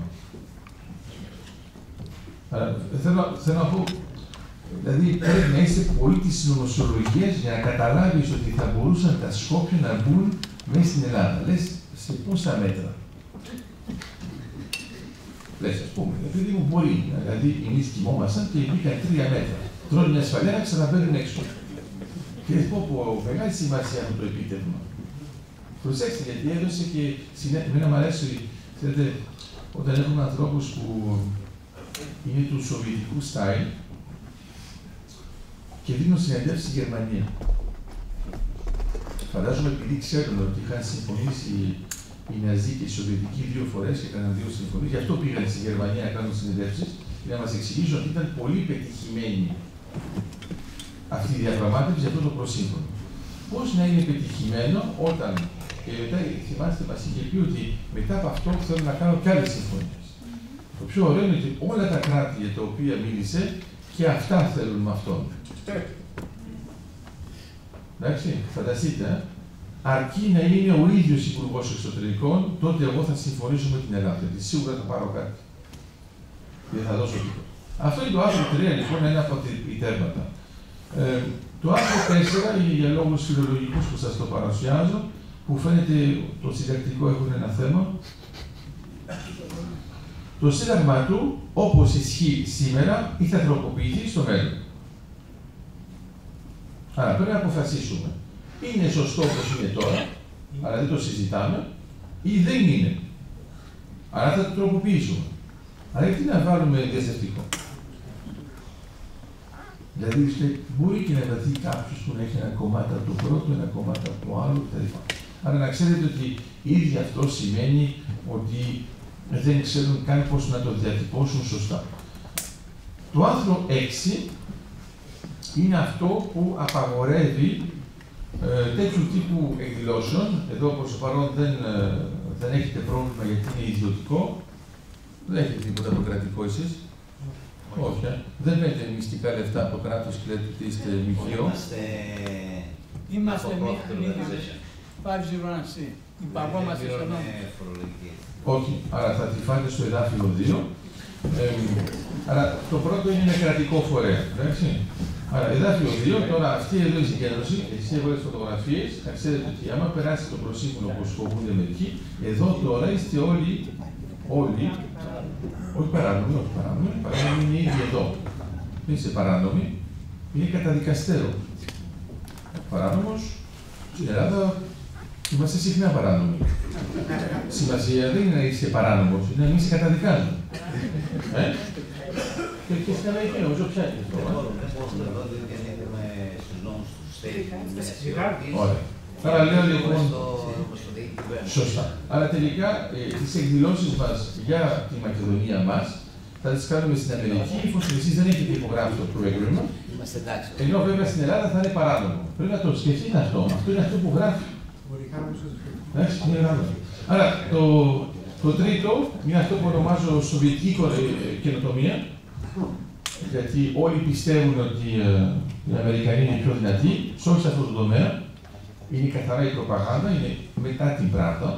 Άρα, θέλω, θέλω να πω, δηλαδή πρέπει να είστε πολύ της νομοσιολογίας για να καταλάβεις ότι θα μπορούσαν τα Σκόπια να μπουν μέσα στην Ελλάδα. Λες, σε πόσα μέτρα. Λες, ας πούμε, επειδή μου μπορεί. Δηλαδή, εμείς κοιμόμασταν και μπήκαν τρία μέτρα. Τρώνε μια σφαλιά, ξαναμπαίνουν έξω. Και πω, πω, μεγάλη σημασία αυτό το επίτευγμα. Προσέξτε, γιατί έδωσε και συνέχεια. Εμένα μου αρέσει, ξέρετε, όταν έχουμε ανθρώπους που είναι του σοβιετικού style και δίνουν συνεντεύξεις στη Γερμανία. Φαντάζομαι επειδή ξέρουν ότι είχαν συμφωνήσει οι Ναζί και οι Σοβιετικοί δύο φορές και έκαναν δύο συμφωνίες, γι' αυτό πήγαν στη Γερμανία να κάνουν συνεντεύξεις για να μας εξηγήσουν ότι ήταν πολύ πετυχημένη αυτή η διαπραγμάτευση για αυτό το προσύμφωνο. Πώς να είναι πετυχημένο όταν, και μετά θυμάστε μας είχε πει ότι μετά από αυτό θέλουν να κάνουν και άλλες συμφωνίες. Το πιο ωραίο είναι ότι όλα τα κράτη για τα οποία μίλησε Και αυτά θέλουν με αυτόν. Εντάξει, φανταστείτε, ε? Αρκεί να είναι ο ίδιος Υπουργός Εξωτερικών, τότε εγώ θα συμφωνήσω με την Ελλάδα. Γιατί σίγουρα θα πάρω κάτι. Και θα δώσω τίποτα. Αυτό είναι το άρθρο τρία, λοιπόν, ένα από τα επιτεύγματα. Ε, το άρθρο τέσσερα, για λόγους φιλολογικούς που σας το παρουσιάζω, που φαίνεται το συντακτικό έχουν ένα θέμα. Το σύνταγμα του, όπως ισχύει σήμερα, ή θα τροποποιηθεί στο μέλλον. Άρα πρέπει να αποφασίσουμε. Είναι σωστό όπως είναι τώρα, αλλά δεν το συζητάμε, ή δεν είναι. Άρα θα το τροποποιήσουμε. Άρα γιατί να βάλουμε διαζευτικό. Δηλαδή, μπορεί και να βρεθεί κάποιος που να έχει ένα κομμάτι από το πρώτο, ένα κομμάτι από το άλλο κτλ. Άρα να ξέρετε ότι ήδη αυτό σημαίνει ότι δεν ξέρουν καν πώς να το διατυπώσουν σωστά. Το άρθρο έξι είναι αυτό που απαγορεύει ε, τέτοιου τύπου εκδηλώσεων. Εδώ προς το παρόν δεν, ε, δεν έχετε πρόβλημα γιατί είναι ιδιωτικό. Δεν έχετε τίποτα το κρατικό εσείς. Όχι. Ε. Δεν παίρνετε μυστικά λεφτά από το κράτος και λέτε ότι είστε μυθιό. Είμαστε five zero one C. Υπαγόμαστε στον νόμο. Όχι. Άρα θα τη φάτε στο εδάφιο δύο. Ε, άρα το πρώτο είναι ένα κρατικό φορέα. Εντάξει. Άρα εδάφιο δύο, τώρα αυτή εδώ η συγκέντρωση, εσείς έβαλες φωτογραφίες, θα ξέρετε ότι άμα περάσει το προσύμφωνο που φοβούνται μερικοί, εδώ τώρα είστε όλοι, όλοι, όχι παράνομοι, όχι παράνομοι, παράνομοι είναι ήδη εδώ. Δεν είστε παράνομοι, είναι καταδικαστέρο. Παράνομος, στην Ελλάδα είμαστε συχνά παράνομοι. Σημασία δεν είναι να είσαι παράνομος, είναι να μην σε καταδικάζουν. Ε? Και, και στην Αμερική νομίζω πια είναι αυτό. Ωραία. Άρα λέω λοιπόν. Σωστά. Άρα τελικά ε, τις εκδηλώσεις μας για τη Μακεδονία μας θα τις κάνουμε στην Αμερική, εφόσον εσείς δεν έχετε υπογράψει το πρόγραμμα. Ενώ βέβαια στην Ελλάδα θα είναι παράνομο. Πρέπει να το σκεφτείτε αυτό. Αυτό είναι αυτό που γράφει. Εντάξει, είναι γράμμα. Άρα το, το τρίτο είναι αυτό που ονομάζω σοβιετική καινοτομία. Γιατί όλοι πιστεύουν ότι ε, οι Αμερικανοί είναι πιο δυνατοί, σε όχι σε αυτό το τομέα. Είναι καθαρά η προπαγάνδα, είναι μετά την Πράτα.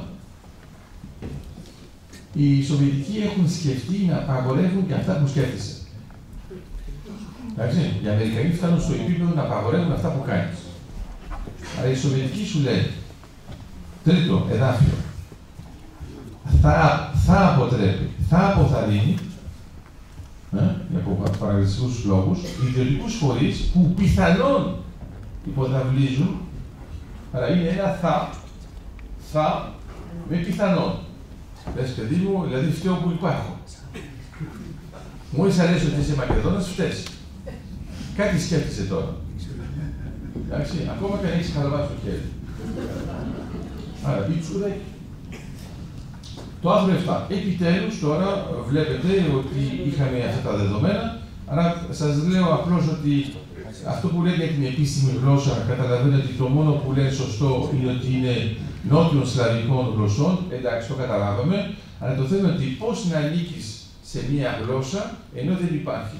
Οι Σοβιετικοί έχουν σκεφτεί να απαγορεύουν και αυτά που σκέφτεσαι. Εντάξει, οι Αμερικανοί φτάνουν στο επίπεδο να απαγορεύουν αυτά που κάνεις. Αλλά οι Σοβιετικοί σου λένε, τρίτο εδάφιο, θα, θα αποτρέπει, θα αποθαρρύνει, ε, για παραγωγικούς λόγους, ιδιωτικούς φορείς που πιθανόν υποδαβλίζουν, άρα είναι ένα θα, θα με πιθανόν. Λες παιδί μου, δηλαδή φταίω που υπάρχω. Μόλις αρέσει ότι είσαι Μακεδόνας, φταίς. Κάτι σκέφτεσαι τώρα. Εντάξει, ακόμα και αν έχεις χαλαβάσει το χέρι. Άρα, πίτσουδα. Το άρθρο επτά. Επιτέλους, τώρα βλέπετε ότι είχαμε αυτά τα δεδομένα. Άρα, σας λέω απλώς ότι αυτό που λέει για την επίσημη γλώσσα, καταλαβαίνετε ότι το μόνο που λέει σωστό είναι ότι είναι νότιων σλαβικών γλωσσών. Εντάξει, το καταλάβαμε. Αλλά το θέμα είναι ότι πώς να ανήκεις σε μία γλώσσα ενώ δεν υπάρχεις.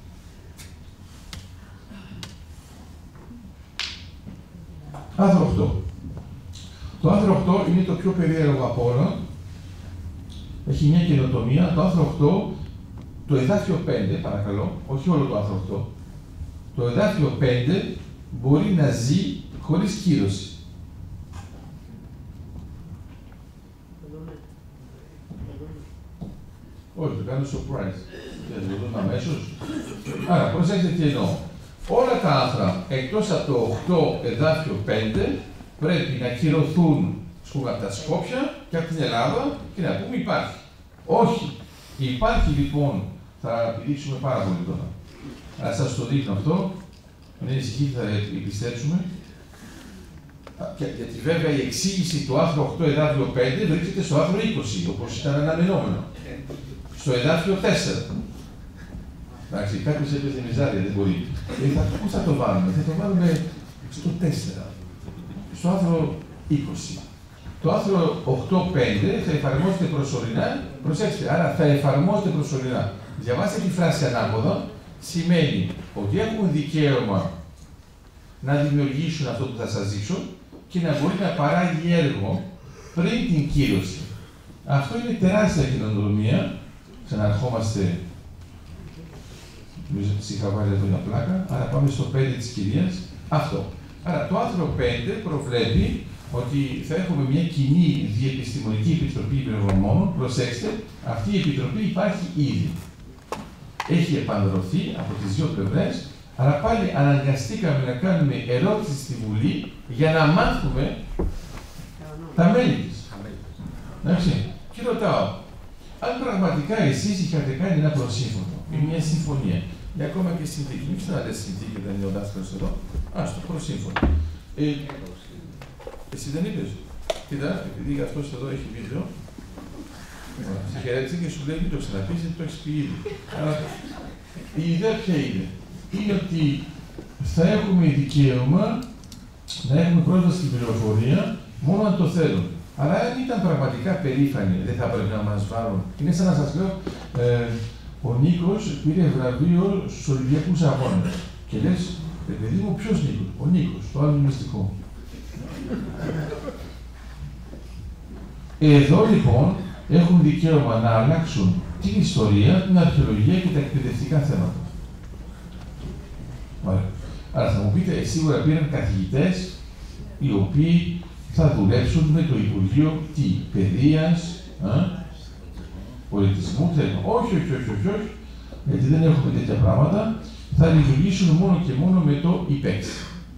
Άρθρο οκτώ. Το άρθρο οκτώ είναι το πιο περίεργο από όλα. Έχει μια καινοτομία. Το άρθρο οκτώ, το εδάφιο πέντε, παρακαλώ, όχι όλο το άρθρο οκτώ. Το εδάφιο πέντε μπορεί να ζει χωρίς κύρωση. Όχι, το κάνω surprise. Δεν το δούμε αμέσως. Άρα, προσέξτε τι εννοώ. Όλα τα άρθρα εκτός από το οκτώ εδάφιο πέντε πρέπει να κυρωθούν πούμε, από τα Σκόπια και από την Ελλάδα και να πούμε υπάρχει. Όχι. Υπάρχει λοιπόν, θα πηδήξουμε πάρα πολύ τώρα. Αλλά σας το δείχνω αυτό. Αν ανησυχείτε θα επιστρέψουμε. Γιατί βέβαια η εξήγηση του άρθρου οκτώ εδάφιο πέντε βρίσκεται στο άρθρο είκοσι, όπως ήταν αναμενόμενο. Στο εδάφιο τέσσερα. Εντάξει, κάποιος έπαιζε μιζάρια, δεν μπορεί. Ε, θα, πού θα το βάλουμε, θα το βάλουμε στο τέσσερα. Στο άρθρο είκοσι. Το άρθρο οκτώ πέντε θα εφαρμόζεται προσωρινά. Προσέξτε, άρα θα εφαρμόζεται προσωρινά. Διαβάστε τη φράση ανάποδα σημαίνει ότι έχουν δικαίωμα να δημιουργήσουν αυτό που θα σας δείξω και να μπορεί να παράγει έργο πριν την κύρωση. Αυτό είναι τεράστια κοινωνία. Ξαναρχόμαστε, νομίζω ότι είχα βάλει εδώ μια πλάκα, άρα πάμε στο πέντε της κυρίας. Αυτό. Άρα το άρθρο πέντε προβλέπει ότι θα έχουμε μια κοινή διεπιστημονική επιτροπή υπερογνωμόνων. Προσέξτε, αυτή η επιτροπή υπάρχει ήδη. Έχει επανδρωθεί από τις δύο πλευρές, αλλά πάλι αναγκαστήκαμε να κάνουμε ερώτηση στη Βουλή για να μάθουμε τα μέλη της. Εντάξει. Και ρωτάω, αν πραγματικά εσείς είχατε κάνει ένα προσύμφωνο ή μια συμφωνία, ή ακόμα και συνθήκη, μην ξαναλες συνθήκη, δεν είναι ο δάσκαλος εδώ, άστο, προσύμφωνο. Ε, εσύ δεν είπες. Κοίτα, επειδή αυτός εδώ έχει βίντεο, σε χαιρέτησε και σου λέει μην το ξαναπείς, γιατί το έχεις πει ήδη. Αλλά η ιδέα ποια είναι. Είναι ότι θα έχουμε δικαίωμα να έχουμε πρόσβαση στην πληροφορία μόνο αν το θέλουν. Αλλά αν ήταν πραγματικά περήφανοι, δεν θα πρέπει να μας βάλουν. Είναι σαν να σας λέω, ε, ο Νίκος πήρε βραβείο στους Ολυμπιακούς Αγώνες. Και λες, ρε παιδί μου, ποιος Νίκος? Ο Νίκος, το άλλο μυστικό. Εδώ λοιπόν έχουν δικαίωμα να αλλάξουν την ιστορία, την αρχαιολογία και τα εκπαιδευτικά θέματα. Ωραία. Άρα θα μου πείτε, σίγουρα πήραν καθηγητές οι οποίοι θα δουλέψουν με το Υπουργείο τι, Παιδείας, α, Πολιτισμού, θέλουμε. Όχι, όχι, όχι, όχι, όχι, γιατί δεν έχουμε τέτοια πράγματα. Θα λειτουργήσουν μόνο και μόνο με το ΙΠΕΞ.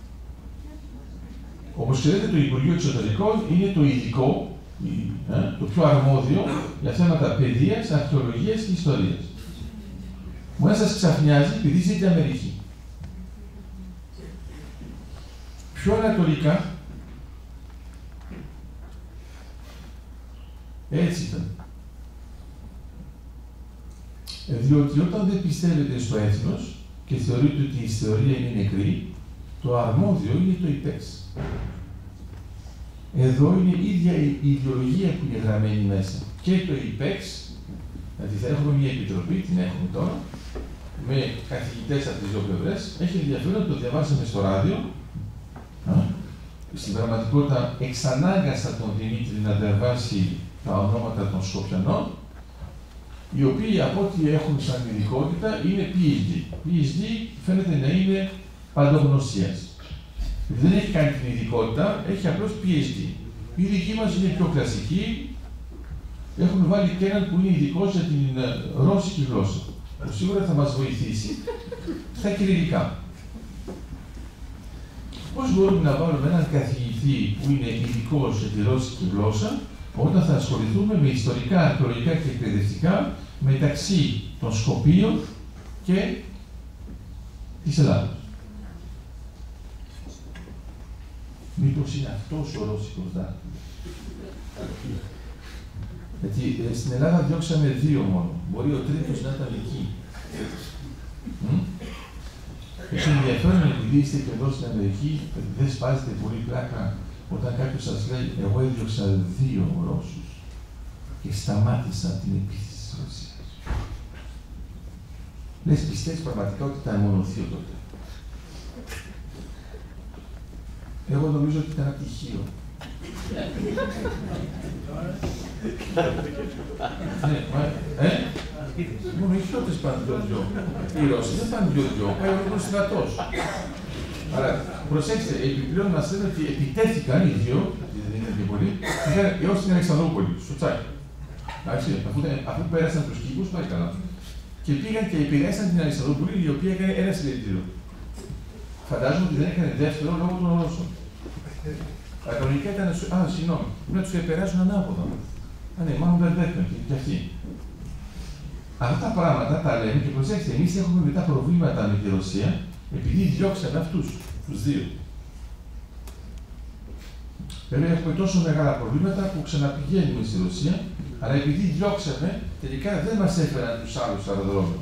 Όπως ξέρετε, το Υπουργείο Εξωτερικών είναι το ειδικό, το πιο αρμόδιο για θέματα παιδείας, αρχαιολογίας και ιστορίας. Μπορεί να σας ξαφνιάζει επειδή ζείτε Αμερική. Πιο ανατολικά, έτσι ήταν. Διότι όταν δεν πιστεύετε στο έθνος και θεωρείτε ότι η ιστορία είναι νεκρή, το αρμόδιο είναι το ΙΠΕΞ. Εδώ είναι η ίδια η ιδεολογία που είναι γραμμένη μέσα. Και το ΙΠΕΞ, δηλαδή θα έχουμε μια επιτροπή, την έχουμε τώρα, με καθηγητές από τις δύο πλευρές. Έχει ενδιαφέρον, το διαβάσαμε στο ράδιο. Στην πραγματικότητα εξανάγκασα τον Δημήτρη να διαβάσει τα ονόματα των Σκοπιανών, οι οποίοι από ό,τι έχουν σαν ειδικότητα είναι πι έιτς ντι. πι έιτς ντι φαίνεται να είναι παντογνωσίας. Δεν έχει κάνει την ειδικότητα, έχει απλώς πι έιτς ντι. Η δική μας είναι πιο κλασική, έχουν βάλει και έναν που είναι ειδικός για την ρώσικη γλώσσα, που σίγουρα θα μας βοηθήσει στα κυριλικά. Πώς μπορούμε να βάλουμε έναν καθηγητή που είναι ειδικός για τη ρώσικη γλώσσα, όταν θα ασχοληθούμε με ιστορικά, αρχαιολογικά και εκπαιδευτικά μεταξύ των Σκοπίων και της Ελλάδας. Μήπως είναι αυτός ο ρώσικος δάκτυλος? Γιατί ε, στην Ελλάδα διώξαμε δύο μόνο. Μπορεί ο τρίτος να ήταν εκεί. Έχει ενδιαφέρον επειδή είστε και εδώ στην Αμερική, δεν σπάζετε πολύ πλάκα όταν κάποιος σας λέει εγώ έδιωξα δύο Ρώσους και σταμάτησα την επίθεση της Ρωσίας. Λες, πιστεύεις πραγματικά ότι ήταν μονοθείο τότε? Εγώ νομίζω ότι ήταν ατυχείο. Ναι, μα, ε, μόνο οι χιώτες πάνε δυο-δυο. Οι Ρώσοι δεν πάνε δυο-δυο, πάει ο στρατός. Άρα, προσέξτε, επιπλέον μας λένε ότι επιτέθηκαν οι δύο, δεν είναι και πολλοί, έως την Αλεξανδρούπολη, στο Τσάκι. Εντάξει, αφού, αφού πέρασαν τους κήπους, πάει καλά. Και πήγαν και επηρέασαν την Αλεξανδρούπολη, η οποία έκανε ένα συλληπιτήριο. Φαντάζομαι ότι δεν έκανε δεύτερο λόγω των Ρώσων. Αλλά κανονικά ήταν. Α, συγγνώμη, πρέπει να τους επηρεάσουν ανάποδα. Α, ναι, μάλλον μπερδεύτηκαν και αυτοί. Αυτά τα πράγματα τα λέμε και προσέξτε, εμείς έχουμε μετά προβλήματα με τη Ρωσία, επειδή διώξαμε αυτούς, τους δύο. Βέβαια έχουμε τόσο μεγάλα προβλήματα που ξαναπηγαίνουμε στη Ρωσία, αλλά επειδή διώξαμε, τελικά δεν μας έφεραν τους άλλους στο αεροδρόμιο.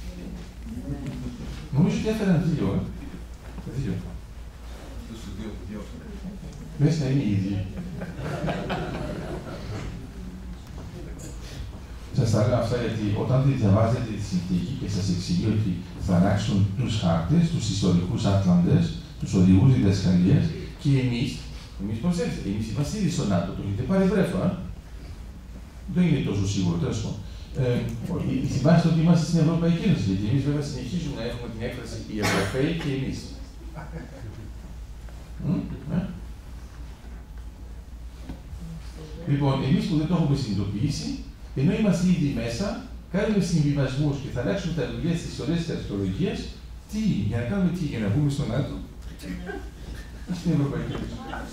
Νομίζω ότι έφεραν δύο, ε. Δύο. Αυτούς τους δύο που διώξαμε. Μες να είναι οι ίδιοι. Σας τα λέω αυτά γιατί όταν διαβάζετε τη συνθήκη και σας εξηγεί ότι θα αλλάξουν τους χάρτες, τους ιστορικούς άτλαντες, τους οδηγούς διδασκαλίας και εμείς, εμείς προσέξτε, εμείς είμαστε ήδη στο ΝΑΤΟ, το έχετε πάρει βρέφο, ε? Δεν είναι τόσο σίγουρο, τέλος πάντων. Ε, θυμάστε ότι είμαστε στην Ευρωπαϊκή Ένωση, γιατί εμείς βέβαια συνεχίζουμε να έχουμε την έκφραση οι Ευρωπαίοι και εμείς. Mm, Λοιπόν, εμείς που δεν το έχουμε συνειδητοποιήσει, ενώ είμαστε ήδη μέσα, κάνουμε συμβιβασμούς και θα αλλάξουμε τα λογία της ιστορίας της αρχαιολογίας, τι, για να κάνουμε τι, για να βγούμε στον ΝΑΤΟ, στην Ευρωπαϊκή Ένωση.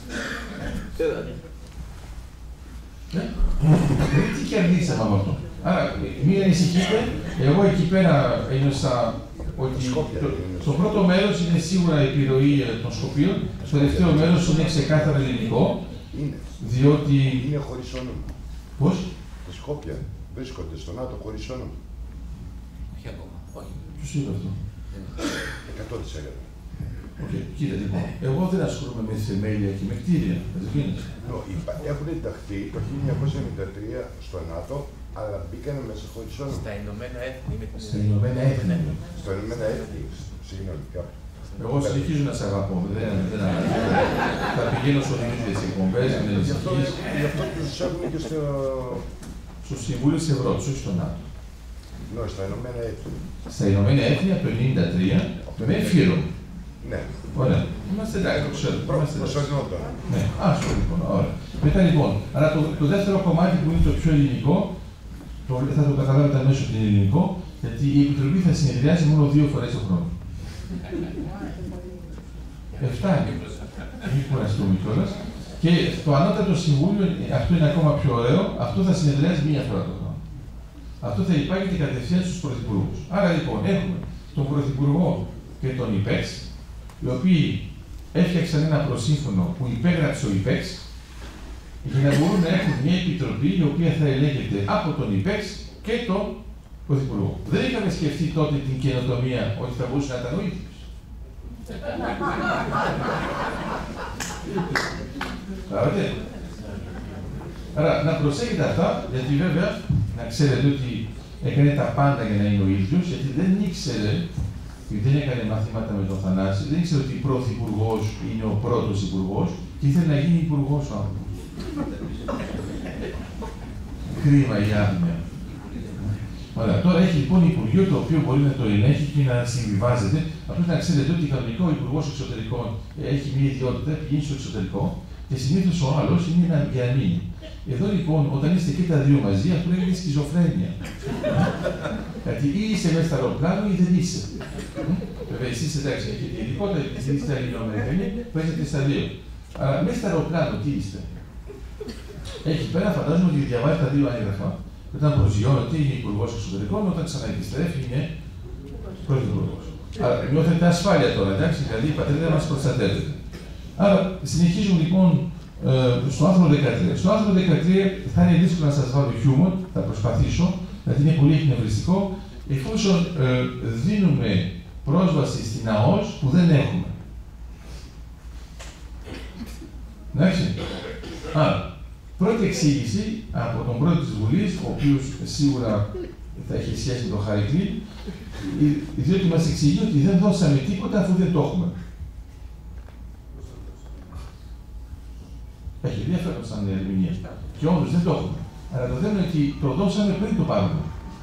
Τι κερδίσαμε από αυτό. Άρα, μην ανησυχείτε, εγώ εκεί πέρα ένιωσα ότι στο πρώτο μέρος είναι σίγουρα η επιρροή των Σκοπίων, στο τελευταίο μέρος είναι ξεκάθαρα ελληνικό, διότι... Είναι χωρίς όνομα. Πώς? Τα Σκόπια βρίσκονται στο ΝΑΤΟ χωρίς όνομα. Όχι ακόμα. Όχι. Ποιος είπε αυτό? εκατό τοις εκατό. Okay. Κοίτα λοιπόν, εγώ δεν ασχολούμαι με θεμέλια και με κτίρια. No, έχουν ενταχθεί το χίλια εννιακόσια ενενήντα τρία στο ΝΑΤΟ, αλλά μπήκαν μέσα χωρίς όνομα. Στα Ηνωμένα Έθνη. Στα Ηνωμένα Έθνη. Στα Ηνωμένα Έθνη. Συγγνώμη, κάπου. Εγώ συνεχίζω να σε αγαπώ. Δεν θα πηγαίνω στο δημόσιο εκπομπές, με ανησυχίες. Γι' αυτό τους έχουν και στο... Στο Συμβούλιο της Ευρώπης, όχι στο ΝΑΤΟ. Ναι, στα Ηνωμένα Έθνη. Στα Ηνωμένα Έθνη από το ενενήντα τρία, με φύρο. Ναι. Ωραία. Είμαστε εντάξει, το ξέρω. Προσωρινόταν. Ναι, άσο λοιπόν. Ωραία. Μετά λοιπόν, αλλά το, το δεύτερο κομμάτι που είναι το πιο ελληνικό, το, θα το καταλάβετε αμέσως ότι είναι ελληνικό, γιατί η Επιτροπή θα συνεδριάσει μόνο δύο φορές το χρόνο. Εφτά είναι. Μην κουραστούμε κιόλας. Και το ανώτατο συμβούλιο, αυτό είναι ακόμα πιο ωραίο, αυτό θα συνεδριάζει μία φορά το χρόνο. Αυτό θα υπάρχει κατευθείαν στους πρωθυπουργούς. Άρα λοιπόν έχουμε τον πρωθυπουργό και τον ΙΠΕΞ, οι οποίοι έφτιαξαν ένα προσύμφωνο που υπέγραψε ο ΙΠΕΞ για να μπορούν να έχουν μια επιτροπή η οποία θα ελέγχεται από τον ΙΠΕΞ και τον πρωθυπουργό. Δεν είχαμε σκεφτεί τότε την καινοτομία ότι θα μπορούσε να ήταν ο ίδιος. Καταλάβατε. Άρα να προσέχετε αυτά, γιατί βέβαια να ξέρετε ότι έκανε τα πάντα για να είναι ο ίδιος, γιατί δεν ήξερε, γιατί δεν έκανε μαθήματα με τον Θανάση, δεν ήξερε ότι πρωθυπουργός είναι ο πρώτος υπουργός και ήθελε να γίνει υπουργός ο άνθρωπος. Κρίμα η άγνοια. Ωραία, τώρα έχει λοιπόν Υπουργείο το οποίο μπορεί να το ελέγχει και να συμβιβάζεται. Απλώς να ξέρετε ότι κανονικά ο Υπουργός Εξωτερικών έχει μια ιδιότητα, πηγαίνει στο εξωτερικό και συνήθως ο άλλος είναι ένα για να μείνει. Εδώ λοιπόν, όταν είστε και τα δύο μαζί, αυτό λέγεται σχιζοφρένεια. Γιατί ή είσαι μέσα στο αεροπλάνο ή δεν είσαι. Βέβαια, εσείς εντάξει, έχετε ειδικότητα, επειδή είστε Ελληνοαμερικανοί, παίζετε στα δύο. Αλλά μέσα στο αεροπλάνο τι είστε. Εκεί πέρα φαντάζομαι ότι διαβάζει τα δύο έγγραφα. Όταν προσγειώνεται είναι υπουργός εξωτερικών, όταν ξαναεπιστρέφει είναι πρωθυπουργός. Άρα νιώθετε ασφάλεια τώρα, εντάξει, δηλαδή η πατρίδα μας προστατεύεται. Άρα συνεχίζουμε λοιπόν ε, στο άρθρο δεκατρία. Στο άρθρο δεκατρία θα είναι δύσκολο να σας βάλω χιούμορ, θα προσπαθήσω, γιατί είναι πολύ εκνευριστικό, εφόσον ε, δίνουμε πρόσβαση στην ΑΟΣ που δεν έχουμε. Εντάξει. Άρα, πρώτη εξήγηση από τον πρόεδρο της Βουλής, ο οποίος σίγουρα θα έχει σχέση με τον Χαρικλή, διότι μας εξηγεί ότι δεν δώσαμε τίποτα αφού δεν το έχουμε. Έχει ενδιαφέρον σαν ερμηνεία. Και όντως δεν το έχουμε. Αλλά το θέμα είναι ότι το δώσαμε πριν το πάρουμε.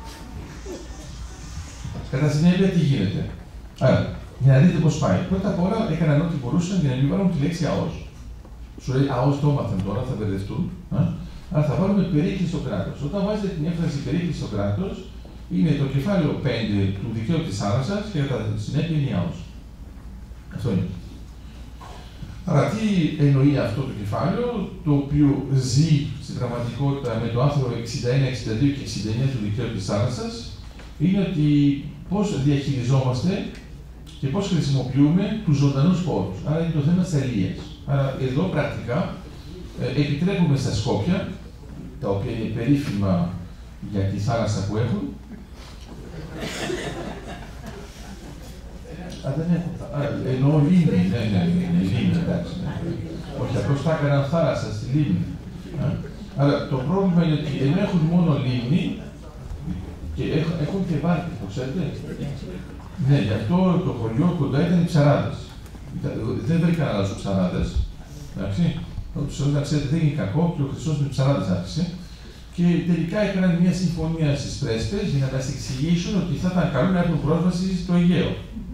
Κατά συνέπεια τι γίνεται. Άρα, για να δείτε πώς πάει. Πρώτα απ' όλα έκαναν ό,τι μπορούσαν για να μην βάλουν τη λέξη ΑΟΣ. Σου λέει ΑΟΣ το έμαθαν τώρα, θα μπερδευτούν. Αλλά θα βάλουμε περίκληση στο κράτος. Όταν βάζετε την έφραση περίκληση στο κράτος, είναι το κεφάλαιο πέντε του δικαίου της θάλασσας και κατά συνέπεια είναι η ΑΟΣ. Αυτό είναι. Άρα τι εννοεί αυτό το κεφάλαιο, το οποίο ζει στην πραγματικότητα με το άρθρο εξήντα ένα, εξήντα δύο και εξήντα εννέα του δικαίου της θάλασσας, είναι ότι πώς διαχειριζόμαστε και πώς χρησιμοποιούμε τους ζωντανούς πόρους. Άρα είναι το θέμα της αλληλείας. Άρα εδώ πρακτικά ε, επιτρέπουμε στα Σκόπια, τα οποία είναι περίφημα για τη θάλασσα που έχουν. Α, δεν έχω. Α, εννοώ λίμνη, ναι, ναι, ναι, λίμνη, εντάξει. Ναι. Όχι, απλώς τα έκαναν θάλασσα στη λίμνη. Άρα το πρόβλημα είναι ότι ενώ έχουν μόνο λίμνη, Και έχ- έχουν και βάρκες, το ξέρετε. Ναι, γι' αυτό το χωριό κοντά ήταν οι ψαράδες. Ήταν- Δεν βρήκαν άλλους ψαράδες. Εντάξει. Τους να ξέρετε δεν είναι κακό και ο Χριστός με ψαράδες άρχισε. Και τελικά έκαναν μια συμφωνία στις πρέσβες για να μας εξηγήσουν ότι θα ήταν καλό να έχουν πρόσβαση στο Αιγαίο.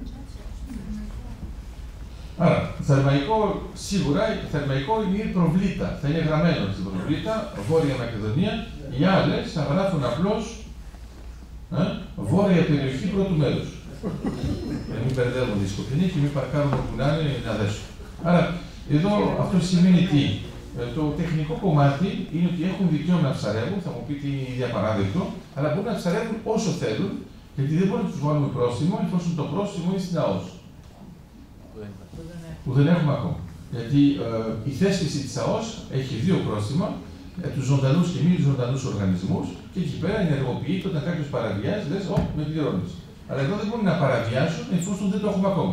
Άρα, θερμαϊκό, σίγουρα, θερμαϊκό είναι η προβλήτα. Θα είναι γραμμένο στην προβλήτα, Βόρεια Μακεδονία. Οι άλλες θα γράφουν απλώς ε, βόρεια περιοχή πρώτου μέρους. Να μην μπερδεύουν οι σκοπινοί και μην παρκάρουν όπου να είναι να δέσουν. Άρα, εδώ αυτό σημαίνει τι. Ε, το τεχνικό κομμάτι είναι ότι έχουν δικαίωμα να ψαρεύουν, θα μου πείτε είναι διαπαράδεκτο, αλλά μπορούν να ψαρεύουν όσο θέλουν, γιατί δεν μπορούμε να τους βάλουμε πρόστιμο, εφόσον το πρόστιμο είναι στην ΑΟΣ. Που δεν έχουμε ακόμα. Γιατί ε, η θέσπιση της ΑΟΣ έχει δύο πρόστιμα, ε, τους ζωντανούς και μη ζωντανούς οργανισμούς, και εκεί πέρα ενεργοποιείται όταν κάποιος παραβιάζει, λες, ω, με πληρώνεις. Αλλά εδώ δεν μπορούν να παραβιάσουν εφόσον δεν το έχουμε ακόμα.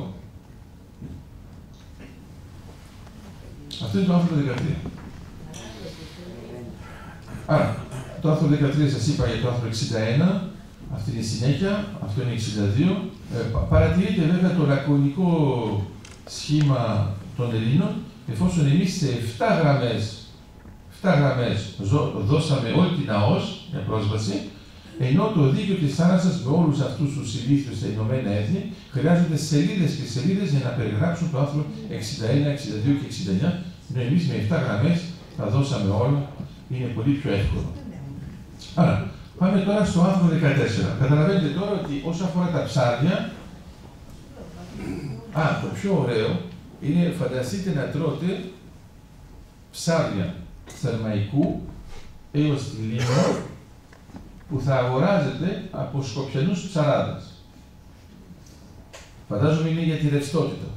Αυτό είναι το άρθρο δεκατρία. Άρα, το άρθρο δεκατρία σας είπα για το άρθρο εξήντα ένα, αυτή είναι η συνέχεια, αυτό είναι εξήντα δύο. Ε, παρατηρείτε βέβαια το λακωνικό σχήμα των Ελλήνων, εφόσον εμείς σε επτά γραμμές, επτά γραμμές δώσαμε όλη την ΑΟΣ για πρόσβαση, ενώ το δίκαιο της θάλασσας με όλους αυτούς τους ηλίθιους στα Ηνωμένα Έθνη χρειάζονται σελίδες και σελίδες για να περιγράψουν το άρθρο εξήντα ένα, εξήντα δύο και εξήντα εννιά, ενώ εμείς με επτά γραμμές τα δώσαμε όλα, είναι πολύ πιο εύκολο. Άρα, πάμε τώρα στο άρθρο δεκατέσσερα. Καταλαβαίνετε τώρα ότι όσο αφορά τα ψάρια, α, το πιο ωραίο είναι, φανταστείτε να τρώτε ψάρια θερμαϊκού έως τη Λίμνο, που θα αγοράζετε από σκοπιανούς ψαράδες. Φαντάζομαι είναι για τη ρευστότητα.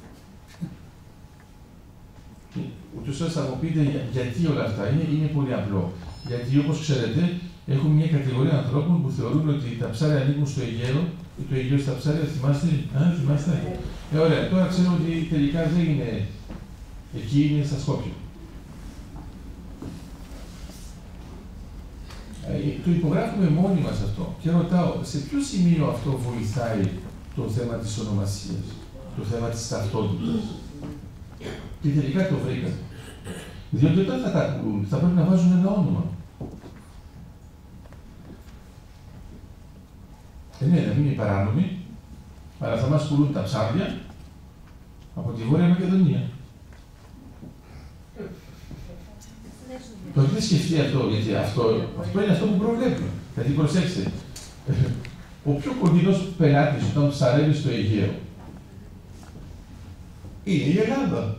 Ούτως ώστε θα μου πείτε για, γιατί όλα αυτά είναι, είναι πολύ απλό. Γιατί όπως ξέρετε, έχουμε μια κατηγορία ανθρώπων που θεωρούν ότι τα ψάρια ανήκουν στο Αιγαίο, ή το Αιγαίο στα ψάρια, θυμάστε, α, θυμάστε. Ε, ωραία, τώρα ξέρω ότι τελικά δεν είναι εκεί, είναι στα Σκόπια. Το υπογράφουμε μόνοι μας αυτό και ρωτάω, σε ποιο σημείο αυτό βοηθάει το θέμα της ονομασίας, το θέμα της ταυτότητας. Και τελικά το βρήκαμε. Διότι όταν θα τα ακούν, θα πρέπει να βάζουν ένα όνομα. Ε, ναι, να μην είναι παράνομοι, αλλά θα μας πουλούν τα ψάρια από τη Βόρεια Μακεδονία. Το έχετε σκεφτεί αυτό, γιατί αυτό, αυτό είναι αυτό που προβλέπουμε. Δηλαδή, προσέξτε, ο πιο κοντινός πελάτης όταν ψαρεύει στο Αιγαίο είναι η Ελλάδα.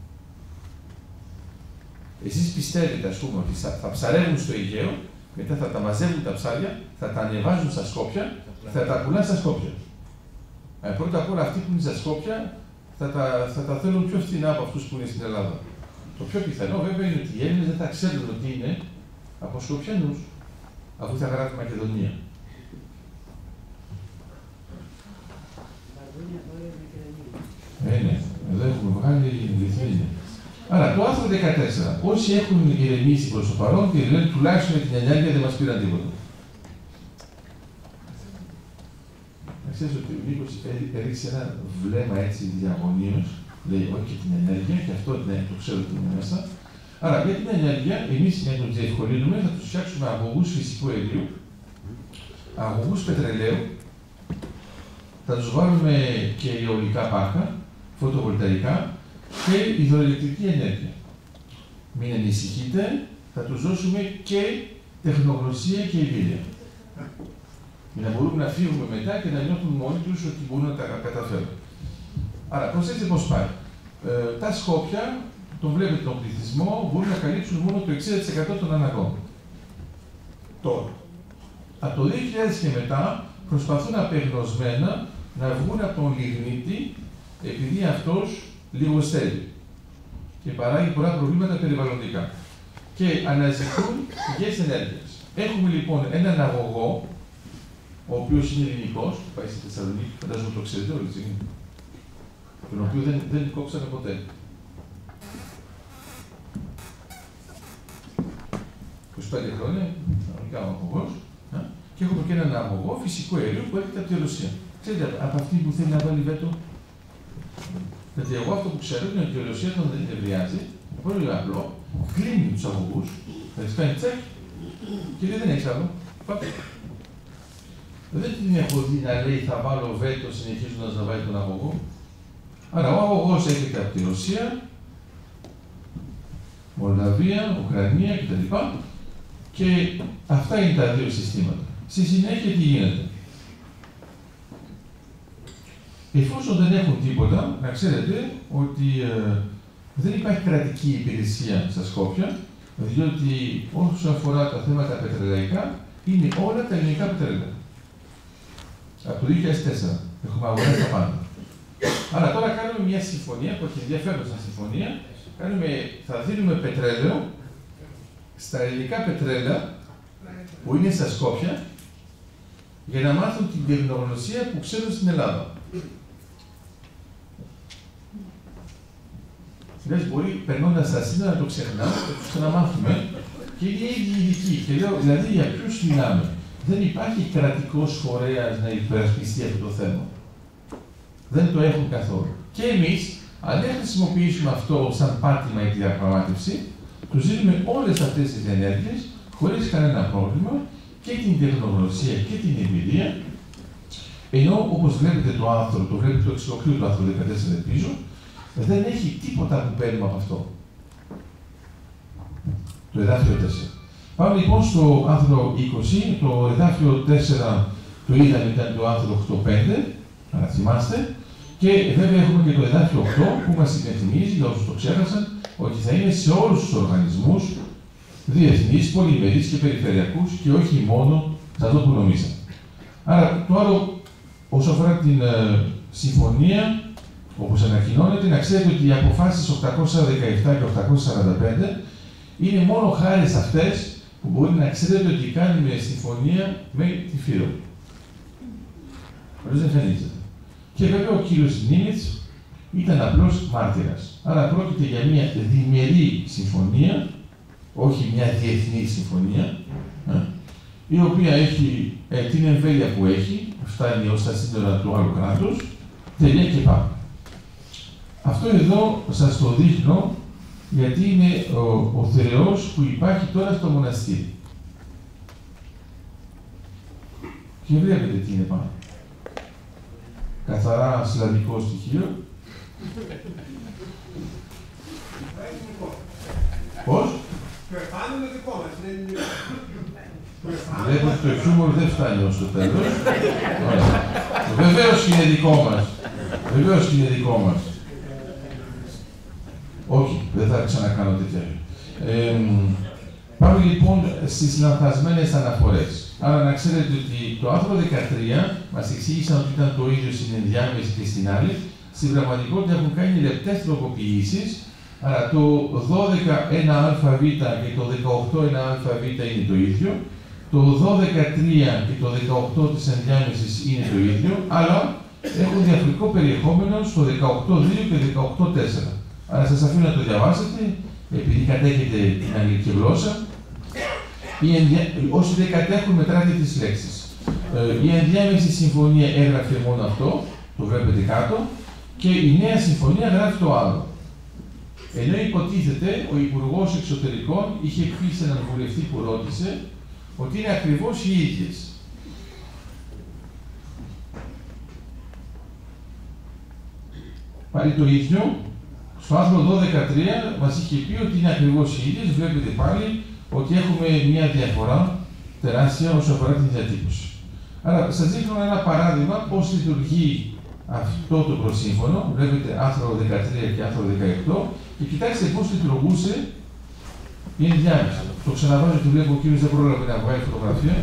Εσείς πιστεύετε, ας πούμε, ότι θα ψαρεύουν στο Αιγαίο, μετά θα τα μαζεύουν τα ψάρια, θα τα ανεβάζουν στα Σκόπια, θα τα πουλάνε στα Σκόπια. Ε, πρώτα απ' όλα, αυτοί που είναι στα Σκόπια θα τα, θα τα θέλουν πιο φθηνά από αυτούς που είναι στην Ελλάδα. Το πιο πιθανό βέβαια είναι ότι οι Έλληνες δεν θα ξέρουν ότι είναι από Σκοπιανούς, αφού θα γράφει Μακεδονία. Ε, ναι, εδώ έχουμε βγάλει διεθνή. Άρα, το άρθρο δεκατέσσερα. Όσοι έχουν ηρεμήσει προς το παρόν και λένε τουλάχιστον με την ενέργεια δεν μας πήραν τίποτα. Να ξέρεις ότι ο Νίκος έριξε ένα βλέμμα έτσι διαγωνίως, λέει όχι και την ενέργεια, και αυτό ναι, το ξέρω ότι είναι μέσα. Άρα, για την ενέργεια, εμείς για να τους διευκολύνουμε θα τους φτιάξουμε αγωγούς φυσικού αερίου, αγωγούς πετρελαίου, θα τους βάλουμε και αιωλικά πάρκα, φωτοβολταϊκά και υδροελεκτρική ενέργεια. Μην ανησυχείτε, θα τους δώσουμε και τεχνογνωσία και εμπειρία. Για να μπορούμε να φύγουμε μετά και να νιώθουν μόνοι τους ότι μπορούν να τα καταφέρουν. Άρα, προσέξτε πώς πάει. Ε, τα Σκόπια, τον βλέπετε τον πληθυσμό, μπορούν να καλύψουν μόνο το εξήντα τοις εκατό των αναγκών. Τώρα. Από το δύο χιλιάδες και μετά προσπαθούν απεγνωσμένα να βγουν από τον λιγνίτη, επειδή αυτός λιγοστέλει και παράγει πολλά προβλήματα περιβαλλοντικά. Και αναζητούν πηγές ενέργειας. Έχουμε λοιπόν έναν αγωγό, ο οποίος είναι ελληνικός, που πάει στη Θεσσαλονίκη, φαντάζομαι το ξέρετε όλοι, έτσι, τον οποίο δεν, δεν κόψανε ποτέ. είκοσι πέντε χρόνια, κανονικά ο αγωγός, και έχουμε και έναν αγωγό φυσικού αερίου που έρχεται από τη Ρωσία. Ξέρετε, από αυτή που θέλει να βάλει βέτο. Γιατί εγώ αυτό που ξέρω είναι ότι η Ρωσία όταν δεν νευριάζει, πολύ απλό, κλείνει του αγωγού, θα του κάνει τσεκ και λέει δεν έχει άλλο. Πάτε. Δεν την έχω δει να λέει θα βάλω βέτο συνεχίζοντα να βάλει τον αγωγό. Άρα ο αγωγός έρχεται από τη Ρωσία, Μολδαβία, Ουκρανία κτλ. Και αυτά είναι τα δύο συστήματα. Στη συνέχεια τι γίνεται. Εφόσον δεν έχουν τίποτα, να ξέρετε ότι ε, δεν υπάρχει κρατική υπηρεσία στα Σκόπια, διότι όσο αφορά τα θέματα πετρελαϊκά, είναι όλα τα ελληνικά πετρέλαια. Από το δύο χιλιάδες τέσσερα έχουμε αγοράσει τα πάντα. Άρα τώρα κάνουμε μια συμφωνία, που έχει ενδιαφέρουσα συμφωνία, κάνουμε, θα δίνουμε πετρέλαιο στα ελληνικά πετρέλαια που είναι στα Σκόπια για να μάθουν την τεχνογνωσία που ξέρουν στην Ελλάδα. Δηλαδή, μπορεί περνώντα τα σύνορα να το ξεχνάμε και να το ξαναμάθουμε και είναι οι ίδιοι ειδικοί. Και λέω, δηλαδή, για ποιου μιλάμε. Δεν υπάρχει κρατικός φορέας να υπερασπιστεί αυτό το θέμα. Δεν το έχουν καθόλου. Και εμείς, αν δεν χρησιμοποιήσουμε αυτό σαν πάτημα ή διαπραγμάτευση, τους δίνουμε όλες αυτές τις ενέργειες χωρίς κανένα πρόβλημα και την τεχνογνωσία και την εμπειρία. Ενώ, όπως βλέπετε το άρθρο, το βλέπετε το εξωκλείο του άρθρου δεκατέσσερα πίσω, δεν έχει τίποτα που παίρνουμε από αυτό. Το εδάφιο τέσσερα. Πάμε λοιπόν στο άρθρο είκοσι, το εδάφιο τέσσερα το είδαμε ήταν το άρθρο οκτώ πέντε, αν θυμάστε, και βέβαια έχουμε και το εδάφιο οκτώ που μας υπενθυμίζει, για όσους το ξέχασαν, ότι θα είναι σε όλους τους οργανισμούς διεθνείς, πολυμερείς και περιφερειακούς και όχι μόνο σε αυτό που νομίζαμε. Άρα το άλλο, όσο αφορά την ε, συμφωνία, όπως ανακοινώνεται, να ξέρετε ότι οι αποφάσεις οκτακόσια δεκαεπτά και οκτακόσια σαράντα πέντε είναι μόνο χάρη σε αυτές που μπορεί να ξέρετε ότι κάνουμε συμφωνία με τη Φύρο. Χωρίς δεν φαίνεται. Και βέβαια ο κύριος Νίμιτς ήταν απλώς μάρτυρας. Άρα πρόκειται για μια διμερή συμφωνία, όχι μια διεθνή συμφωνία, η οποία έχει ε, την εμβέλεια που έχει, φτάνει ως τα σύνορα του άλλου κράτους, τελεία και πάμε. Αυτό εδώ σας το δείχνω γιατί είναι ο, ο Θεός που υπάρχει τώρα στο μοναστήρι. Και βλέπετε τι είναι πάνω. Καθαρά σλαβικό στοιχείο. Πώς? Το επάνω είναι δικό μας. Βλέπω ότι το χιούμορ δεν φτάνει ως το τέλος. Βεβαίως είναι δικό μας. Βεβαίως είναι δικό μας. Όχι, δεν θα ξανακάνω τέτοια. Ε, πάμε λοιπόν στις λανθασμένες αναφορές. Άρα να ξέρετε ότι το άρθρο δεκατρία μας εξήγησαν ότι ήταν το ίδιο στην ενδιάμεση και στην άλλη. Στην πραγματικότητα έχουν κάνει λεπτές τροποποιήσεις. Άρα το δώδεκα ένα α β και το δεκαοκτώ ένα α β είναι το ίδιο. Το δώδεκα τρία και το δεκαοκτώ της ενδιάμεσης είναι το ίδιο, αλλά έχουν διαφορετικό περιεχόμενο στο δεκαοκτώ δύο και δεκαοκτώ τέσσερα. Άρα σας αφήνω να το διαβάσετε, επειδή κατέχετε την αγγλική γλώσσα. Ενδια... Όσοι δεν κατέχουν, μετράτε τις λέξεις. Ε, η ενδιάμεση συμφωνία έγραφε μόνο αυτό, το βλέπετε κάτω, και η νέα συμφωνία γράφει το άλλο. Ενώ υποτίθεται, ο Υπουργός Εξωτερικών είχε πει σε έναν βουλευτή που ρώτησε ότι είναι ακριβώς οι ίδιες. Πάλι το ίδιο, στο άρθρο δώδεκα τρία μας είχε πει ότι είναι ακριβώς οι ίδιες. Βλέπετε πάλι ότι έχουμε μια διαφορά τεράστια όσο αφορά την διατύπωση. Άρα, σας δείχνω ένα παράδειγμα πώς λειτουργεί αυτό το προσύμφωνο. Βλέπετε άρθρο δεκατρία και άρθρο δεκαοκτώ και κοιτάξτε πώς λειτουργούσε η ενδιάμεση. Το ξαναβάζω και βλέπω ο κύριος δεν πρόλαβε να βγάλει φωτογραφία.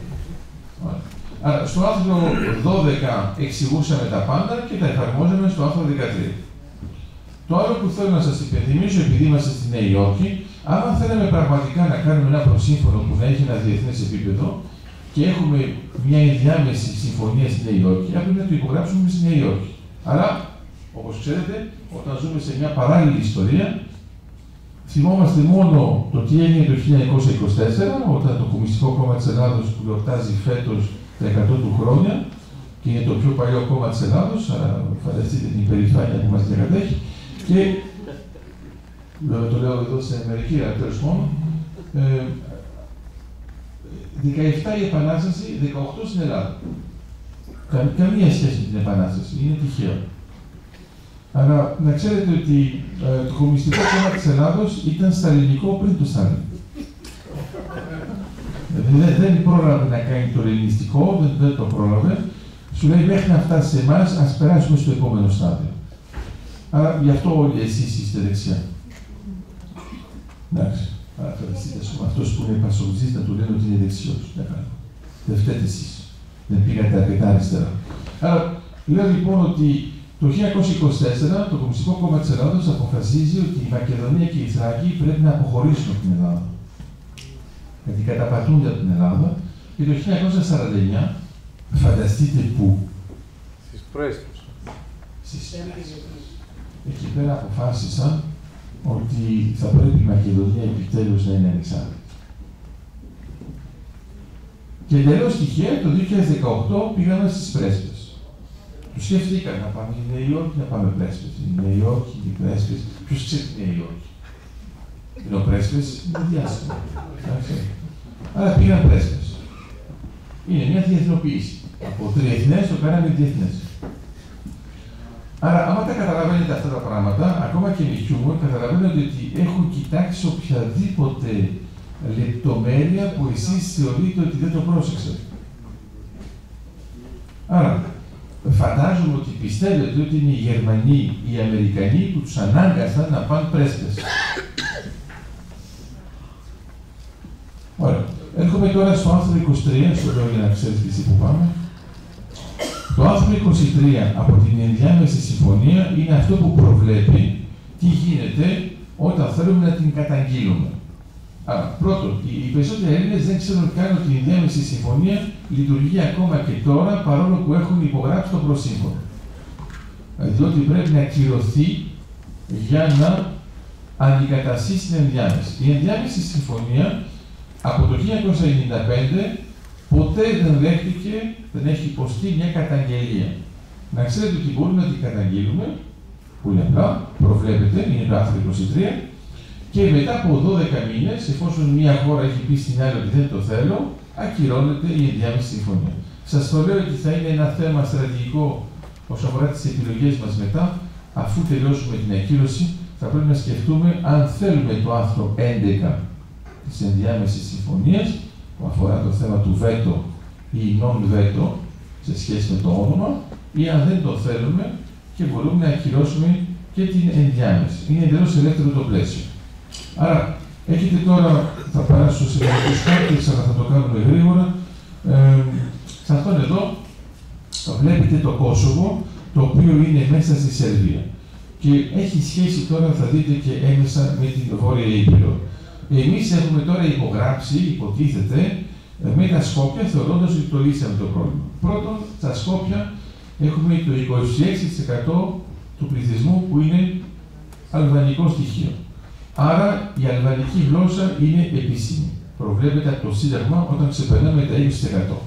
Άρα, στο άρθρο δώδεκα εξηγούσαμε τα πάντα και τα εφαρμόζαμε στο άρθρο δεκατρία. Το άλλο που θέλω να σας υπενθυμίσω, επειδή είμαστε στη Νέα Υόρκη, άμα θέλαμε πραγματικά να κάνουμε ένα προσύμφωνο που να έχει ένα διεθνές επίπεδο και έχουμε μια ενδιάμεση συμφωνία στη Νέα Υόρκη, πρέπει να το υπογράψουμε στη Νέα Υόρκη. Αλλά, όπως ξέρετε, όταν ζούμε σε μια παράλληλη ιστορία, θυμόμαστε μόνο το τι έγινε το χίλια εννιακόσια είκοσι τέσσερα, όταν το Κομμουνιστικό Κόμμα της Ελλάδος που γιορτάζει φέτος τα εκατό του χρόνια και είναι το πιο παλιό κόμμα της Ελλάδος, άρα φανταστείτε την υπερηφάνεια που μας διακατέχει. Και βέβαια το λέω εδώ στην Αμερική, αλλά τέλος πάντων. Ε, δεκαεπτά η Επανάσταση, δεκαοκτώ στην Ελλάδα. Κα, καμία σχέση με την Επανάσταση, είναι τυχαίο. Αλλά να ξέρετε ότι ε, το Κομμουνιστικό Κόμμα της Ελλάδος ήταν σταλινικό πριν το Στάλιν. δεν, δεν πρόλαβε να κάνει το ελληνιστικό, δεν, δεν το πρόλαβε. Σου λέει μέχρι να φτάσει σε εμάς, ας περάσουμε στο επόμενο στάδιο. Άρα γι' αυτό όλοι εσείς είστε δεξιά. Εντάξει. Άρα φανταστείτε, ας πούμε, αυτός που είναι πασοκτζής να του λένε ότι είναι δεξιός. Δεν φταίτε εσείς. Δεν πήγατε αρκετά αριστερά. Άρα λέω λοιπόν ότι το χίλια εννιακόσια είκοσι τέσσερα το Κομμουνιστικό Κόμμα της Ελλάδος αποφασίζει ότι η Μακεδονία και η Θράκη πρέπει να αποχωρήσουν από την Ελλάδα. Γιατί καταπατούνται από την Ελλάδα και το χίλια εννιακόσια σαράντα εννιά, φανταστείτε πού. Στις Πρέσπες. Στις Πρέσπες. Εκεί πέρα αποφάσισαν ότι θα πρέπει η Μακεδονία επιτέλους να είναι ανεξάρτητη. Και εντελώς τυχαία το δύο χιλιάδες δεκαοκτώ πήγαμε στις Πρέσπες. Τους σκεφτήκαν να πάμε στη Νέα Υόρκη, να πάμε Πρέσπες. Η Νέα Υόρκη, οι Πρέσπες. Ποιος ξέρει τη Νέα Υόρκη. Είναι ο Πρέσπες, είναι διάσημο. Άρα πήγαν Πρέσπες. Είναι μια διεθνοποίηση. Από τριεθνές το κάναμε διεθνές. Άρα, άμα τα καταλαβαίνετε αυτά τα πράγματα, ακόμα και με χιούμορ, καταλαβαίνετε ότι έχουν κοιτάξει οποιαδήποτε λεπτομέρεια που εσείς θεωρείτε ότι δεν το πρόσεξατε. Άρα, φαντάζομαι ότι πιστεύετε ότι είναι οι Γερμανοί, οι Αμερικανοί που τους ανάγκασαν να πάνε Πρέσπες. Ωραία. Έρχομαι τώρα στο άρθρο είκοσι τρία, στο λέω για να ξέρετε εσύ που πάμε. Το άρθρο είκοσι τρία από την ενδιάμεση συμφωνία είναι αυτό που προβλέπει τι γίνεται όταν θέλουμε να την καταγγείλουμε. Άρα, πρώτον, οι περισσότεροι Έλληνες δεν ξέρουν καν ότι η ενδιάμεση συμφωνία λειτουργεί ακόμα και τώρα, παρόλο που έχουν υπογράψει το προσύμφωνο. Διότι πρέπει να ακυρωθεί για να αντικαταστήσει την ενδιάμεση. Η ενδιάμεση συμφωνία από το χίλια εννιακόσια ενενήντα πέντε ποτέ δεν δέχτηκε, δεν έχει υποστεί μια καταγγελία. Να ξέρετε ότι μπορούμε να την καταγγείλουμε, πολύ απλά, προβλέπετε, είναι το άρθρο είκοσι τρία, και μετά από δώδεκα μήνες, εφόσον μια χώρα έχει πει στην άλλη ότι δεν το θέλω, ακυρώνεται η ενδιάμεση συμφωνία. Σας το λέω ότι θα είναι ένα θέμα στρατηγικό όσον αφορά τις επιλογές μας μετά, αφού τελειώσουμε την ακύρωση, θα πρέπει να σκεφτούμε αν θέλουμε το άρθρο έντεκα της ενδιάμεσης συμφωνίας, που αφορά το θέμα του βέτο ή non-veto σε σχέση με το όνομα, ή αν δεν το θέλουμε και μπορούμε να ακυρώσουμε και την ενδιάμεση. Είναι εντελώς ελεύθερο το πλαίσιο. Άρα, έχετε τώρα, θα περάσω σε μερικούς χάρτες, αλλά θα το κάνουμε γρήγορα. Ε, σε αυτόν εδώ βλέπετε το Κόσοβο, το οποίο είναι μέσα στη Σερβία. Και έχει σχέση τώρα, θα δείτε και έμεσα με την Βόρεια Ήπειρο. Εμείς έχουμε τώρα υπογράψει, υποτίθεται, με τα Σκόπια, θεωρώντας ότι το λύσαμε το πρόβλημα. Πρώτον, στα Σκόπια έχουμε το είκοσι έξι τοις εκατό του πληθυσμού που είναι αλβανικό στοιχείο. Άρα η αλβανική γλώσσα είναι επίσημη. Προβλέπεται από το Σύνταγμα όταν ξεπερνάμε τα είκοσι τοις εκατό.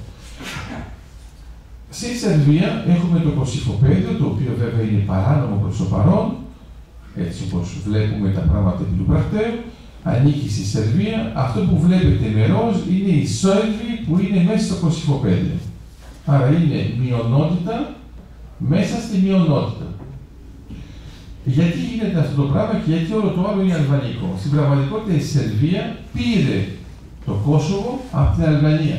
Στη Σερβία έχουμε το Κωσυφοπαίδιο, το οποίο βέβαια είναι παράνομο προς το παρόν, έτσι όπως βλέπουμε τα πράγματα επί του πρακτέου, ανήκει στη Σερβία. Αυτό που βλέπετε με ροζ είναι οι Σέρβοι που είναι μέσα στο Κωσυφοπαίδιο. Άρα είναι μειονότητα μέσα στη μειονότητα. Γιατί γίνεται αυτό το πράγμα και γιατί όλο το άλλο είναι αλβανικό. Στην πραγματικότητα η Σερβία πήρε το Κόσοβο από την Αλβανία.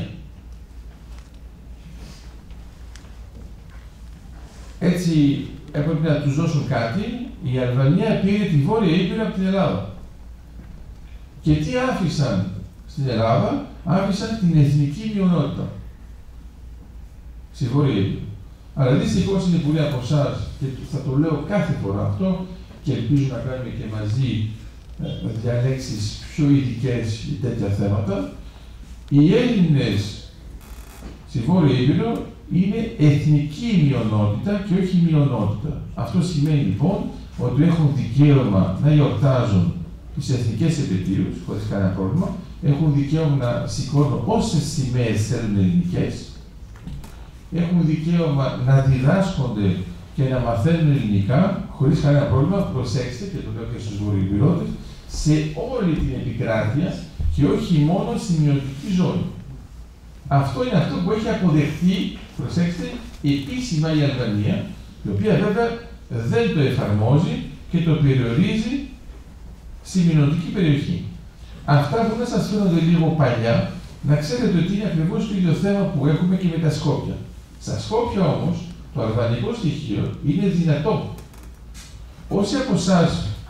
Έτσι έπρεπε να τους δώσουν κάτι. Η Αλβανία πήρε τη Βόρεια Ήπειρο από την Ελλάδα. Και τι άφησαν στην Ελλάδα? Άφησαν την εθνική μειονότητα στη Βόρεια Ήπειρο. Αλλά δυστυχώς είναι πολλοί από εσάς, και θα το λέω κάθε φορά αυτό, και ελπίζω να κάνουμε και μαζί ε, διαλέξεις πιο ειδικές για τέτοια θέματα. Οι Έλληνες στη Βόρεια Ήπειρο είναι εθνική μειονότητα και όχι μειονότητα. Αυτό σημαίνει λοιπόν ότι έχουν δικαίωμα να γιορτάζουν τις εθνικές επαιτίους, χωρίς κανένα πρόβλημα, έχουν δικαίωμα να σηκώνουν όσες σημαίες θέλουν ελληνικές, έχουν δικαίωμα να διδάσκονται και να μαθαίνουν ελληνικά, χωρίς κανένα πρόβλημα, προσέξτε, και το λέω και στους βορειοπυρώτες, σε όλη την επικράτεια και όχι μόνο στη μειωτική ζώνη. Αυτό είναι αυτό που έχει αποδεχτεί, προσέξτε, επίσημα η Αλβανία, η οποία βέβαια δεν το εφαρμόζει και το περιορίζει στη μειωτική περιοχή. Αυτά που να σας φαίνονται λίγο παλιά, να ξέρετε ότι είναι ακριβώς το ίδιο θέμα που έχουμε και με τα Σκόπια. Στα Σκόπια όμως, το αλβανικό στοιχείο είναι δυνατό. Όσοι από εσάς,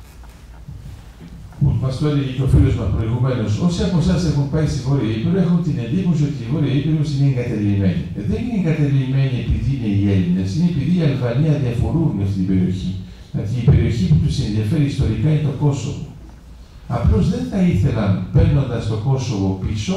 που μας το έλεγε και ο φίλος μας προηγουμένως, όσοι από εσάς έχουν πάει στη Βόρεια Ήπειρο, έχουν την εντύπωση ότι η Βόρεια Ήπειρος είναι εγκατελειμμένη. Δεν είναι εγκατελειμμένη επειδή είναι οι Έλληνες, είναι επειδή οι Αλβανοί αδιαφορούν με αυτή την περιοχή. Γιατί η περιοχή που τους ενδιαφέρει ιστορικά είναι το Κόσοβο. Απλώς δεν θα ήθελαν, παίρνοντας το Κόσοβο πίσω,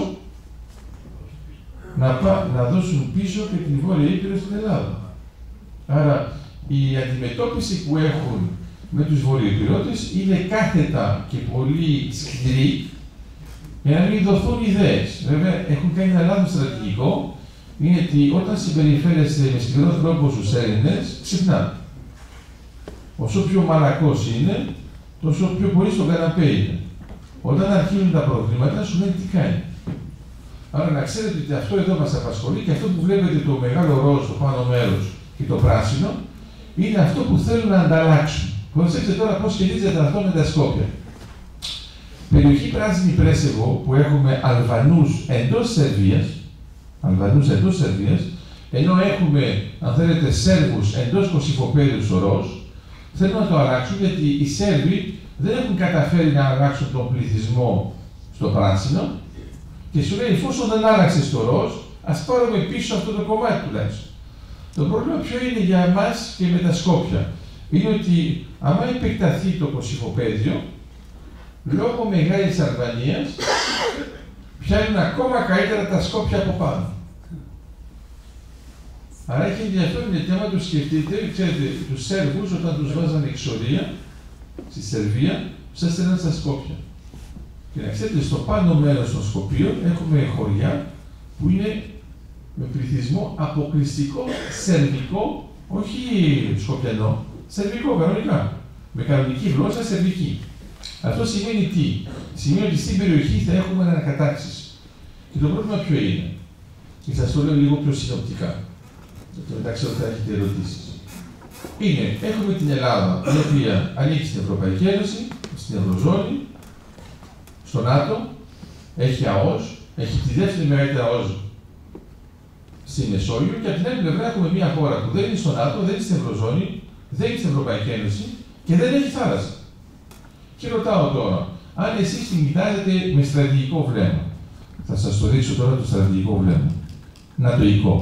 να, πά, να δώσουν πίσω και την Βόρεια Ήπειρο στην Ελλάδα. Άρα η αντιμετώπιση που έχουν με τους βορειοπυρώτες είναι κάθετα και πολύ σκληρή για να μην δοθούν ιδέες. Βέβαια, έχουν κάνει ένα λάθος στρατηγικό, είναι ότι όταν συμπεριφέρεστε με σκληρό τρόπο στους Έλληνες, ξυπνάτε. Όσο πιο μαλακός είναι, τόσο πιο πολύ στον καναπέ είναι. Όταν αρχίζουν τα προβλήματα, σου λένε τι κάνει. Άρα να ξέρετε ότι αυτό εδώ μας απασχολεί και αυτό που βλέπετε το μεγάλο ροζ στο πάνω μέρος και το πράσινο, είναι αυτό που θέλουν να ανταλλάξουν. Προσέξτε τώρα πώς σχετίζεται αυτό με τα Σκόπια. Περιοχή Πράσινη Πρέσεβο που έχουμε Αλβανούς εντός Σερβίας, Αλβανούς εντός Σερβίας, ενώ έχουμε, αν θέλετε, Σέρβους εντός Κωσυφοπέδιου στο ροζ, θέλουν να το αλλάξουν γιατί οι Σέρβοι δεν έχουν καταφέρει να αλλάξουν τον πληθυσμό στο πράσινο και σου λέει, εφόσον δεν άλλαξε στο ροζ, ας πάρουμε πίσω αυτό το κομμάτι τουλάχιστον. Το πρόβλημα ποιο είναι για εμάς και με τα Σκόπια. Είναι ότι άμα επεκταθεί το Κωσυφοπαίδιο, λόγω μεγάλης Αλβανίας, πιάνουν ακόμα καλύτερα τα Σκόπια από πάνω. Άρα έχει ενδιαφέρον γιατί άμα το σκεφτείτε, ξέρετε, τους Σέρβους όταν τους βάζανε εξορία στη Σερβία, τους έστελναν στα Σκόπια. Και να ξέρετε, στο πάνω μέρος των Σκοπίων έχουμε χωριά που είναι με πληθυσμό αποκλειστικό σερβικό, όχι σκοπιανό, σερβικό κανονικά. Με κανονική γλώσσα σερβική. Αυτό σημαίνει τι? Σημαίνει ότι στην περιοχή θα έχουμε ανακατάξεις. Και το πρόβλημα ποιο είναι? Και σας το λέω λίγο πιο συνοπτικά. Εντάξει, όταν θα έχετε ερωτήσεις. Είναι, έχουμε την Ελλάδα, η οποία ανήκει στην Ευρωπαϊκή Ένωση, στην Ευρωζώνη, στο ΝΑΤΟ, έχει ΑΟΣ, έχει τη δεύτερη μεγαλύτερη ΑΟΣ στη Μεσόγειο και από την άλλη πλευρά έχουμε μια χώρα που δεν είναι στο ΝΑΤΟ, δεν είναι στην Ευρωζώνη, δεν είναι στην Ευρωπαϊκή Ένωση και δεν έχει θάλασσα. Και ρωτάω τώρα, αν εσείς την κοιτάζετε με στρατηγικό βλέμμα, θα σας το δείξω τώρα το στρατηγικό βλέμμα, νατοϊκό.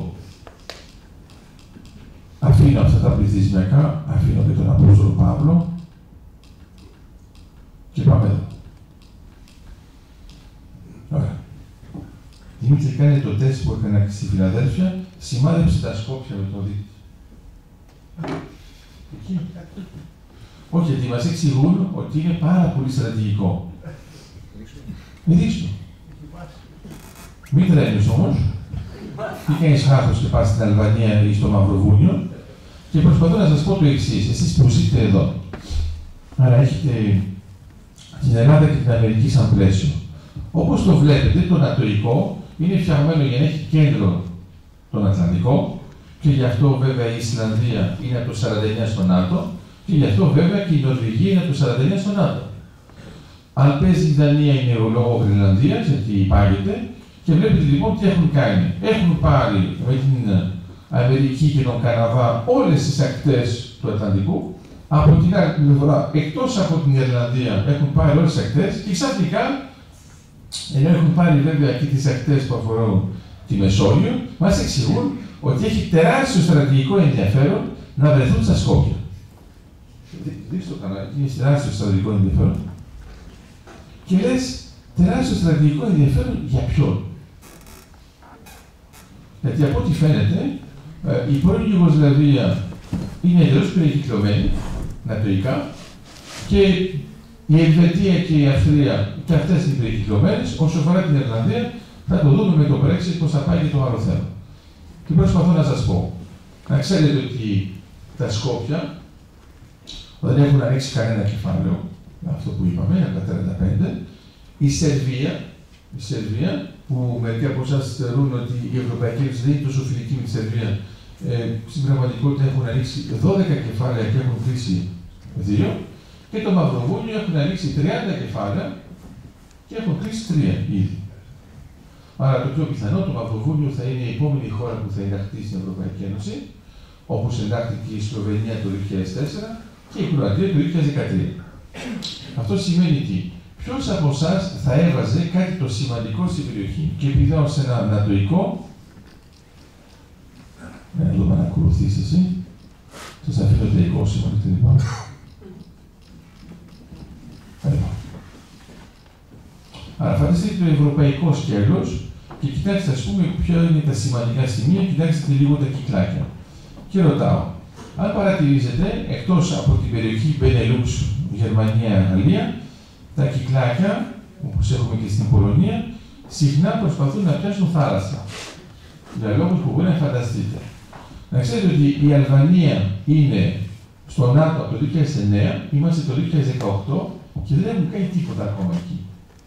Αφήνω αυτά τα πληθυσμιακά, αφήνω και τον Απόστολο Παύλο και πάμε εδώ. Ωραία. Δημήτρη, κάνε το τεστ που έκανα στη Φιλαδέλφια, σημάδεψε τα Σκόπια με το δίκτυο. Εκεί. Όχι, γιατί μας εξηγούν ότι είναι πάρα πολύ στρατηγικό. Μην δείξω. Μην τρέμεις όμως. Μην κάνεις χάθος και πας στην Αλβανία ή στο Μαυροβούνιο. Και προσπαθώ να σας πω το εξής, εσείς που ζείτε εδώ. Άρα έχετε την Ελλάδα και την Αμερική σαν πλαίσιο. Όπως το βλέπετε, το νατοϊκό είναι φτιαγμένο για να έχει κέντρο τον Ατλαντικό και γι' αυτό βέβαια η Ισλανδία είναι από το σαράντα εννιά στο ΝΑΤΟ και γι' αυτό βέβαια και η Νορβηγία είναι από το σαράντα εννιά στο ΝΑΤΟ. Αν παίζει η Δανία είναι ο λόγο Γρυλανδίας, γιατί υπάγεται, και βλέπετε λοιπόν τι έχουν κάνει. Έχουν πάρει με την Αμερική και τον Καναδά όλες τις ακτές του Ατλαντικού. Από την άλλη πλευρά, εκτός από την Ιρλανδία, έχουν πάρει όλες τις ακτές και ξαφνικά, ενώ έχουν πάρει βέβαια και τις ακτές που αφορούν τη Μεσόγειο, μας εξηγούν ότι έχει τεράστιο στρατηγικό ενδιαφέρον να βρεθούν στα Σκόπια. Δείξτε το καλά, είναι τεράστιο στρατηγικό ενδιαφέρον. Και λες, τεράστιο στρατηγικό ενδιαφέρον για ποιον? Γιατί από ό,τι φαίνεται, η πρώην Ιουγκοσλαβία είναι εντελώς περικυκλωμένη, νατοϊκά, και η Ελβετία και η Αυστρία και αυτές είναι περικυκλωμένες. Όσο αφορά την Ιρλανδία, θα το δούμε με το Brexit πώς θα πάει και το άλλο θέμα. Και προσπαθώ να σας πω, να ξέρετε ότι τα Σκόπια δεν έχουν ανοίξει κανένα κεφάλαιο, αυτό που είπαμε, από τα τριάντα πέντε. Η Σερβία, η Σερβία, που μερικοί από εσάς θεωρούν ότι η Ευρωπαϊκή Ένωση δεν είναι τόσο φιλική με τη Σερβία, ε, στην πραγματικότητα έχουν ανοίξει δώδεκα κεφάλαια και έχουν κλείσει δύο. Και το Μαυροβούνιο έχουν ανοίξει τριάντα κεφάλαια και έχουν κλείσει τρία ήδη. Άρα το πιο πιθανό, το Μαυροβούνιο θα είναι η επόμενη χώρα που θα ενταχθεί στην Ευρωπαϊκή Ένωση, όπως εντάχθηκε η Σλοβενία το δύο χιλιάδες τέσσερα και η Κροατία το δύο χιλιάδες δεκατρία. Αυτό σημαίνει τι? Ποιος από εσάς θα έβαζε κάτι το σημαντικό στην περιοχή? Και επειδή σε ένα νατοϊκό, να το παρακολουθείς εσύ, σας αφήνω το εικό σήμερα την είπα. Άρα φανταστείτε το ευρωπαϊκό σκέλος και κοιτάξτε, ας πούμε, ποια είναι τα σημαντικά σημεία, κοιτάξτε λίγο τα κυκλάκια. Και ρωτάω, αν παρατηρήσετε, εκτός από την περιοχή Benelux, Γερμανία, Γαλλία, τα κυκλάκια, όπως έχουμε και στην Πολωνία, συχνά προσπαθούν να πιάσουν θάλασσα. Για λόγους που μπορεί να φανταστείτε. Να ξέρετε ότι η Αλβανία είναι στο ΝΑΤΟ από το δύο χιλιάδες εννέα, είμαστε το δύο χιλιάδες δεκαοκτώ και δεν έχουν κάνει τίποτα ακόμα εκεί.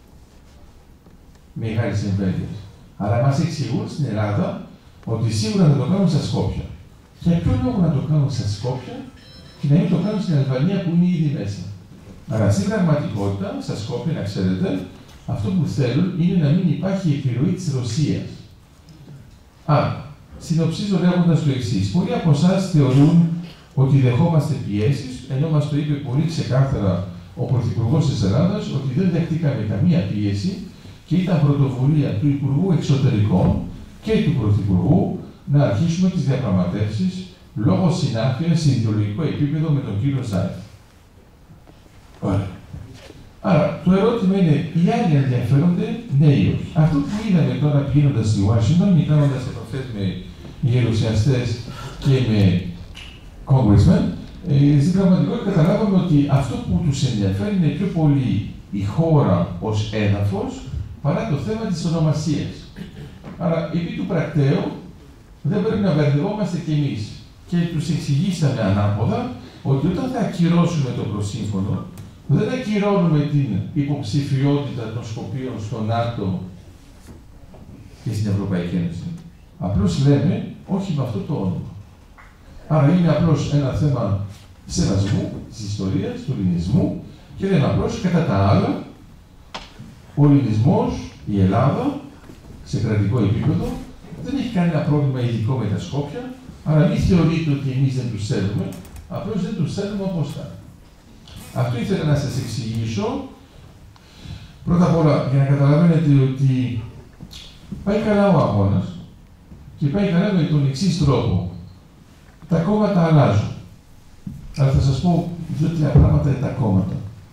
Μεγάλες εμβέλειες. Αλλά μας εξηγούν στην Ελλάδα ότι σίγουρα θα το κάνουν στα Σκόπια. Για ποιο λόγο να το κάνουν στα Σκόπια και να μην το κάνουν στην Αλβανία που είναι ήδη μέσα? Άρα στην πραγματικότητα, στα Σκόπια, να ξέρετε, αυτό που θέλουν είναι να μην υπάρχει επιρροή της Ρωσίας. Άρα, συνοψίζω λέγοντας το εξής. Πολλοί από εσάς θεωρούν ότι δεχόμαστε πιέσεις, ενώ μας το είπε πολύ ξεκάθαρα ο Πρωθυπουργός της Ελλάδας ότι δεν δεχτήκαμε καμία πίεση και ήταν πρωτοβουλία του Υπουργού Εξωτερικών και του Πρωθυπουργού να αρχίσουμε τις διαπραγματεύσεις λόγω συνάφειας σε ιδεολογικό επίπεδο με τον κύριο Ζάιφ. Ωραία. Άρα, το ερώτημα είναι, οι άλλοι ενδιαφέρονται, ναι ή όχι? Αυτό που είδαμε τώρα πηγαίνοντας στη Ουάσιγκτον, κάνοντας επαφές με γερουσιαστές και με congressmen, ε, στην πραγματικότητα καταλάβαμε ότι αυτό που τους ενδιαφέρει είναι πιο πολύ η χώρα ως έδαφος παρά το θέμα της ονομασίας. Άρα, επί του πρακτέου, δεν πρέπει να μπερδευόμαστε κι εμείς. Και τους εξηγήσαμε ανάποδα ότι όταν θα ακυρώσουμε το προσύμφωνο, δεν ακυρώνουμε την υποψηφιότητα των Σκοπίων στο ΝΑΤΟ και στην Ευρωπαϊκή Ένωση. Απλώς λέμε όχι με αυτό το όνομα. Άρα είναι απλώς ένα θέμα σεβασμού της ιστορίας, του ελληνισμού και λέμε απλώς κατά τα άλλα ο ελληνισμός, η Ελλάδα, σε κρατικό επίπεδο, δεν έχει κανένα πρόβλημα ειδικό με τα Σκόπια, άρα μην θεωρείτε ότι εμείς δεν τους θέλουμε, απλώς δεν τους θέλουμε όπως θα. Αυτό ήθελα να σας εξηγήσω. Πρώτα απ' όλα, για να καταλαβαίνετε ότι πάει καλά ο αγώνας και πάει καλά με τον εξής τρόπο. Τα κόμματα αλλάζουν. Αλλά θα σας πω δύο-τρία πράγματα για τα κόμματα.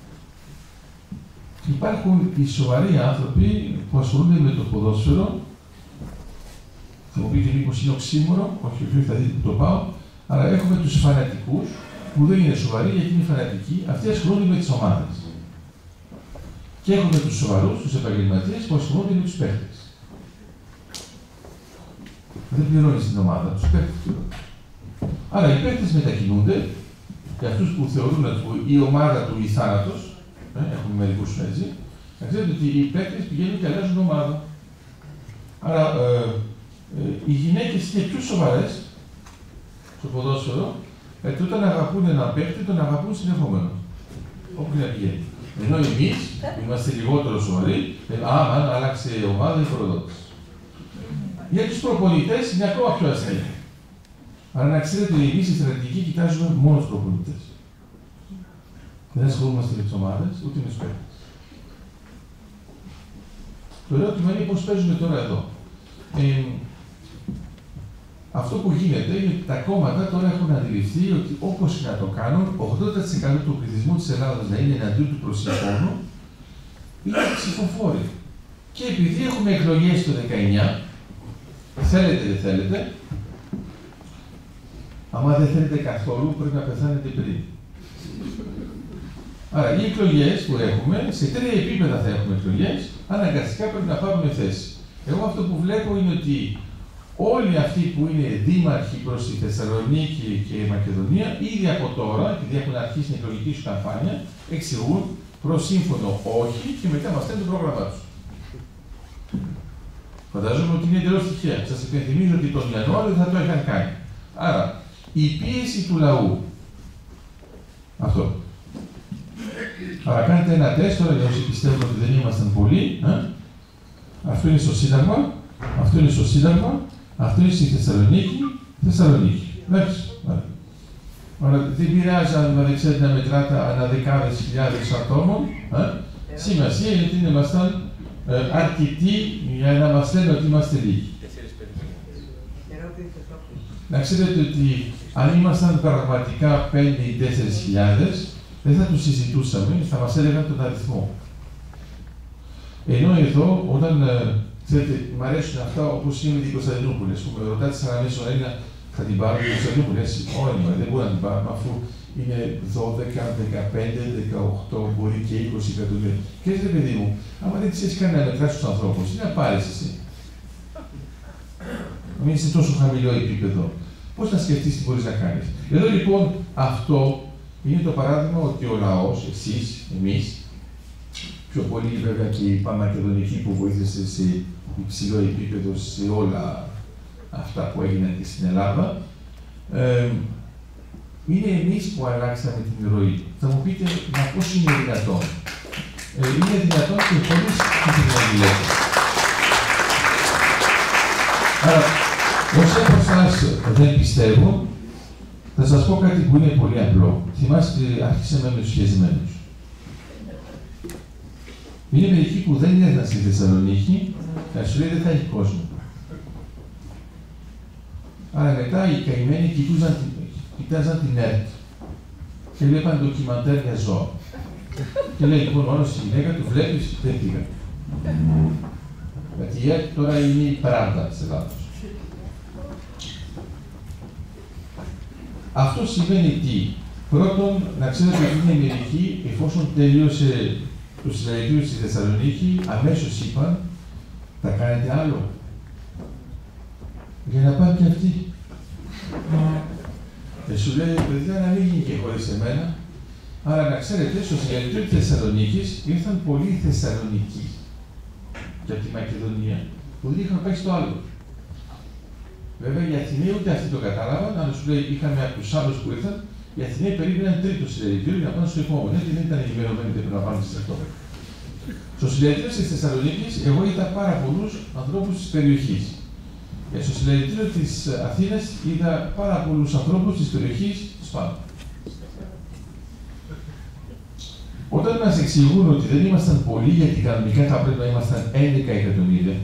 Υπάρχουν οι σοβαροί άνθρωποι που ασχολούνται με το ποδόσφαιρο. Θα μου πείτε μήπως είναι οξύμορο, όχι, όχι, θα δείτε που το πάω. Αλλά έχουμε τους φανατικούς, που δεν είναι σοβαροί γιατί είναι φανατικοί, αυτοί ασχολούνται με τις ομάδες. Και έχουμε τους σοβαρούς, τους επαγγελματίες που ασχολούνται με τους παίκτες. Δεν πληρώνεις την ομάδα, τους παίκτες πληρώνεις. Άρα οι παίκτες μετακινούνται, και αυτούς που θεωρούν ότι η ομάδα του ή θάνατος, ε, έχουμε μερικούς έτσι, να ξέρετε ότι οι παίκτες πηγαίνουν και αλλάζουν ομάδα. Άρα ε, ε, οι γυναίκες είναι πιο σοβαρές στο ποδόσφαιρο, γιατί όταν αγαπούν έναν παίκτη, τον αγαπούν συνεχόμενο. Όπου και να πηγαίνει. Ενώ εμείς είμαστε λιγότερο σοβαροί, λέμε, α, αν άλλαξε η ομάδα, η προδότηση. Για τους προπονητές είναι ακόμα πιο αστείο. Άρα να ξέρετε ότι εμείς στη στρατηγική κοιτάζουμε μόνο τους προπονητές. Δεν ασχολούμαστε με τις ομάδες, ούτε με τους παίκτες. Το ερώτημα είναι πώς παίζουμε τώρα εδώ. Ε, Αυτό που γίνεται είναι ότι τα κόμματα τώρα έχουν αντιληφθεί ότι όπως και να το κάνουν, ογδόντα τοις εκατό του πληθυσμού της Ελλάδας να είναι εναντίον του προσυμφώνου, είναι ψηφοφόροι. Και επειδή έχουμε εκλογές το δεκαεννιά, θέλετε δεν θέλετε, άμα δεν θέλετε καθόλου πρέπει να πεθάνετε πριν. Άρα, οι εκλογές που έχουμε, σε τρία επίπεδα θα έχουμε εκλογές, αναγκαστικά πρέπει να πάρουμε θέση. Εγώ αυτό που βλέπω είναι ότι όλοι αυτοί που είναι δήμαρχοι προς τη Θεσσαλονίκη και η Μακεδονία, ήδη από τώρα, επειδή έχουν αρχίσει την εκλογική σου καμπάνια, εξηγούν προς σύμφωνο όχι και μετά μας στέλνουν το πρόγραμμά τους. Φαντάζομαι ότι είναι εντελώς τυχαία. Σας υπενθυμίζω ότι τον Ιανουάριο θα το είχαν κάνει. Άρα, η πίεση του λαού. Αυτό. Άρα, κάντε ένα τεστ τώρα για όσοι πιστεύουν ότι δεν ήμασταν πολλοί. Ε? Αυτό είναι στο Σύνταγμα. Αυτό είναι στο Σύνταγμα. Αυτό είναι στη Θεσσαλονίκη. Θεσσαλονίκη. Εντάξει. Άρα, δεν πειράζει αν δεν ξέρετε να μετράτε ανά δεκάδες χιλιάδες ατόμων. Ε? Σημασία είναι ότι ήμασταν ε, αρκετοί για να μας λένε ότι είμαστε λίγοι. Να ξέρετε ότι αν ήμασταν πραγματικά πέντε ή τέσσερις χιλιάδες, δεν θα τους συζητούσαμε, θα μας έλεγαν τον αριθμό. Ενώ εδώ, όταν, ξέρετε, μου αρέσουν αυτά όπως είναι με την Κωνσταντινούπολη, ας πούμε, ρωτάτε σαν αμέσως ένα, θα την πάρουμε την Κωνσταντινούπολη, έτσι, όχι, δεν μπορεί να την πάρουμε, αφού είναι δώδεκα, δεκαπέντε, δεκαοκτώ, μπορεί και είκοσι εκατομμύρια. Και έτσι, παιδί μου, άμα δεν τις έχεις κάνει να μετράσεις τους ανθρώπους, τι να πάρεις εσύ. Μην είσαι τόσο χαμηλό επίπεδο. Πώς να σκεφτείς τι μπορείς να κάνεις. Εδώ λοιπόν αυτό είναι το παράδειγμα ότι ο λαός, εσείς, εμείς, πιο πολύ βέβαια και η Πανμακεδονική που βοήθησε σε υψηλό επίπεδο σε όλα αυτά που έγιναν και στην Ελλάδα, ε, είναι εμείς που αλλάξαμε την ροή. Θα μου πείτε, μα πώς είναι δυνατόν. Ε, είναι δυνατόν και χωρίς την αντιλέξη. Άρα, όσοι από εσάς δεν πιστεύουν, θα σας πω κάτι που είναι πολύ απλό. Θυμάστε, άρχισε με τους σχεσμένους. Είναι μερικοί που δεν ήρθαν στη Θεσσαλονίκη, θα σου λέει δεν θα έχει κόσμο. Άρα μετά οι καημένοι κοιτούσαν, κοιτάζαν την ΕΡΤ και βλέπαν ντοκιμαντέρ για ζώα. Και λέει λοιπόν όλος η γυναίκα του βλέπεις, δεν πήγα. Γιατί η ΕΡΤ τώρα είναι η Πράντα της Ελλάδος. Αυτό σημαίνει τι. Πρώτον, να ξέρετε ότι είναι μερικοί, εφόσον τελείωσε το συλλαλητήριο στη Θεσσαλονίκη, αμέσως είπαν, θα κάνετε άλλο. Για να πάνε και αυτοί. Και σου λέει, παιδιά, να μην γίνει και χωρίς εμένα. Άρα να ξέρετε, στο συλλαλητήριο της Θεσσαλονίκης ήρθαν πολλοί Θεσσαλονικοί και από τη Μακεδονία, που δεν είχαν πάει στο άλλο. Βέβαια, οι Αθηναίοι ούτε αυτοί το κατάλαβαν, αλλά σου λέει, είχαμε από τους άλλους που ήρθαν, οι Αθηναίοι περίμεναν τρίτο συλλαλητήριο για να πάνε στο επόμενο, γιατί δεν ήταν ενημερωμένοι ότι πρέπει να πάνε σε αυτό. Στο συλλαλητήριο της Θεσσαλονίκης, εγώ είδα πάρα πολλούς ανθρώπους της περιοχής. Και στο συλλαλητήριο της Αθήνας είδα πάρα πολλούς ανθρώπους της περιοχής της Πάνω. Όταν μας εξηγούν ότι δεν ήμασταν πολλοί, γιατί κανονικά θα πρέπει να ήμασταν έντεκα εκατομμύρια.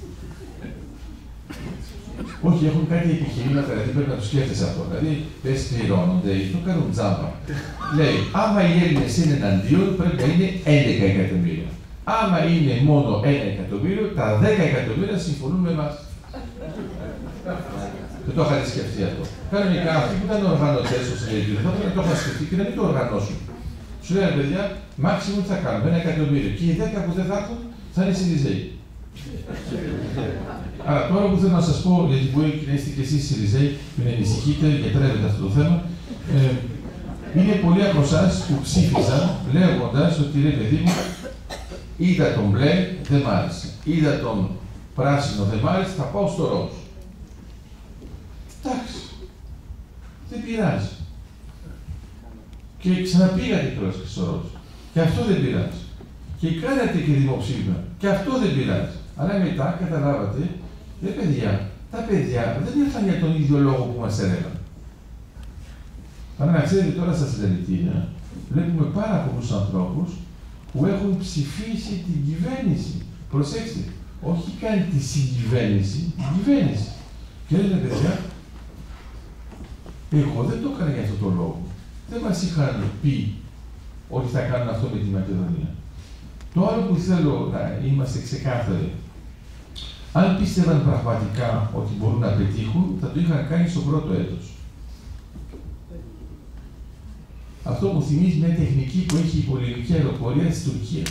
Όχι, έχουν κάτι επιχειρήματα, δηλαδή πρέπει να το σκέφτεσαι αυτό. Δηλαδή, δεν πληρώνονται ή το κάνουν τζάμπα. Λέει, άμα οι Έλληνες είναι εναντίον, πρέπει να είναι έντεκα εκατομμύρια. Άμα είναι μόνο ένα εκατομμύριο, τα δέκα εκατομμύρια συμφωνούν με εμάς. Δεν το είχατε σκεφτεί αυτό. Κανονικά αυτοί που ήταν οργανωτές στο συλλαλητήριο θα πρέπει να το είχαν σκεφτεί και να μην το οργανώσουν. Σου λένε, παιδιά, μάξιμου τι θα κάνουμε, ένα εκατομμύριο. Και οι δέκα που δεν θα έρθουν θα είναι Σιριζέοι. Άρα τώρα που θέλω να σας πω, γιατί μπορεί να είστε και εσείς Σιριζέοι, μην ανησυχείτε, γιατρεύετε αυτό το θέμα, ε, είναι πολλοί από εσάς που ψήφισαν λέγοντας ότι ρε παιδί μου, είδα τον μπλε, δεν μ' άρεσε. Είδα τον πράσινο, δεν μ' άρεσε, θα πάω στο ροζ. Εντάξει, δεν πειράζει. Και ξαναπήγατε κιόλας και στο ροζ. Και αυτό δεν πειράζει. Και κάνατε και δημοψήφισμα. Και αυτό δεν πειράζει. Αλλά μετά καταλάβατε, ρε παιδιά, τα παιδιά δεν ήρθαν για τον ίδιο λόγο που μας έλεγαν. Αλλά να ξέρετε τώρα στα συλλαλητήρια, βλέπουμε πάρα πολλούς ανθρώπους που έχουν ψηφίσει την κυβέρνηση. Προσέξτε, όχι καν τη συγκυβέρνηση, την κυβέρνηση. Και λένε παιδιά, εγώ δεν το έκανα για αυτόν τον λόγο. Δεν μας είχαν πει ότι θα κάνουν αυτό με τη Μακεδονία. Το άλλο που θέλω να είμαστε ξεκάθαροι, αν πίστευαν πραγματικά ότι μπορούν να πετύχουν, θα το είχαν κάνει στο πρώτο έτος. Αυτό μου θυμίζει μια τεχνική που έχει η πολεμική αεροπορία της Τουρκίας.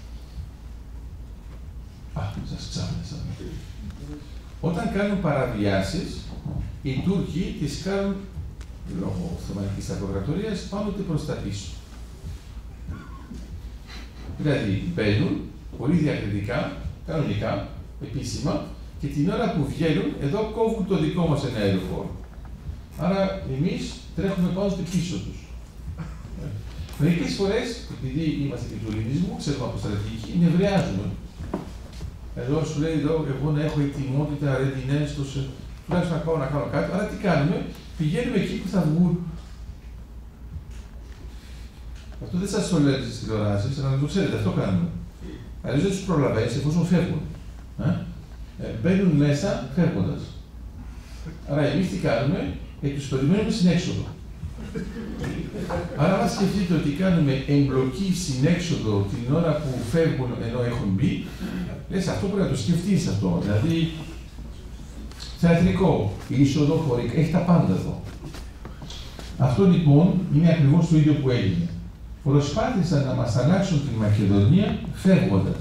Α, σας ξάφνεσα. Όταν κάνουν παραβιάσεις, οι Τούρκοι τις κάνουν, λόγω Οθωμανικής Αυτοκρατορίας, πάνω και προς τα πίσω. Δηλαδή, μπαίνουν πολύ διακριτικά, κανονικά, επίσημα, και την ώρα που βγαίνουν, εδώ κόβουν το δικό μας ένα αεροχώρο. Άρα, εμείς τρέχουμε πάνω και πίσω τους. Μερικές φορές, επειδή είμαστε και του ελληνισμού, ξέρουμε από στρατηγική, νευριάζουμε. Εδώ σου λέει εδώ, εγώ να έχω ετοιμότητα, readiness, τουλάχιστον να πάω να κάνω κάτι. Άρα τι κάνουμε, πηγαίνουμε εκεί που θα βγουν. Αυτό δεν σας το λέω στις τηλεοράσεις, αλλά να το ξέρετε, αυτό κάνουμε. Αλλιώς δεν τους προλαβαίνεις εφόσον φεύγουν. Ε? Ε, μπαίνουν μέσα φεύγοντας. Άρα εμείς τι κάνουμε, και τους περιμένουμε στην έξοδο. Άρα, αν σκεφτείτε ότι κάνουμε εμπλοκή στην έξοδο την ώρα που φεύγουν ενώ έχουν μπει, λες, αυτό πρέπει να το σκεφτείς αυτό. Δηλαδή, θεατρικό, είσοδο, χωρικά, έχει τα πάντα εδώ. Αυτό λοιπόν είναι ακριβώς το ίδιο που έγινε. Προσπάθησαν να μας αλλάξουν την Μακεδονία φεύγοντας.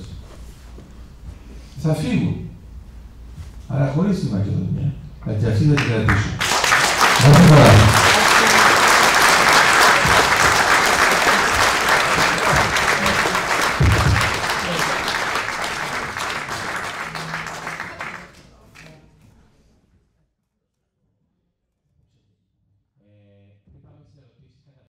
Θα φύγουν. Αλλά χωρίς τη Μακεδονία. Γιατί αυτή θα την κρατήσουν.